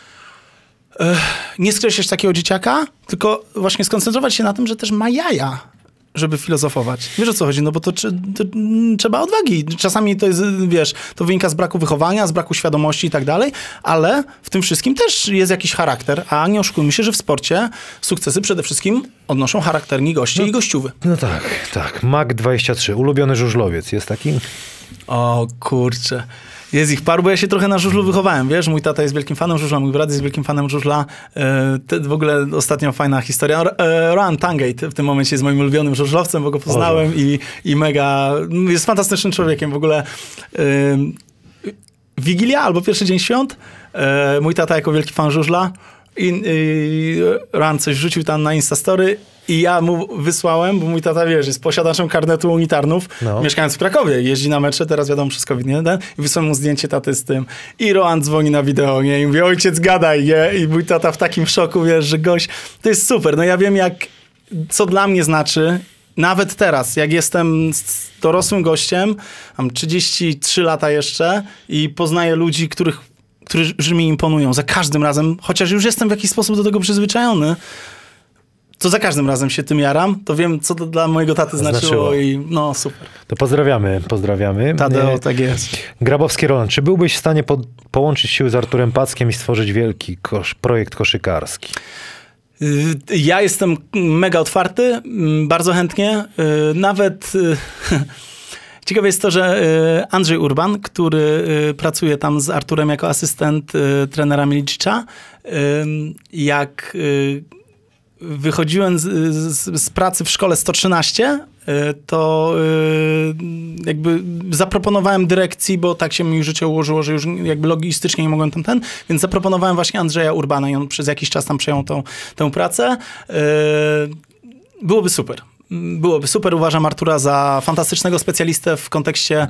nie skreślać takiego dzieciaka, tylko właśnie skoncentrować się na tym, że też ma jaja, żeby filozofować. Wiesz, o co chodzi? No bo to, to, to trzeba odwagi. Czasami to jest, wiesz, to wynika z braku wychowania, z braku świadomości i tak dalej, ale w tym wszystkim też jest jakiś charakter, a nie oszukujmy się, że w sporcie sukcesy przede wszystkim odnoszą charakterni goście no, i gościuwy. No tak, tak. Mac dwadzieścia trzy. Ulubiony żużlowiec. Jest taki? O kurczę. Jest ich paru, bo ja się trochę na żużlu wychowałem, wiesz? Mój tata jest wielkim fanem żużla, mój brat jest wielkim fanem żużla. E, w ogóle ostatnio fajna historia. E, Rohan Tangate w tym momencie jest moim ulubionym żużlowcem, bo go poznałem i, i mega... Jest fantastycznym człowiekiem. W ogóle e, Wigilia albo pierwszy dzień świąt. E, mój tata jako wielki fan żużla i, i Rohan coś wrzucił tam na Instastory i ja mu wysłałem, bo mój tata, wiesz, jest posiadaczem karnetu unitarnów, no. Mieszkając w Krakowie, jeździ na mecze, teraz wiadomo, przez COVID, nie? I wysłałem mu zdjęcie taty z tym. I Rohan dzwoni na wideo, nie? I mówi, ojciec, gadaj, nie? I mój tata w takim szoku, wiesz, że gość, to jest super. No ja wiem, jak, co dla mnie znaczy, nawet teraz, jak jestem dorosłym gościem, mam trzydzieści trzy lata jeszcze i poznaję ludzi, których, którzy mi imponują za każdym razem, chociaż już jestem w jakiś sposób do tego przyzwyczajony, to za każdym razem się tym jaram, to wiem, co to dla mojego taty znaczyło, znaczyło. I no super. To pozdrawiamy, pozdrawiamy. Tadeo, tak jest. Grabowski Roland, czy byłbyś w stanie po połączyć siły z Arturem Packiem i stworzyć wielki kosz projekt koszykarski? Ja jestem mega otwarty, bardzo chętnie. Nawet ciekawe jest to, że Andrzej Urban, który pracuje tam z Arturem jako asystent trenera Milicicia, jak wychodziłem z, z, z pracy w szkole sto trzynaście, to jakby zaproponowałem dyrekcji, bo tak się mi życie ułożyło, że już jakby logistycznie nie mogłem tam ten, więc zaproponowałem właśnie Andrzeja Urbana i on przez jakiś czas tam przejął tą, tę pracę. Byłoby super. Byłoby super. Uważam Artura za fantastycznego specjalistę w kontekście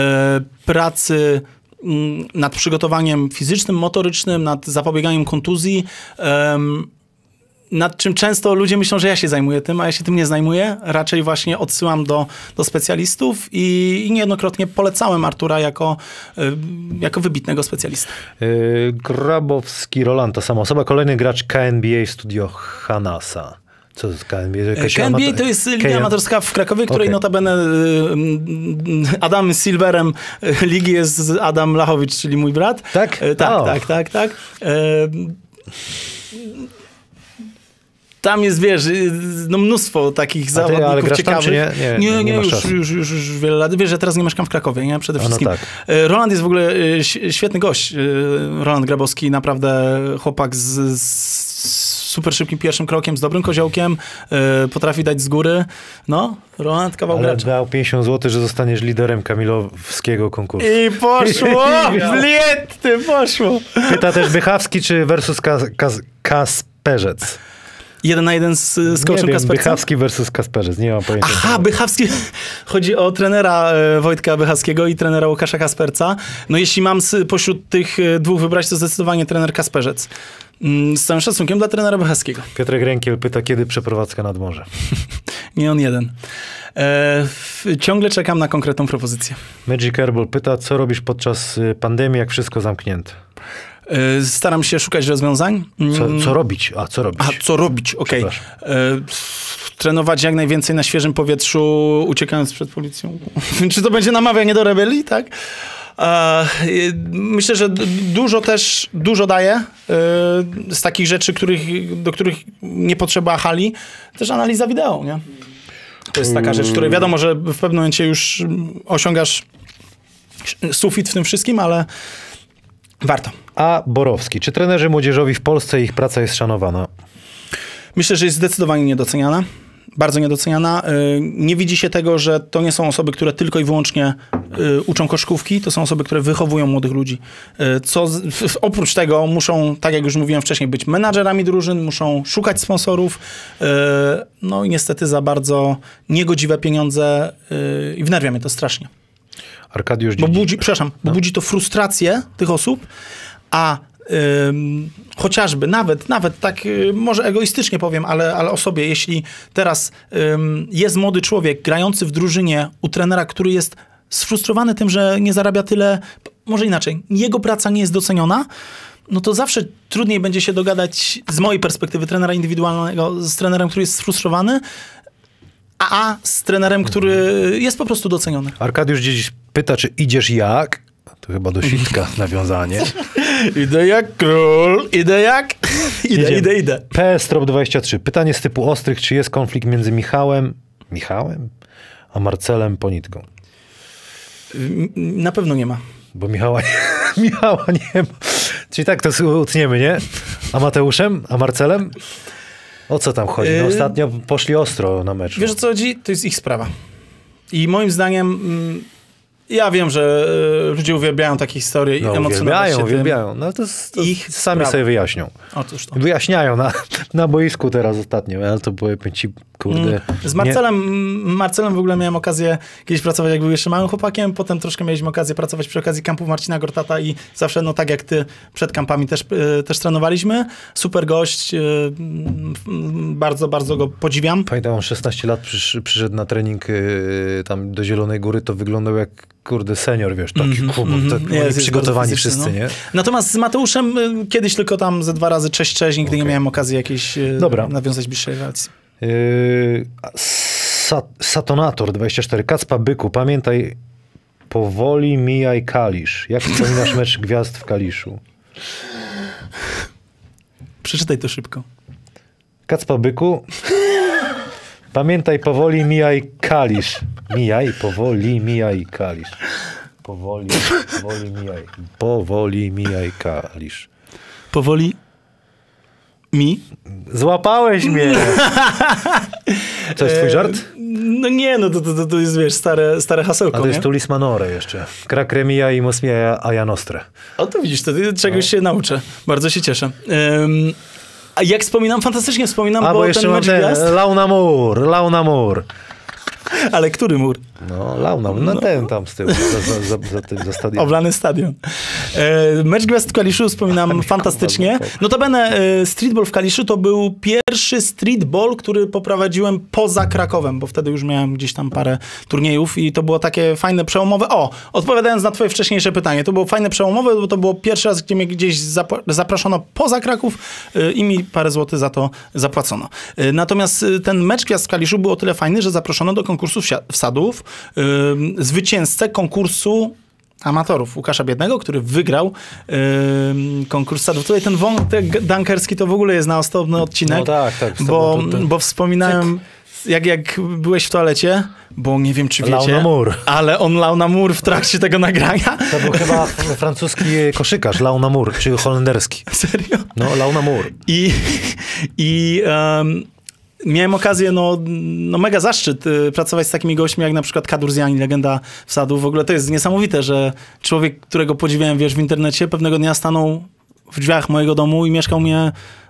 pracy nad przygotowaniem fizycznym, motorycznym, nad zapobieganiem kontuzji, nad czym często ludzie myślą, że ja się zajmuję tym, a ja się tym nie zajmuję. Raczej właśnie odsyłam do, do specjalistów i, i niejednokrotnie polecałem Artura jako, y, jako wybitnego specjalistę. Yy, Grabowski Roland, ta sama osoba. Kolejny gracz K N B A w studio Hanasa. Co to jest K N B A? K N B A to jest liga amatorska w Krakowie, której okay. notabene y, Adam Silverem ligi jest Adam Lachowicz, czyli mój brat. Tak? Y, tak, oh. tak, tak, tak. Y, Tam jest, wiesz, no mnóstwo takich ty, zawodników ale grasz ciekawych. Tam, nie, nie, nie, nie, nie już, już, już, już, już wiele lat. Wiesz, że teraz nie mieszkam w Krakowie, nie? Przede wszystkim. No tak. Roland jest w ogóle świetny gość. Roland Grabowski, naprawdę chłopak z, z super szybkim pierwszym krokiem, z dobrym koziołkiem, potrafi dać z góry. No, Roland kawał ale gracza. dał pięćdziesiąt złotych, że zostaniesz liderem kamilowskiego konkursu. I poszło! Bliety, poszło! Pyta też Bychawski, czy versus Kas Kas Kasperzec? Jeden na jeden z, z coachem Nie wiem, Kaspercem? Bychawski versus Kasperzec, nie mam pojęcia. Aha, Bychawski. Chodzi o trenera e, Wojtka Bychawskiego i trenera Łukasza Kasperca. No jeśli mam z, pośród tych e, dwóch wybrać, to zdecydowanie trener Kasperzec. Mm, z całym szacunkiem dla trenera Bychawskiego. Piotrek Rękiel pyta, kiedy przeprowadzka nad morze. Nie on jeden. E, f, ciągle czekam na konkretną propozycję. Magic Airball pyta, co robisz podczas y, pandemii, jak wszystko zamknięte? E, staram się szukać rozwiązań. Co, co robić? A, co robić? A, co robić? Okej. Okay. Przepraszam. Trenować jak najwięcej na świeżym powietrzu, uciekając przed policją. Czy to będzie namawianie do rebelii, tak? E, myślę, że d- dużo też, dużo daje e, z takich rzeczy, których, do których nie potrzeba hali. Też analiza wideo, nie? To jest taka rzecz, której wiadomo, że w pewnym momencie już osiągasz sufit w tym wszystkim, ale warto. A Borowski, czy trenerzy młodzieżowi w Polsce ich praca jest szanowana? Myślę, że jest zdecydowanie niedoceniana. Bardzo niedoceniana. Nie widzi się tego, że to nie są osoby, które tylko i wyłącznie uczą koszykówki, to są osoby, które wychowują młodych ludzi. Co z, oprócz tego muszą, tak jak już mówiłem wcześniej, być menadżerami drużyn, muszą szukać sponsorów, no i niestety za bardzo niegodziwe pieniądze i wnerwia mnie to strasznie. Arkadiusz Bo Dziedzic. budzi, przepraszam, bo budzi to frustrację tych osób, a Ym, chociażby, nawet, nawet tak y, może egoistycznie powiem, ale, ale o sobie, jeśli teraz ym, jest młody człowiek grający w drużynie u trenera, który jest sfrustrowany tym, że nie zarabia tyle, może inaczej, jego praca nie jest doceniona, no to zawsze trudniej będzie się dogadać z mojej perspektywy trenera indywidualnego z trenerem, który jest sfrustrowany, a, a z trenerem, który jest po prostu doceniony. Arkadiusz Dziedzic pyta, czy idziesz jak? To chyba do sitka nawiązanie. Idę jak król, idę jak... Idę, Jedziemy. idę, idę. P S Trop dwadzieścia trzy. Pytanie z typu ostrych, czy jest konflikt między Michałem, Michałem, a Marcelem Ponitką? Na pewno nie ma. Bo Michała, Michała nie ma. Czyli tak to utniemy, nie? A Mateuszem? A Marcelem? O co tam chodzi? No, ostatnio poszli ostro na mecz. Wiesz o co chodzi? To jest ich sprawa. I moim zdaniem... Mm, ja wiem, że y, ludzie uwielbiają takie historie i No, emocjonować się uwielbiają, tym. uwielbiają. No to, s- to Ich sami sprawa. sobie wyjaśnią. Otóż to. Wyjaśniają na, na boisku teraz ostatnio, ale to były ci, kurde... Z Marcelem, Marcelem w ogóle miałem okazję kiedyś pracować, jak był jeszcze małym chłopakiem, potem troszkę mieliśmy okazję pracować przy okazji kampów Marcina Gortata i zawsze, no tak jak ty, przed kampami też, y, też trenowaliśmy. Super gość, y, y, bardzo, bardzo go podziwiam. Pamiętam, on szesnaście lat przysz, przyszedł na trening y, tam do Zielonej Góry, to wyglądał jak, kurde, senior, wiesz, taki Mhm, kubur, mhm. tak, Jest, oni jest przygotowani bardzo fizyczny, wszyscy, no. nie? Natomiast z Mateuszem y, kiedyś tylko tam ze dwa razy cześć, cześć, nigdy nie Okej. miałem okazji jakiejś y, Dobra. nawiązać bliższej relacji. Yy, Sat, Satonator dwadzieścia cztery. Kacpa Byku, pamiętaj, powoli mijaj Kalisz. Jak wspominasz mecz gwiazd w Kaliszu? Przeczytaj to szybko. Kacpa Byku, pamiętaj, powoli mijaj Kalisz. Mijaj, powoli mijaj Kalisz. Powoli, powoli mijaj. Powoli mijaj Kalisz. Powoli mi. Złapałeś mnie! To jest twój żart? No nie, no to, to, to jest, wiesz, stare, stare hasełko, A to jest nie? Tulis Manore jeszcze. Krakremia i Mosmia a Nostre. O, to widzisz, to czegoś się nauczę. Bardzo się cieszę. Um, a jak wspominam, fantastycznie wspominam, A, bo, bo jeszcze ten mam mecz ten, gwiazd... Launa Mur, Launa Mur. Ale który mur? No, Launa, no, ten tam z tyłu, za, za, za, za, tym, za stadionem. Oblany stadion. E, mecz gwiazd w Kaliszu wspominam fantastycznie. Notabene e, streetball w Kaliszu to był pierwszy streetball, który poprowadziłem poza Krakowem, bo wtedy już miałem gdzieś tam parę turniejów i to było takie fajne, przełomowe. O, odpowiadając na twoje wcześniejsze pytanie, to było fajne, przełomowe, bo to było pierwszy raz, gdzie mnie gdzieś zap- zaproszono poza Kraków e, i mi parę złotych za to zapłacono. E, natomiast e, ten mecz gwiazd w Kaliszu był o tyle fajny, że zaproszono do konkursu wsia- wsadów e, zwycięzcę konkursu amatorów Łukasza Biednego, który wygrał yy, konkurs sadów. Tutaj ten wątek dunkerski to w ogóle jest na osobny odcinek, No tak, tak. bo, to, to, bo wspominałem, jak, jak byłeś w toalecie, bo nie wiem, czy Lał wiecie, na mur. ale on lał na mur w trakcie tego nagrania. To był chyba francuski koszykarz, Launa Mur, czy holenderski. Serio? No, Launa Mur. I, i um, miałem okazję, no, no mega zaszczyt y, pracować z takimi gośćmi, jak na przykład Kadur Ziani, legenda wsadów. W ogóle to jest niesamowite, że człowiek, którego podziwiałem, wiesz, w internecie, pewnego dnia stanął w drzwiach mojego domu i mieszkał mnie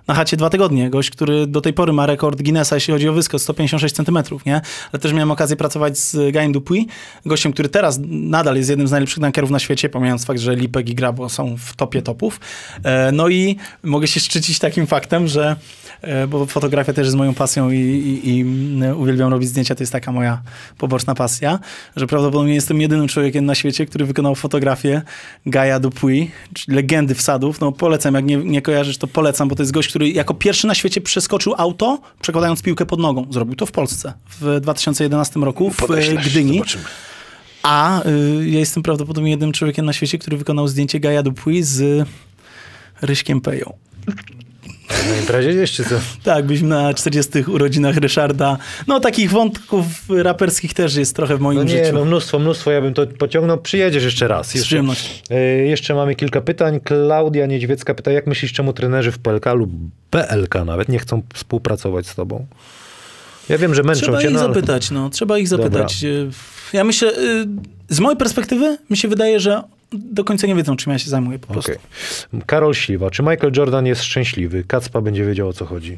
na chacie dwa tygodnie. Gość, który do tej pory ma rekord Guinnessa, jeśli chodzi o wyskok, sto pięćdziesiąt sześć centymetrów, nie? Ale też miałem okazję pracować z Gajem Dupuy, gościem, który teraz nadal jest jednym z najlepszych dunkerów na świecie, pomijając fakt, że Lipek i Grabo są w topie topów. No i mogę się szczycić takim faktem, że bo fotografia też jest moją pasją i, i, i uwielbiam robić zdjęcia, to jest taka moja poboczna pasja, że prawdopodobnie jestem jedynym człowiekiem na świecie, który wykonał fotografię Gaja Dupuy, czyli legendy wsadów. No polecam, jak nie, nie kojarzysz, to polecam, bo to jest gość, który jako pierwszy na świecie przeskoczył auto, przekładając piłkę pod nogą. Zrobił to w Polsce w dwa tysiące jedenastym roku w Podeślesz, Gdyni. zobaczymy. A y, ja jestem prawdopodobnie jedynym człowiekiem na świecie, który wykonał zdjęcie Gaja Dupuy z Ryśkiem Peją. Na imprezie gdzieś, czy co? Tak, byliśmy na czterdziestych urodzinach Ryszarda. No takich wątków raperskich też jest trochę w moim No nie, życiu. no mnóstwo, mnóstwo, ja bym to pociągnął. Przyjedziesz jeszcze raz. Z Jeszcze, przyjemnością. e, jeszcze mamy kilka pytań. Klaudia Niedźwiecka pyta, jak myślisz, czemu trenerzy w P L K lub B L K nawet nie chcą współpracować z tobą? Ja wiem, że męczą Trzeba cię, ich no, ale... zapytać, no. Trzeba ich zapytać. Dobra. Ja myślę, y, z mojej perspektywy, mi się wydaje, że do końca nie wiedzą, czym ja się zajmuję po prostu. Okay. Karol Śliwa, czy Michael Jordan jest szczęśliwy? Kacpa będzie wiedział, o co chodzi.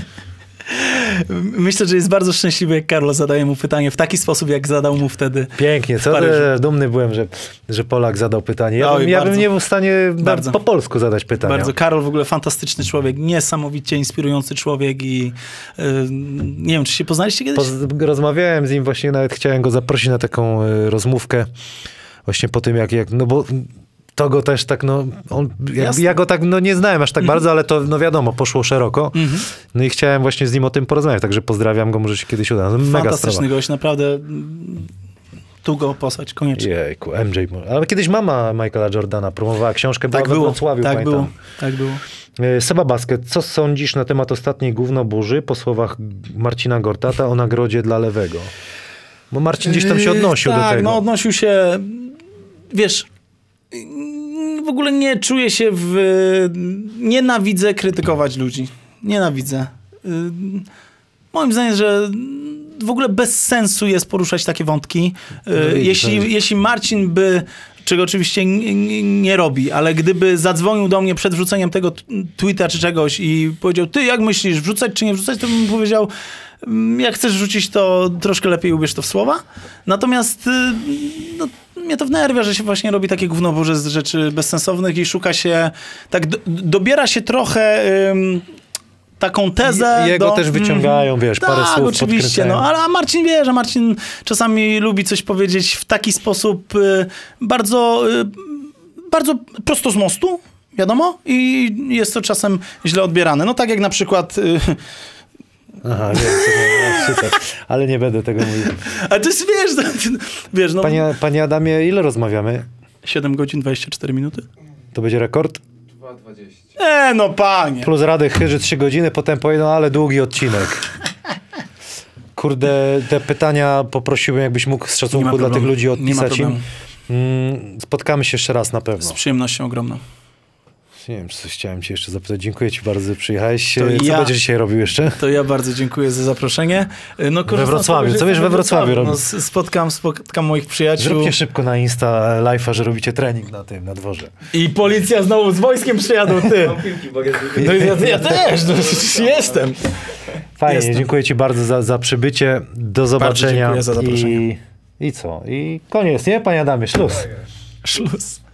Myślę, że jest bardzo szczęśliwy, jak Karol zadaje mu pytanie w taki sposób, jak zadał mu wtedy. Pięknie, co? Paryżu. Dumny byłem, że, że Polak zadał pytanie. Ja, Oj, bym, ja bym bardzo. nie był w stanie Bardzo. po polsku zadać pytania. Bardzo. Karol w ogóle fantastyczny człowiek, niesamowicie inspirujący człowiek i yy, nie wiem, czy się poznaliście kiedyś? Poz, rozmawiałem z nim właśnie, nawet chciałem go zaprosić na taką y, rozmówkę właśnie po tym, jak, jak no bo to go też tak, no, on, ja, ja go tak, no nie znałem aż tak bardzo, ale to, no wiadomo, poszło szeroko. No i chciałem właśnie z nim o tym porozmawiać, także pozdrawiam go, może się kiedyś uda. No, mega Fantastyczny sprawa. gość, naprawdę tu go posłać, koniecznie. Jejku, M J. Ale kiedyś mama Michaela Jordana promowała książkę, Tak była we było, Wrocławiu, tak pamiętam. było, tak było. Seba Basket, co sądzisz na temat ostatniej gównoburzy po słowach Marcina Gortata o nagrodzie dla lewego? Bo Marcin gdzieś tam się odnosił yy, do tak, tego. no odnosił się, wiesz, w ogóle nie czuję się w... Nienawidzę krytykować ludzi. Nienawidzę. Yy, moim zdaniem, że w ogóle bez sensu jest poruszać takie wątki. Yy, No widzisz, jeśli, no. jeśli Marcin by, czego oczywiście nie, nie, nie robi, ale gdyby zadzwonił do mnie przed wrzuceniem tego t- tweeta czy czegoś i powiedział, ty jak myślisz, wrzucać czy nie wrzucać, to bym powiedział, jak chcesz wrzucić, to troszkę lepiej ubierz to w słowa. Natomiast no, mnie to wnerwia, że się właśnie robi takie gównoburze z rzeczy bezsensownych i szuka się, tak do, dobiera się trochę ym, taką tezę. Jego do, też wyciągają, wiesz, tak, parę słów oczywiście, podkręcają. no, ale a Marcin wie, że Marcin czasami lubi coś powiedzieć w taki sposób y, bardzo, y, bardzo prosto z mostu, wiadomo, i jest to czasem źle odbierane. No tak jak na przykład... Y, Aha, wiem, co, super. Ale nie będę tego mówił. ale to jest, wiesz, to, wiesz, no... Panie, panie Adamie, ile rozmawiamy? siedem godzin, dwadzieścia cztery minuty? To będzie rekord? dwa dwadzieścia. E, no panie. Plus Radek Chyży trzy godziny, potem powiedzą, ale długi odcinek. Kurde, te pytania poprosiłbym, jakbyś mógł z Nie ma szacunku dla problemu. tych ludzi Nie ma odpisać im. problemu. Mm, spotkamy się jeszcze raz na pewno. Z przyjemnością ogromną. Nie wiem, czy coś chciałem cię jeszcze zapytać. Dziękuję ci bardzo, że przyjechałeś. To Co ja- będziesz dzisiaj robił jeszcze? To ja bardzo dziękuję za zaproszenie. No, korzystam z Wrocławiu. tego, że Co wiesz, jestem we Wrocławiu No, robisz? s- spotkam, spotkam moich przyjaciół. Zróbcie szybko na Insta live'a, że robicie trening na tym, na dworze. I policja znowu z wojskiem przyjadą, ty. Mam piłki w bagażniku. No ja, ja też, no, jestem. Fajnie, Jestem. dziękuję ci bardzo za, za przybycie. Do zobaczenia. dziękuję za zaproszenie. I, I co? I koniec, nie? Panie Adamie, szluz. Szluz.